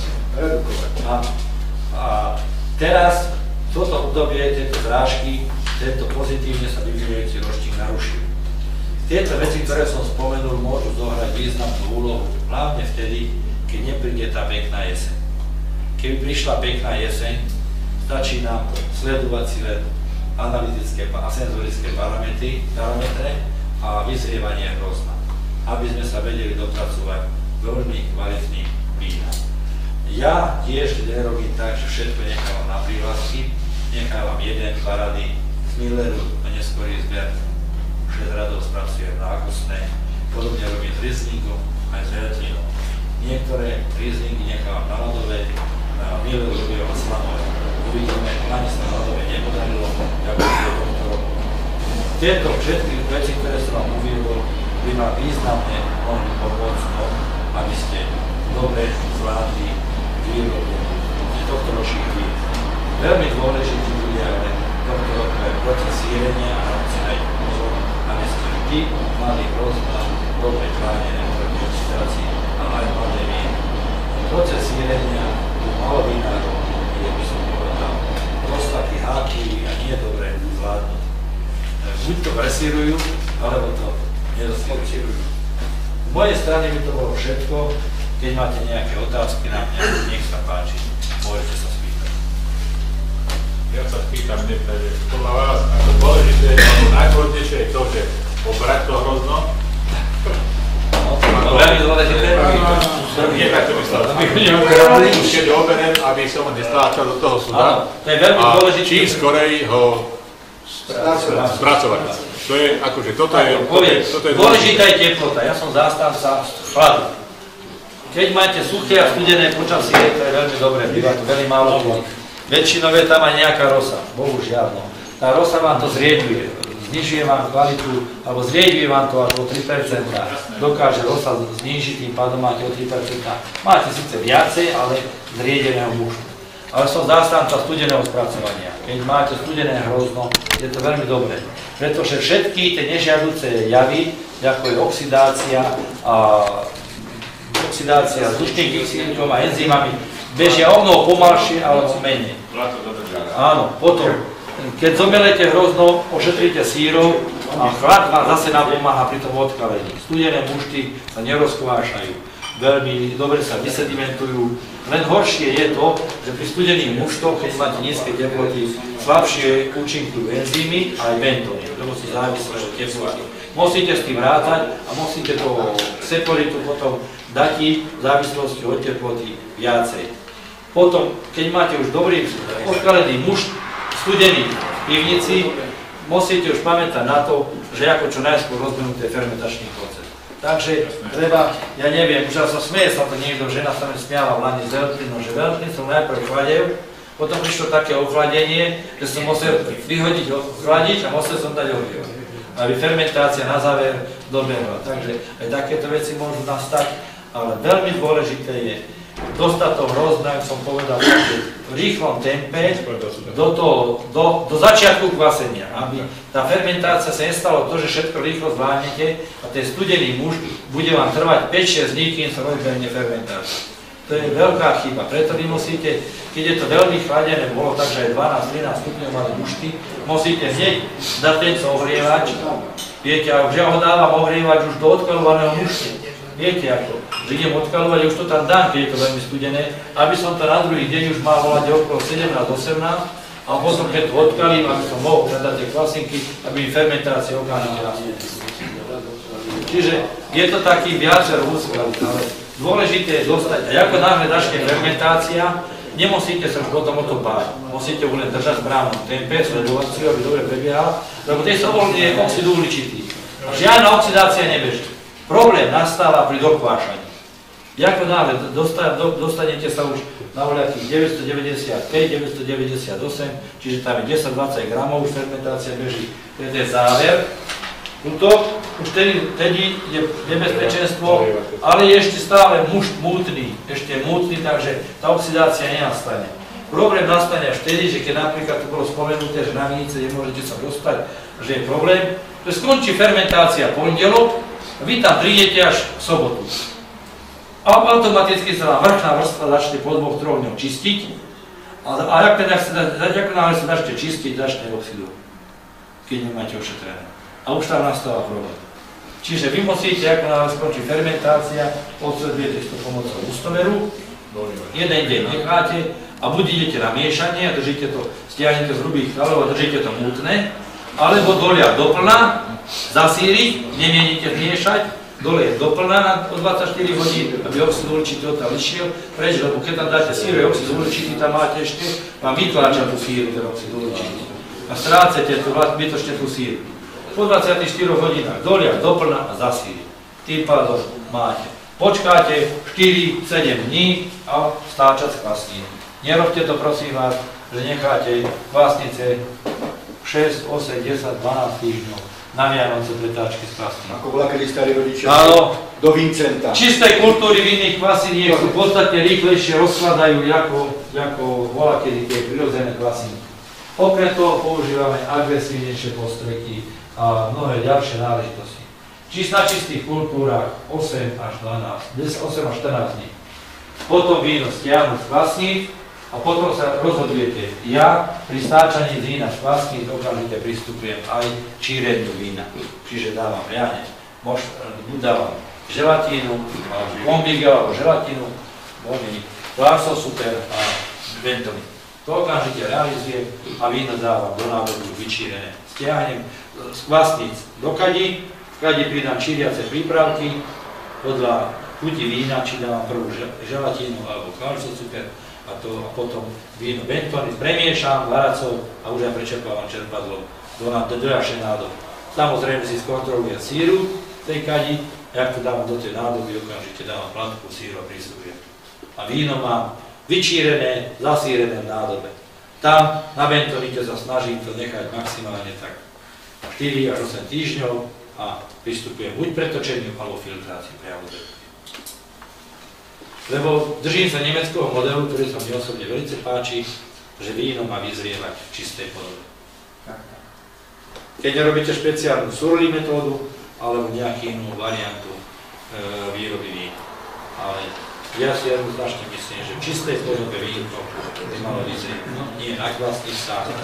A teraz toto obdobie, tieto zrážky, tento pozitívne sa vyvíjajúci ročník narušil. Tieto veci, ktoré som spomenul, môžu zohrať významnú úlohu, hlavne vtedy, keď nepríde tá pekná jeseň. Keby prišla pekná jeseň, stačí nám sledovať si len analytické a senzorické parametre a vyzrievanie hrozna, aby sme sa vedeli dopracovať veľmi kvalitným vínam. Ja tiež nerobím tak, že všetko nechávam na prívlasky, nechávam jeden parady z Milleru a neskorý zber 6 radov spracujem na akosné, podobne robím s Rieslingom aj s Veltlinom. Niektoré Rieslingy nechávam na ľadové, na Milleru robím na slanové. Uvidíme, ani sa na ľadové nepodarilo, ako je tomto roku. Tieto všetky veci, ktoré som vám uviedol, by ma významne mohli pomôcť, aby ste dobre zvládli výrobu tohto ročných vín. Veľmi dôležitý bude ale tohto roku aj proces sírenia a si dajte pozor, aby ste vždy mali rozpad dobre chránené proti oxidácii a aj mladé víno. Proces sírenia u malovínárov je, by som povedal, dosť taký háklivý a nie dobre zvládnutý. Buď to presírujú, alebo to nedosírujú. Z mojej strany by to bolo všetko. Keď máte nejaké otázky na mňa, nech sa páči, môžete sa spýtať. Ja sa spýtam, že podľa vás ako dôležité, alebo najdôležitejšie je to, že obrať to hrozno. No, veľmi dôležité. Nie tak to myslel. Keď oberiem, aby som nestáčal do toho súda. To je veľmi dôležité. A čím skorej ho spracovať. To je akože, toto je dôležitá je teplota. Ja som zástanca chladu. Keď máte suché a studené počasie, to je veľmi dobré, býva to veľmi málo vody. Väčšinou je tam aj nejaká rosa, bohužiaľ. No. Tá rosa vám to zrieďuje, znižuje vám kvalitu, alebo zrieďuje vám to až o 3%. Dokáže rosa znižiť, tým pádom máte o 3%. Máte síce viacej, ale zriedeného mužu. Ale som zástanca studeného spracovania. Keď máte studené hrozno, je to veľmi dobré. Pretože všetky tie nežiaduce javy, ako je oxidácia s dušným kyslíkom a enzymami, bežia o mnoho pomalšie alebo menej. Áno, potom, keď zomelete hrozno, ošetríte sírov a chlad vám zase napomáha pri tom odkalení. Studené mušty sa nerozkvášajú, veľmi dobre sa vysedimentujú. Len horšie je to, že pri studených muštoch, keď máte nízke teploty, slabšie účinkujú enzymy a aj bentóny, lebo sú závislé od teploty. Musíte s tým rátať a musíte to seporitu potom dať v závislosti od teploty viacej. Potom, keď máte už dobrý odkalený mušt, studený v pivnici, musíte už pamätať na to, že ako čo najskôr rozvinúť ten fermentačný proces. Takže treba, ja neviem, už sa smeje sa to niekto, žena sa mi smiala v lani z Veltlinu, že Veltlin som najprv chladil, potom prišlo také ochladenie, že som musel vyhodiť, ochladiť a musel som dať ohrievať, aby fermentácia na záver dobehla. Takže aj takéto veci môžu nastať, ale veľmi dôležité je dostať to hrozné, ako som povedal, v rýchlom tempe do začiatku kvasenia, aby tá fermentácia sa nestalo to, že všetko rýchlo zvládnete a ten studený muž bude vám trvať 5-6 dní, kým sa rozbehne fermentácia. To je veľká chyba, preto vy musíte, keď je to veľmi chladené, bolo tak, že aj 12-13 stupňov mali mušty, musíte hneď dať tento ohrievač. Viete, a že ja ho dávam ohrievač už do odkalovaného mušty. Viete ako, že idem odkalovať, už to tam dám, keď je to veľmi studené, aby som to na druhý deň už mal volať okolo 17-18 a potom keď to odkalím, aby som mohol predať tie klasinky, aby mi fermentácia okamžite nastúpila. Čiže je to taký viacero úskalí, ale dôležité je dostať, a ako náhle začne fermentácia, nemusíte sa už potom o to báť. Musíte ho len držať v správnom tempe, sledovať si, aby dobre prebiehala, lebo tej sobolný je oxid uhličitý. Žiadna oxidácia nebeží. Problém nastáva pri dokvášaní. Ako náhle dostanete sa už na voľakých 995, 998, čiže tam je 10-20 gramov, už fermentácia beží. To je záver. Tuto už tedy je nebezpečenstvo, ale je ešte stále mušt mútny, takže tá oxidácia nenastane. Problém nastane až vtedy, že keď napríklad to bolo spomenuté, že na vinice nemôžete sa dostať, že je problém, to skončí fermentácia pondelok, vy tam prídete až v sobotu. Automaticky sa vám vrchná vrstva začne po 2-3 dňoch čistiť a ako náhle sa začne čistiť, začne oxidovať, keď nemáte ošetrené. A už tam nastáva problém. Čiže vy musíte, ako náhle skončí fermentácia, odsledujete to pomocou ústomeru, jeden deň necháte a buď idete na miešanie a držíte to, stiahnete z hrubých kalov a držíte to mútne, alebo doliať doplná, zasíriť, nemienite miešať, dole je doplná o 24 hodín, aby oxid uhličitý odtiaľ išiel preč, lebo keď tam dáte síru, oxid uhličitý tam máte ešte, vám vytláča tú síru, ten oxid uhličitý. A strácete tú bytočne tú síru. Po 24 hodinách doliať doplná a zasíriť. Tým pádom máte. Počkáte 4-7 dní a stáčať skvasní. Nerobte to prosím vás, že necháte kvásnice 6, 8, 10, 12 týždňov. Na Vianoce pretáčky z kvasní. Ako bola kedy starí rodičia do Vincenta. Čisté kultúry vinných kvasiniek sú podstatne rýchlejšie rozkladajú ako bola kedy tie prirodzené kvasiny. Okrem toho používame agresívnejšie postreky a mnohé ďalšie náležitosti. Na čistých kultúrach 8 až 14 dní. Potom víno stiahnuť z kvasní a potom sa rozhodujete. Ja pri stáčaní z vína z kvasní okamžite pristupujem aj číreniu vína. Čiže dávam riadne. Buď dávam želatínu, bombigel alebo želatínu, kvásov super a ventomy. To okamžite realizujem a víno dávam do návodu vyčírené. Stiahnem z kvasníc do kadí, v kadi pridám číriace prípravky, podľa chuti vína, či dávam prvú želatínu alebo kvásov super a potom víno bentony premiešam varacov a už aj prečerpávam čerpadlo do ďalšej nádoby. Samozrejme si skontrolujem síru v tej kadi, jak to dávam do tej nádoby, okamžite dávam plantku síru a príslužujem. A víno mám vyčírené, zasírené v nádobe. Tam na bentonite sa snažím to nechať maximálne tak 4 až 8 týždňov a pristupujem buď pretočeniu alebo filtrácii priamo do bentonite. Lebo držím sa nemeckého modelu, ktorý sa mi osobne veľmi páči, že víno má vyzrievať v čistej podobe. Keď nerobíte špeciálnu surly metódu alebo nejakú inú variantu výroby vína. Ale ja si jednoznačne myslím, že v čistej podobe víno by malo vyzrieť. Nie na kvasných stále.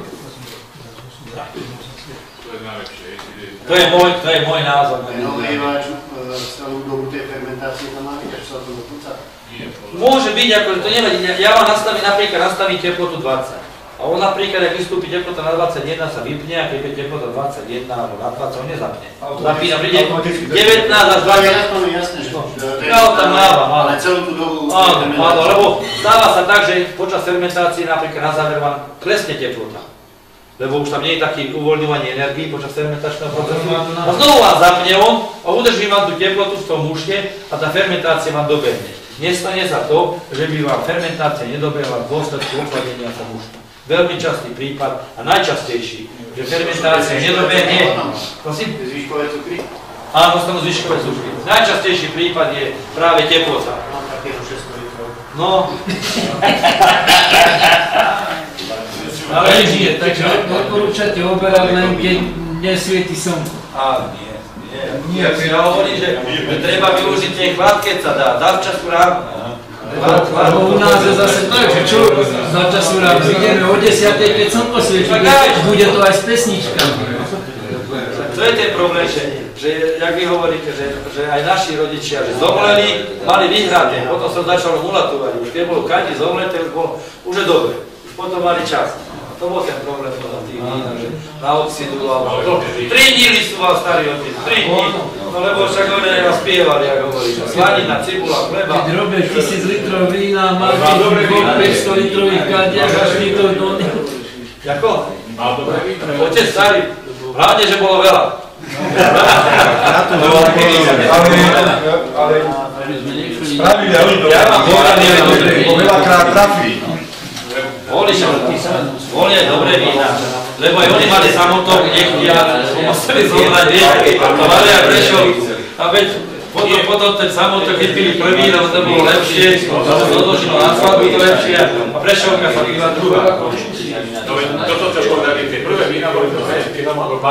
To je môj názor. Ohrievač celú dobu tej fermentácie tam má byť, až sa to dopúca? Môže byť, ako to nevadí. Ja vám nastavím teplotu 20. A on napríklad, ak vystúpi teplota na 21, sa vypne, a keď je teplota 21 alebo na 20, on nezapne. Zapína, príde 19 až 20. Jasné, že to je ale celú tú dobu áno, lebo stáva sa tak, že počas fermentácie napríklad na záver vám klesne teplota. Lebo už tam nie je také uvoľňovanie energií počas fermentačného procesu. A znovu vám zapne on a udrží vám tú teplotu v tom mušte a tá fermentácia vám dobehne. Nestane sa to, že by vám fermentácia nedobehla v dôsledku ochladenia sa muštu. Veľmi častý prípad a najčastejší, že fermentácia nedobehne. Prosím? Zvyškové cukry? Áno, stanú zvyškové cukry. Najčastejší prípad je práve teplota. Mám takého 600 litrov. No. Ale nie, takže odporúčate oberať len keď nesvieti slnko. Á, nie. Ja hovorím, že treba využiť tie chvát, keď sa dá. Zavčasu ráno. Lebo u nás je zase tak, že čo zavčasu ráno vidíme o 10, keď slnko svieti, bude to aj s pesničkami. To je ten problém, že jak vy hovoríte, že aj naši rodičia, že zomleli, mali vyhraté, potom sa začalo mulatovať. Už keď bolo kadi zomleté, už je dobre. Už potom mali čas. To bol ten problém podľa tých vín, že na oxidu alebo to. 3 dní listoval starý otec, 3 dní. No lebo však oni nás spievali, ako hovoríš. Slanina, cibula, chleba. Keď robíš 1000 litrov vína, máš 500 litrových kadiach až litov do neho. Jako? Mal dobré víno. Otec starý, hlavne, že bolo veľa. Spravili, ale Ja vám poviem, veľakrát trafili. volia dobré vína, lebo aj oni mali samotok, nechtia, museli zobrať rieky, a mali aj Prešovku. A veď potom ten samotok vypili prvý, lebo to bolo lepšie, to sa odložilo na svadbu, to lepšie, a Prešovka sa vypila druhá. Toto čo povedali, tie prvé vína boli to tie tam bolo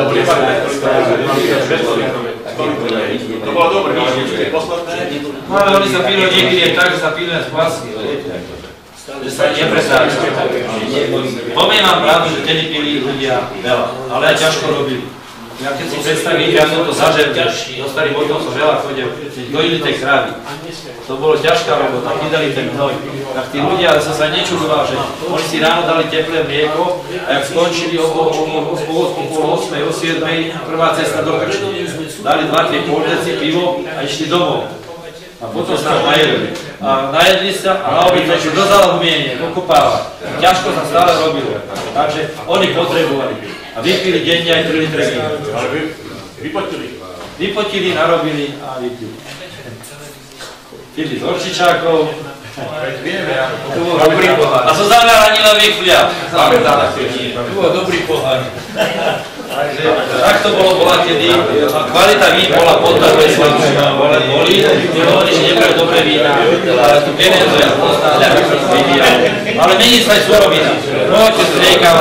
to bolo dobré, ale už tie posledné... No ale oni sa pili niekedy aj tak, že sa pili z kvasky, že sa nepresáča. Poviem vám pravdu, že tedy pili ľudia veľa, ale aj ťažko robili. Ja keď si predstavím, ja som to zažil, dostali potom som veľa chodil, dojili tie krávy. To bolo ťažká robota, kydali ten hnoj. Tak tí ľudia, ale som sa nečudoval, že oni si ráno dali teplé mlieko a jak skončili o 8, o 7, prvá cesta do krčny. Dali 2-3 polneci pivo a išli domov. A potom sa najedli. A najedli sa a na obід začali do zalomenie, pokopávať. Ťažko sa stále robilo. Takže oni potrebovali. A vypili denne aj 3 litre vína. Ale vypotili. Vypotili, narobili a vypili. Pili z horčičákov. To bol dobrý pohár. A so zameranilových chliab. To bol dobrý pohár. Tak to bola kedy. A kvalita vín bola pod to, že boli. Nehovorí, že nebude dobré vína. Ale tu peniaze ja poznám, ale mení sa aj surovina. Môžete si riekam.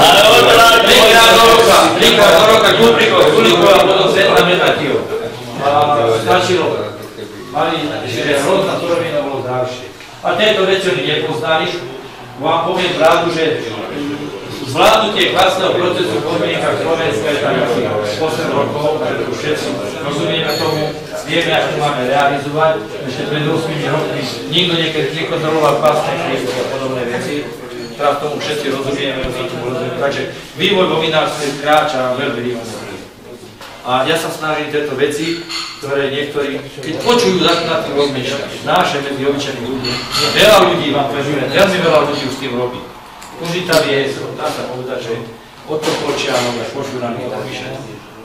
3 krát do roka kúprikov, kulikov a potom 7 metakýv. A stačilo. Mali, že rôzna surovina bolo zdravšie. A tieto veci oni nepoznali. Vám poviem pravdu, že zvládnutie kvasného procesu v podmienkach Slovenska je tak asi 8 rokov, pretože už všetci rozumieme tomu, vieme, ako to máme realizovať. Ešte pred 8 rokmi nikto nekontroloval kvasné chliebky a podobné veci. Teraz tomu všetci rozumieme, takže vývoj vo vinárstve kráča veľmi rýchlo. A ja sa snažím tieto veci, ktoré niektorí, keď počujú, začnú na tým rozmýšľať. Náše medzi obyčajných ľudí. Veľa ľudí vám prežuje, veľmi veľa ľudí už s tým robí. Užitá viesť, dá sa povedať, že od Topolčianov až po Šurany to vyše.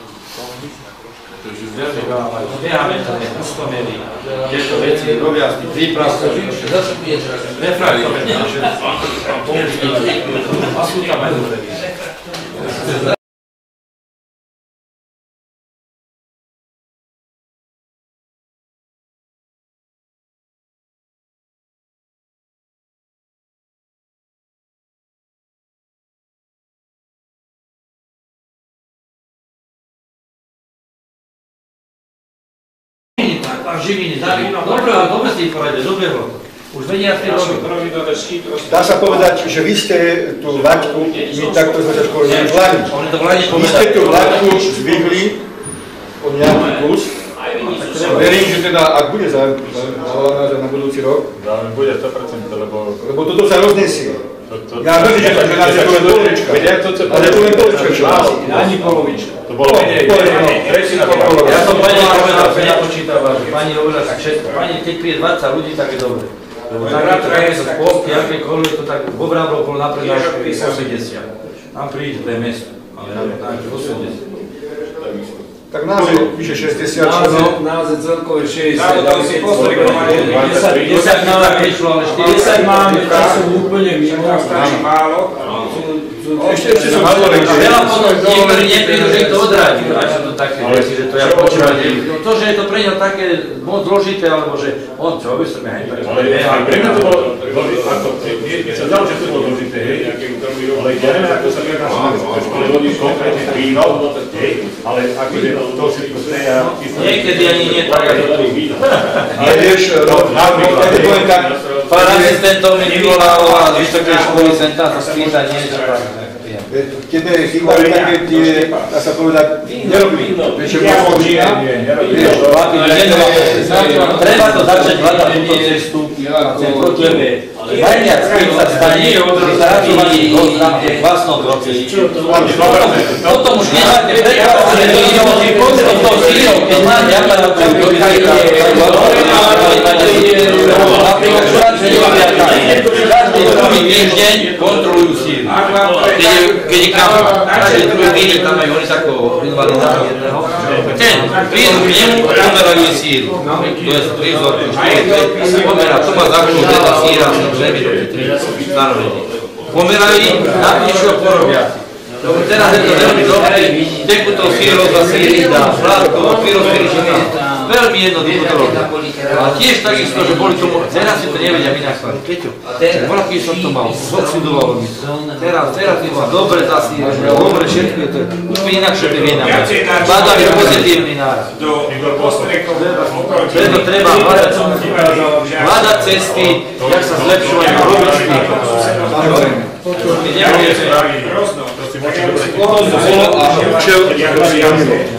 Veľmi veľa majú. Beháme tam, pustomery, tieto veci, robia s tým prípravkami. Refraktomery, a sú tam aj dobré viesť. Živiny, dobre ste ich povedali, dobre ho. Už vedia ste robiť. Dá sa povedať, že vy ste tú laťku, my takto sme sa školili, vlani. Vy ste tú laťku zvihli od nejaký kus. Verím, že teda, ak bude zavolaná na budúci rok. Bude 100%, lebo toto sa roznesie. Ja viem, že to je polovička. Ale to je polovička, čo vás. Ani polovička. to bolo menej. Ja som pani povedal, že nepočítavam, že pani hovorila tak všetko. Pani, keď príde 20 ľudí, tak je dobre. Lebo tak je to spolky, akékoľvek, to tak v Obrávro bol na prednášku 80. Tam príde, to je mesto. Ale tak, 80. Tak nás je vyše 60. Nás je celkové 60. Tam si pozri, 10 nám prišlo, ale 40 máme, to sú úplne mimo. Stačí málo. Ešte sú veľa potom niektorí neprídu, že ich to odradí. Až sú to také veci, že to ja počúvam. To, že je to pre ňa také moc zložité, alebo že on čo, by som ja hej. Ale pre mňa to bolo ako, nie sa zdalo, že to bolo zložité, hej, ale ja neviem, ako sa vyjadá v škole hodíš konkrétne víno, hej, ale akože to všetko steja... Niekedy ani nie tak, ako tu. Ale vieš, pán asistentov mi vyvolal a z vysokej školy sem tam sa spýtať niečo tak. Tebe chýbajú také tie, dá sa povedať, nerobí. Vieš, treba to začať hľadať túto cestu, ten problém je. Najviac, keď sa stane, zaradili v vlastnom procese. Potom už nemáte prekvapenie, že to ide o tým konceptom síľom, keď máte aparát, ktorý je napríklad, že nerobia tak. Každý druhý týždeň kontrolujú síly. Keď je kafa, každý druhý týždeň tam majú oni takého invalida jedného. Ten prídu k nemu a pomerajú síly. To je prízor, 4, 5, pomerá, to má zákonu, teda síra, žemi do 3 stanovení. Pomerajú, napíšu a porobia si. Teraz je to veľmi dobré, tekutou sírou za síry dá, šládkou, pyrosíričný, veľmi jednoducho to robí. A tiež takisto, že boli tomu, teraz si to nevedia vynachváliť. Peťo, bola keď som to mal, oxidovalo mi to. Teraz je to dobre zasírené, dobre všetko je to úplne inakšie to viena. Badám je pozitívny náraz. Preto treba hľadať cesty, jak sa zlepšovať a robiť s tým. Keď nebudete, to si môžete dobre.